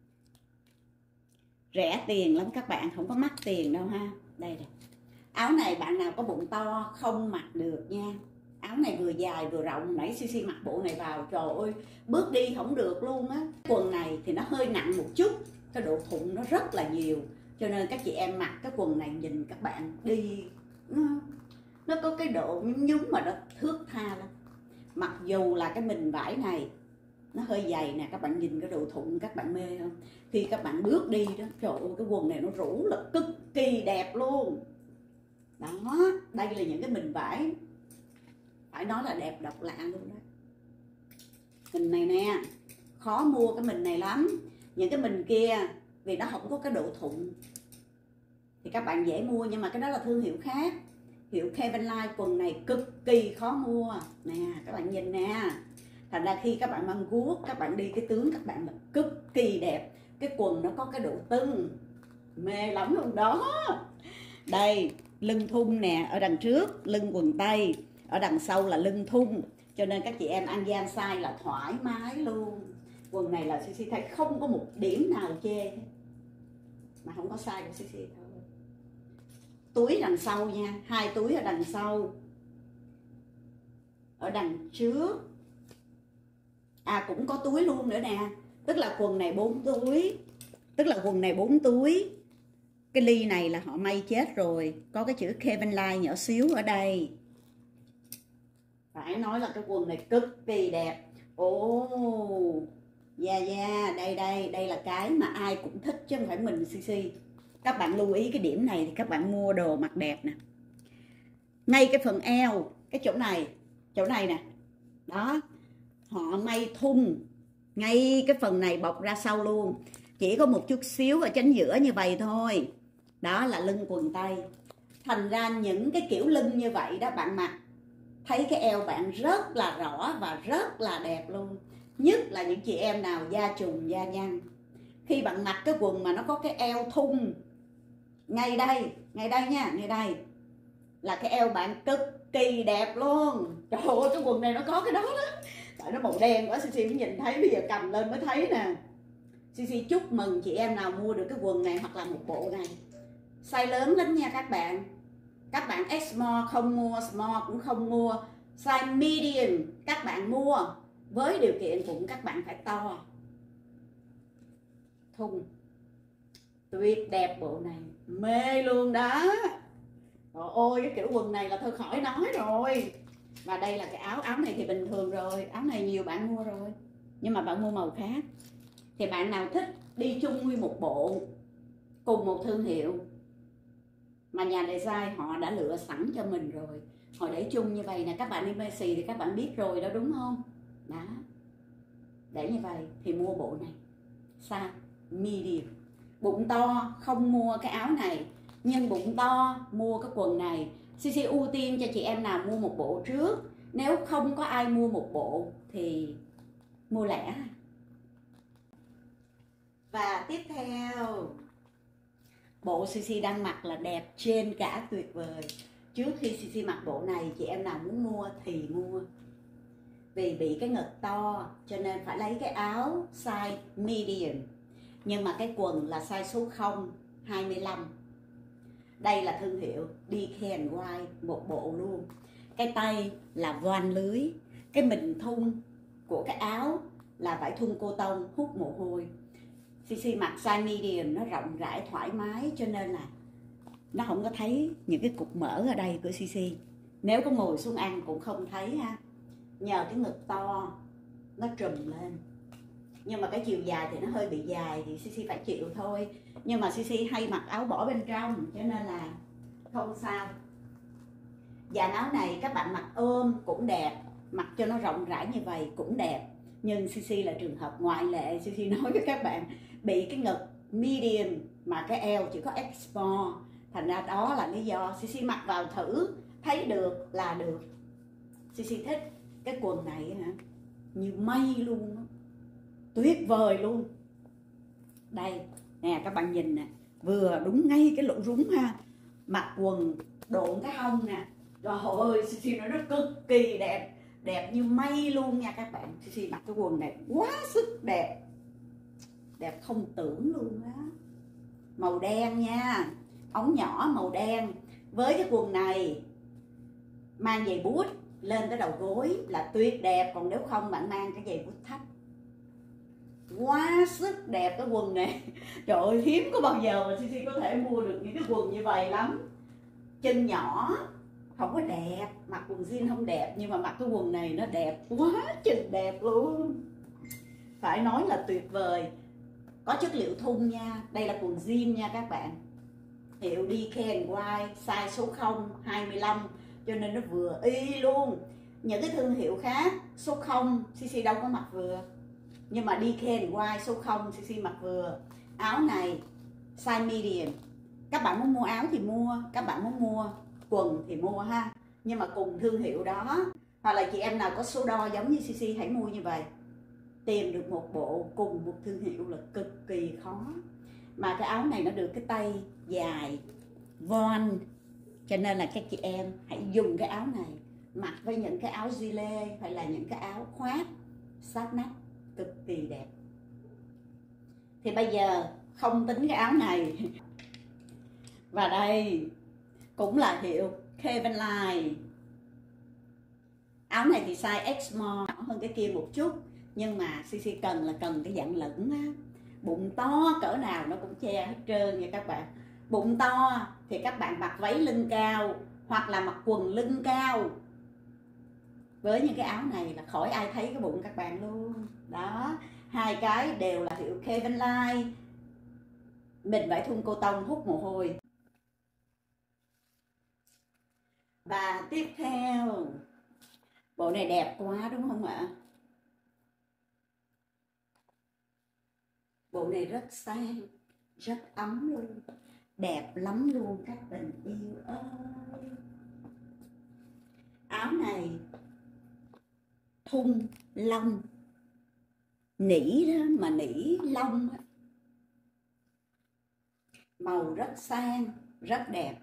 Rẻ tiền lắm các bạn, không có mắc tiền đâu ha. Đây này. Áo này bạn nào có bụng to không mặc được nha. Áo này vừa dài vừa rộng. Nãy CC mặc bộ này vào, trời ơi, bước đi không được luôn á. Quần này thì nó hơi nặng một chút, cái độ thụng nó rất là nhiều. Cho nên các chị em mặc cái quần này nhìn các bạn đi nó có cái độ nhún mà nó thướt tha lắm. Mặc dù là cái mình vải này nó hơi dày nè, các bạn nhìn cái độ thụng các bạn mê không? Khi các bạn bước đi đó, trời ơi cái quần này nó rũ là cực kỳ đẹp luôn. Đó, đây là những cái mình vải phải nói là đẹp độc lạ luôn đó. Mình này nè, khó mua cái mình này lắm. Những cái mình kia vì nó không có cái độ thụng thì các bạn dễ mua, nhưng mà cái đó là thương hiệu khác. Hiệu Kevin Line quần này cực kỳ khó mua nè, các bạn nhìn nè. Thành ra khi các bạn mang guốc, các bạn đi cái tướng các bạn là cực kỳ đẹp. Cái quần nó có cái độ tưng, mê lắm luôn đó. Đây, lưng thun nè, ở đằng trước lưng quần tây, ở đằng sau là lưng thun, cho nên các chị em ăn gian size là thoải mái luôn. Quần này là Sisi thấy không có một điểm nào chê mà không có size của Sisi thôi. Túi đằng sau nha, 2 túi ở đằng sau, ở đằng trước cũng có túi luôn nữa nè. Tức là quần này 4 túi, cái ly này là họ may chết rồi, có cái chữ Kevin Line nhỏ xíu ở đây. Phải nói là cái quần này cực kỳ đẹp. Đây là cái mà ai cũng thích chứ không phải mình Sisi. Các bạn lưu ý cái điểm này thì các bạn mua đồ mặc đẹp nè. Ngay cái phần eo, cái chỗ này nè, đó, họ may thun ngay cái phần này bọc ra sau luôn, chỉ có một chút xíu ở chính giữa như vậy thôi. Đó là lưng quần tây. Thành ra những cái kiểu lưng như vậy đó bạn mặc thấy cái eo bạn rất là rõ và rất là đẹp luôn. Nhất là những chị em nào da trùng da nhăn, khi bạn mặc cái quần mà nó có cái eo thun ngay đây nha, ngay đây là cái eo bạn cực kỳ đẹp luôn. Trời ơi cái quần này nó có cái đó đó, tại nó màu đen quá Sisi mới nhìn thấy, bây giờ cầm lên mới thấy nè. Sisi chúc mừng chị em nào mua được cái quần này hoặc là một bộ này. Size lớn lắm nha các bạn. Các bạn small không mua, small cũng không mua, size medium các bạn mua, với điều kiện bụng các bạn phải to. Thun tuyệt đẹp, bộ này mê luôn đó. Trời ơi cái kiểu quần này là thôi khỏi nói rồi. Và đây là cái áo này thì bình thường rồi, áo này nhiều bạn mua rồi, nhưng mà bạn mua màu khác. Thì bạn nào thích đi chung nguyên một bộ cùng một thương hiệu mà nhà design họ đã lựa sẵn cho mình rồi, họ để chung như vậy nè. Các bạn đi Macy thì các bạn biết rồi đó đúng không? Đó, để như vậy thì mua bộ này size medium. Bụng to không mua cái áo này, nhưng bụng to mua cái quần này. Sisi ưu tiên cho chị em nào mua một bộ trước, nếu không có ai mua một bộ thì mua lẻ. Và tiếp theo, bộ Sisi đang mặc là đẹp trên cả tuyệt vời. Trước khi Sisi mặc bộ này, chị em nào muốn mua thì mua. Vì bị cái ngực to cho nên phải lấy cái áo size medium, nhưng mà cái quần là size số 0, 25. Đây là thương hiệu DKNY, một bộ luôn. Cái tay là voan lưới, cái mình thun của cái áo là vải thun cô tông hút mồ hôi. Sisi mặc size medium, nó rộng rãi thoải mái cho nên là nó không có thấy những cái cục mỡ ở đây của Sisi. Nếu có ngồi xuống ăn cũng không thấy ha, nhờ cái ngực to nó trùm lên. Nhưng mà cái chiều dài thì nó hơi bị dài thì Sisi phải chịu thôi. Nhưng mà Sisi hay mặc áo bỏ bên trong cho nên là không sao. Dàn áo này các bạn mặc ôm cũng đẹp, mặc cho nó rộng rãi như vậy cũng đẹp. Nhưng Sisi là trường hợp ngoại lệ. Sisi nói với các bạn, bị cái ngực medium mà cái eo chỉ có X4. Thành ra đó là lý do Sisi mặc vào thử, thấy được là được. Sisi thích cái quần này hả, như mây luôn đó. Tuyệt vời luôn. Đây nè các bạn nhìn nè, vừa đúng ngay cái lỗ rúng ha. Mặc quần độn cái hông nè, trời ơi Sisi nói nó cực kỳ đẹp, đẹp như mây luôn nha các bạn. Sisi mặc cái quần này quá sức đẹp, đẹp không tưởng luôn á. Màu đen nha, ống nhỏ màu đen. Với cái quần này mang giày bút lên tới đầu gối là tuyệt đẹp. Còn nếu không bạn mang cái giày bút thấp, quá sức đẹp cái quần này. Trời ơi hiếm có bao giờ mà Sisi có thể mua được những cái quần như vậy lắm. Chân nhỏ không có đẹp, mặc quần jean không đẹp, nhưng mà mặc cái quần này nó đẹp quá chừng đẹp luôn. phải nói là tuyệt vời. Có chất liệu thun nha, đây là quần jean nha các bạn. Hiệu DKNY, size số 0, 25, cho nên nó vừa y luôn. Những cái thương hiệu khác số 0 CC đâu có mặc vừa, nhưng mà DKNY số 0 CC mặc vừa. Áo này size medium, các bạn muốn mua áo thì mua, các bạn muốn mua quần thì mua ha, nhưng mà cùng thương hiệu đó. Hoặc là chị em nào có số đo giống như CC hãy mua như vậy. Tìm được một bộ cùng một thương hiệu là cực kỳ khó. Mà cái áo này nó được cái tay dài von, cho nên là các chị em hãy dùng cái áo này mặc với những cái áo gilet hay là những cái áo khoác sát nách, cực kỳ đẹp. Thì bây giờ không tính cái áo này. Và đây cũng là hiệu Calvin Klein. Áo này thì size X small, nhỏ hơn cái kia một chút, nhưng mà CC cần là cần cái dạng lửng á. Bụng to cỡ nào nó cũng che hết trơn nha các bạn. Bụng to thì các bạn mặc váy lưng cao hoặc là mặc quần lưng cao, với những cái áo này là khỏi ai thấy cái bụng các bạn luôn. Đó, hai cái đều là hiệu Calvin Klein. Mình vải thun cô tông hút mồ hôi. Và tiếp theo, bộ này đẹp quá đúng không ạ? Bộ này rất sang, rất ấm luôn, đẹp lắm luôn các tình yêu ơi. Áo này thun lông, nỉ đó mà nỉ lông đó. Màu rất sang, rất đẹp.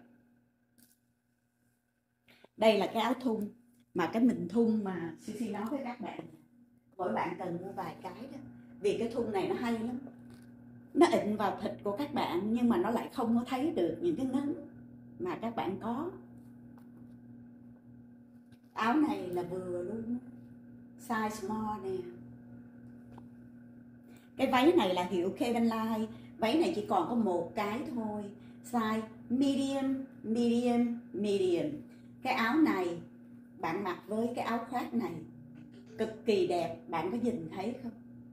Đây là cái áo thun, mà cái mình thun mà CC nói với các bạn, mỗi bạn cần mua vài cái đó. Vì cái thun này nó hay lắm, nó ịn vào thịt của các bạn, nhưng mà nó lại không có thấy được những cái ngấn mà các bạn có. Áo này là vừa luôn, size small nè. Cái váy này là hiệu Calvin Klein. Váy này chỉ còn có một cái thôi, size medium, medium, medium. Cái áo này bạn mặc với cái áo khoác này cực kỳ đẹp, bạn có nhìn thấy không?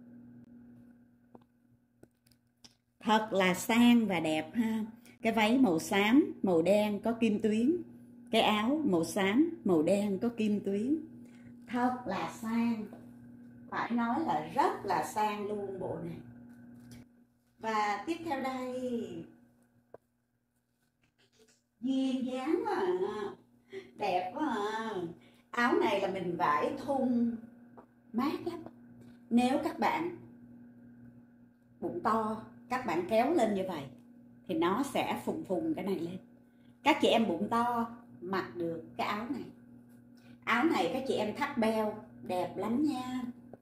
Thật là sang và đẹp ha. Cái váy màu xám, màu đen có kim tuyến. Cái áo màu xám, màu đen có kim tuyến. Thật là sang. Phải nói là rất là sang luôn bộ này. Và tiếp theo đây, duyên dáng quá à, đẹp quá à. Áo này là mình vải thun mát lắm. Nếu các bạn bụng to, các bạn kéo lên như vậy thì nó sẽ phùng phùng cái này lên. Các chị em bụng to mặc được cái áo này. Áo này các chị em thắt beo đẹp lắm nha.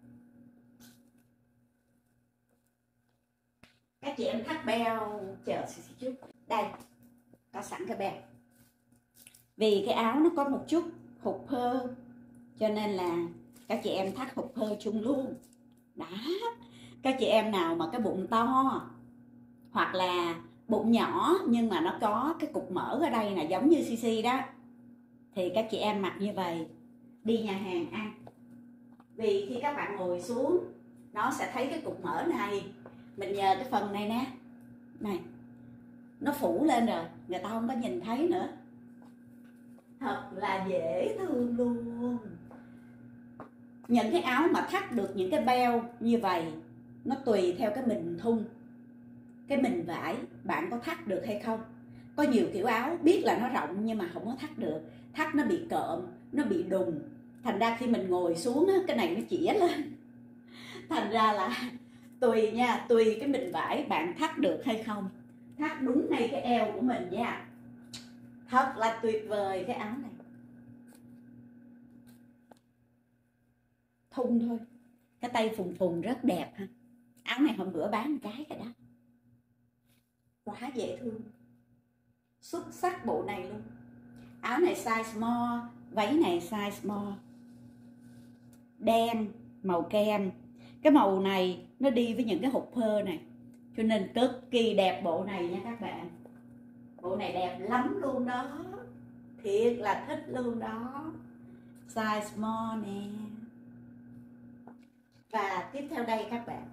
Các chị em thắt beo, chờ xíu chút. Đây, có sẵn cái beo. Vì cái áo nó có một chút hụt hơ, cho nên là các chị em thắt hụt hơ chung luôn. Đó, các chị em nào mà cái bụng to hoặc là bụng nhỏ nhưng mà nó có cái cục mỡ ở đây là giống như CC đó, thì các chị em mặc như vậy đi nhà hàng ăn. Vì khi các bạn ngồi xuống nó sẽ thấy cái cục mỡ này, mình nhờ cái phần này nè, này nó phủ lên rồi, người ta không có nhìn thấy nữa. Thật là dễ thương luôn. Những cái áo mà thắt được những cái beo như vậy nó tùy theo cái mình thun, cái mình vải bạn có thắt được hay không. Có nhiều kiểu áo biết là nó rộng nhưng mà không có thắt được, thắt nó bị cộm, nó bị đùng, thành ra khi mình ngồi xuống á, cái này nó chĩa lên. Thành ra là tùy nha, tùy cái mình vải bạn thắt được hay không. Thắt đúng ngay cái eo của mình nha. Thật là tuyệt vời cái áo này. Thun thôi, cái tay phùng phùng rất đẹp ha. Áo này hôm bữa bán một cái rồi đó, quá dễ thương, xuất sắc bộ này luôn. Áo này size small, váy này size small, đen màu kem. Cái màu này nó đi với những cái hụt hơ này, cho nên cực kỳ đẹp bộ này nha các bạn. Bộ này đẹp lắm luôn đó, thiệt là thích luôn đó. Size small nè. Và tiếp theo đây các bạn,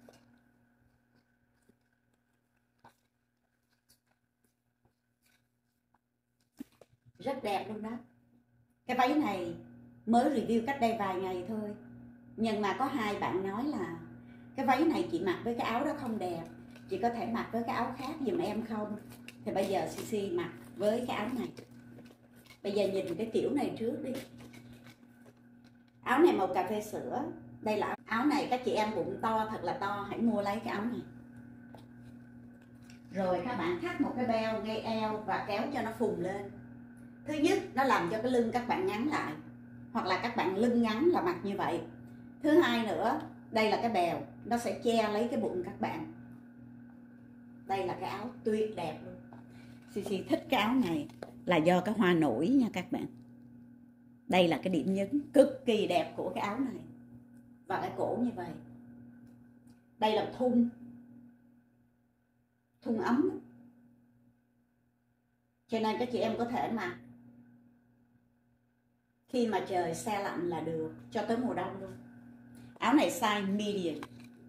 rất đẹp luôn đó. Cái váy này mới review cách đây vài ngày thôi, nhưng mà có hai bạn nói là cái váy này chị mặc với cái áo đó không đẹp, chị có thể mặc với cái áo khác giùm em không? Thì bây giờ CC mặc với cái áo này. Bây giờ nhìn cái kiểu này trước đi. Áo này màu cà phê sữa. Đây là áo này các chị em bụng to thật là to, hãy mua lấy cái áo này. Rồi các bạn thắt một cái beo ngay eo và kéo cho nó phùng lên. Thứ nhất, nó làm cho cái lưng các bạn ngắn lại, hoặc là các bạn lưng ngắn là mặc như vậy. Thứ hai nữa, đây là cái bèo, nó sẽ che lấy cái bụng các bạn. Đây là cái áo tuyệt đẹp luôn. CC thích cái áo này là do cái hoa nổi nha các bạn. Đây là cái điểm nhấn cực kỳ đẹp của cái áo này. Và cái cổ như vậy. Đây là thun ấm. Cho nên các chị em có thể mặc khi mà trời se lạnh là được, cho tới mùa đông luôn. Áo này size medium.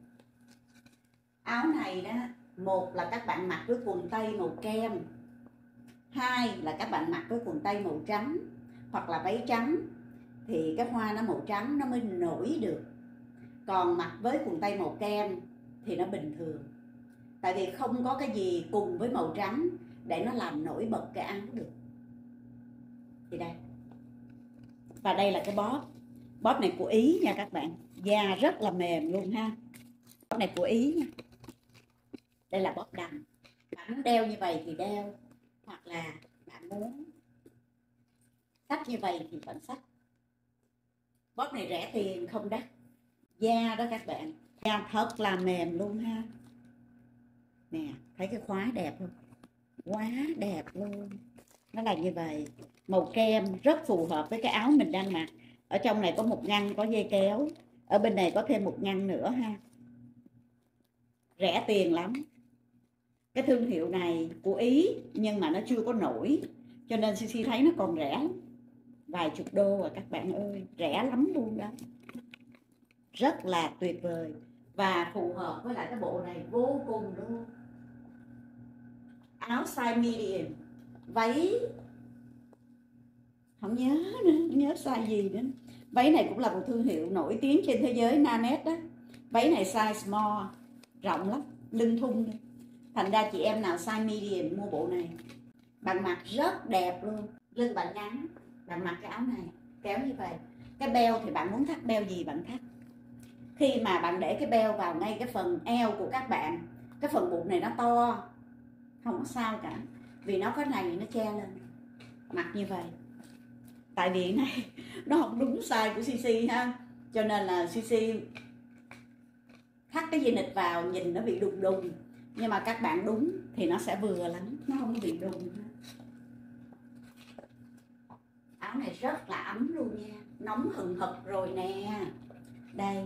Áo này đó, một là các bạn mặc với quần tây màu kem, hai là các bạn mặc với quần tây màu trắng hoặc là váy trắng, thì cái hoa nó màu trắng nó mới nổi được. Còn mặc với quần tây màu kem thì nó bình thường, tại vì không có cái gì cùng với màu trắng để nó làm nổi bật cái áo được. Thì đây, và đây là cái bóp này của Ý nha các bạn, da rất là mềm luôn ha. Bóp này của Ý nha. Đây là bóp đầm. Bạn muốn đeo như vậy thì đeo, hoặc là bạn muốn xách như vậy thì vẫn xách. Bóp này rẻ tiền không đắt. Da đó các bạn, da thật là mềm luôn ha. Nè, thấy cái khóa đẹp không? Quá đẹp luôn. Nó là như vậy, màu kem rất phù hợp với cái áo mình đang mặc. Ở trong này có một ngăn có dây kéo, ở bên này có thêm một ngăn nữa ha. Rẻ tiền lắm. Cái thương hiệu này của Ý nhưng mà nó chưa có nổi, cho nên CC thấy nó còn rẻ lắm. Vài chục đô à các bạn ơi, rẻ lắm luôn đó. Rất là tuyệt vời và phù hợp với lại cái bộ này vô cùng luôn. Áo size medium, váy không nhớ nữa, nhớ size gì nữa. Váy này cũng là một thương hiệu nổi tiếng trên thế giới, Nanette đó. Váy này size small, rộng lắm, lưng thun. Thành ra chị em nào size medium mua bộ này, bạn mặc rất đẹp luôn. Lưng bạn ngắn, bạn mặc cái áo này kéo như vậy. Cái beo thì bạn muốn thắt beo gì bạn thắt. Khi mà bạn để cái beo vào ngay cái phần eo của các bạn, cái phần bụng này nó to, không có sao cả, vì nó có này nó che lên. Mặc như vậy. Tại vì này nó không đúng size của CC ha, cho nên là CC thắt cái dây nịt vào nhìn nó bị đùng đùng, nhưng mà các bạn đúng thì nó sẽ vừa lắm, nó không bị đùng. Áo này rất là ấm luôn nha, nóng hừng hực rồi nè. Đây,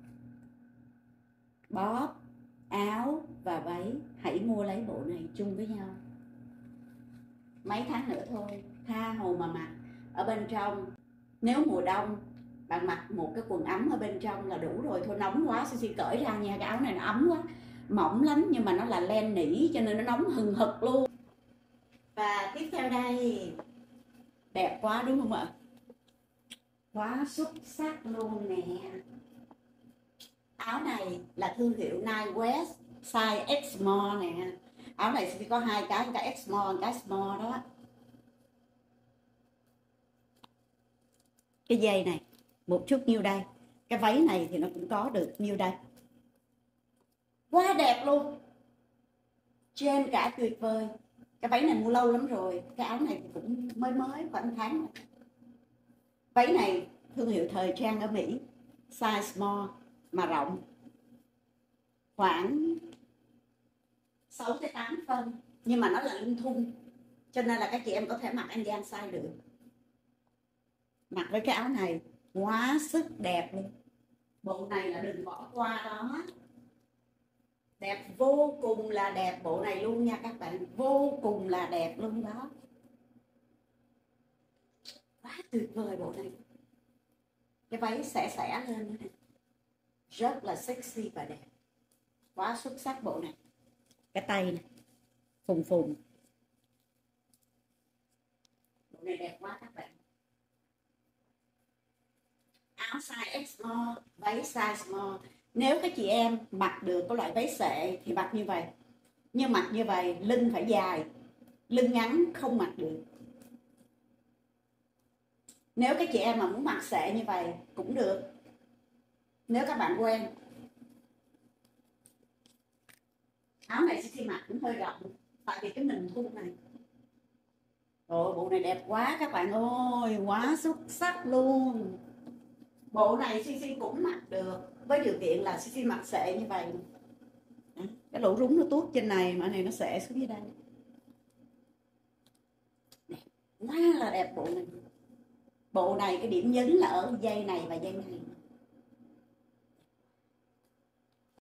bóp, áo và váy, hãy mua lấy bộ này chung với nhau. Mấy tháng nữa thôi, tha hồ mà mặc. Ở bên trong, nếu mùa đông bạn mặc một cái quần ấm ở bên trong là đủ rồi. Thôi nóng quá, Sushi cởi ra nha, cái áo này nó ấm quá, mỏng lắm nhưng mà nó là len nỉ cho nên nó nóng hừng hực luôn. Và tiếp theo đây, đẹp quá đúng không ạ? Quá xuất sắc luôn nè. Áo này là thương hiệu Nine West, size X small nè. Áo này sẽ có hai cái X small, cái small đó. Cái dây này một chút nhiêu đây, cái váy này thì nó cũng có được nhiêu đây. Quá đẹp luôn, trên cả tuyệt vời. Cái váy này mua lâu lắm rồi, cái áo này cũng mới khoảng tháng. Váy này thương hiệu thời trang ở Mỹ, size small mà rộng, khoảng 6 tới 8 phân, nhưng mà nó là lưng thun, cho nên là các chị em có thể mặc anh gian size được. Mặc với cái áo này quá sức đẹp luôn. Bộ này là đừng bỏ qua đó, đẹp vô cùng là đẹp bộ này luôn nha các bạn, vô cùng là đẹp luôn đó. Quá tuyệt vời bộ này. Cái váy xẻ lên nữa nè, rất là sexy và đẹp, quá xuất sắc bộ này. Cái tay này phùng phùng, bộ này đẹp quá các bạn. Áo size small, váy size small. Nếu các chị em mặc được cái loại váy xệ thì mặc như vậy, nhưng mặc như vậy lưng phải dài, lưng ngắn không mặc được. Nếu các chị em mà muốn mặc xệ như vậy cũng được, nếu các bạn quen. Áo này khi mặc cũng hơi rộng, tại vì cái mình thun này. Rồi bộ này đẹp quá các bạn ơi, quá xuất sắc luôn. Bộ này Sisi cũng mặc được, với điều kiện là Sisi mặc xệ như vậy. Cái lỗ rúng nó tuốt trên này mà này nó xệ xuống dưới đây. Đẹp, quá là đẹp bộ này. Bộ này cái điểm nhấn là ở dây này và dây này.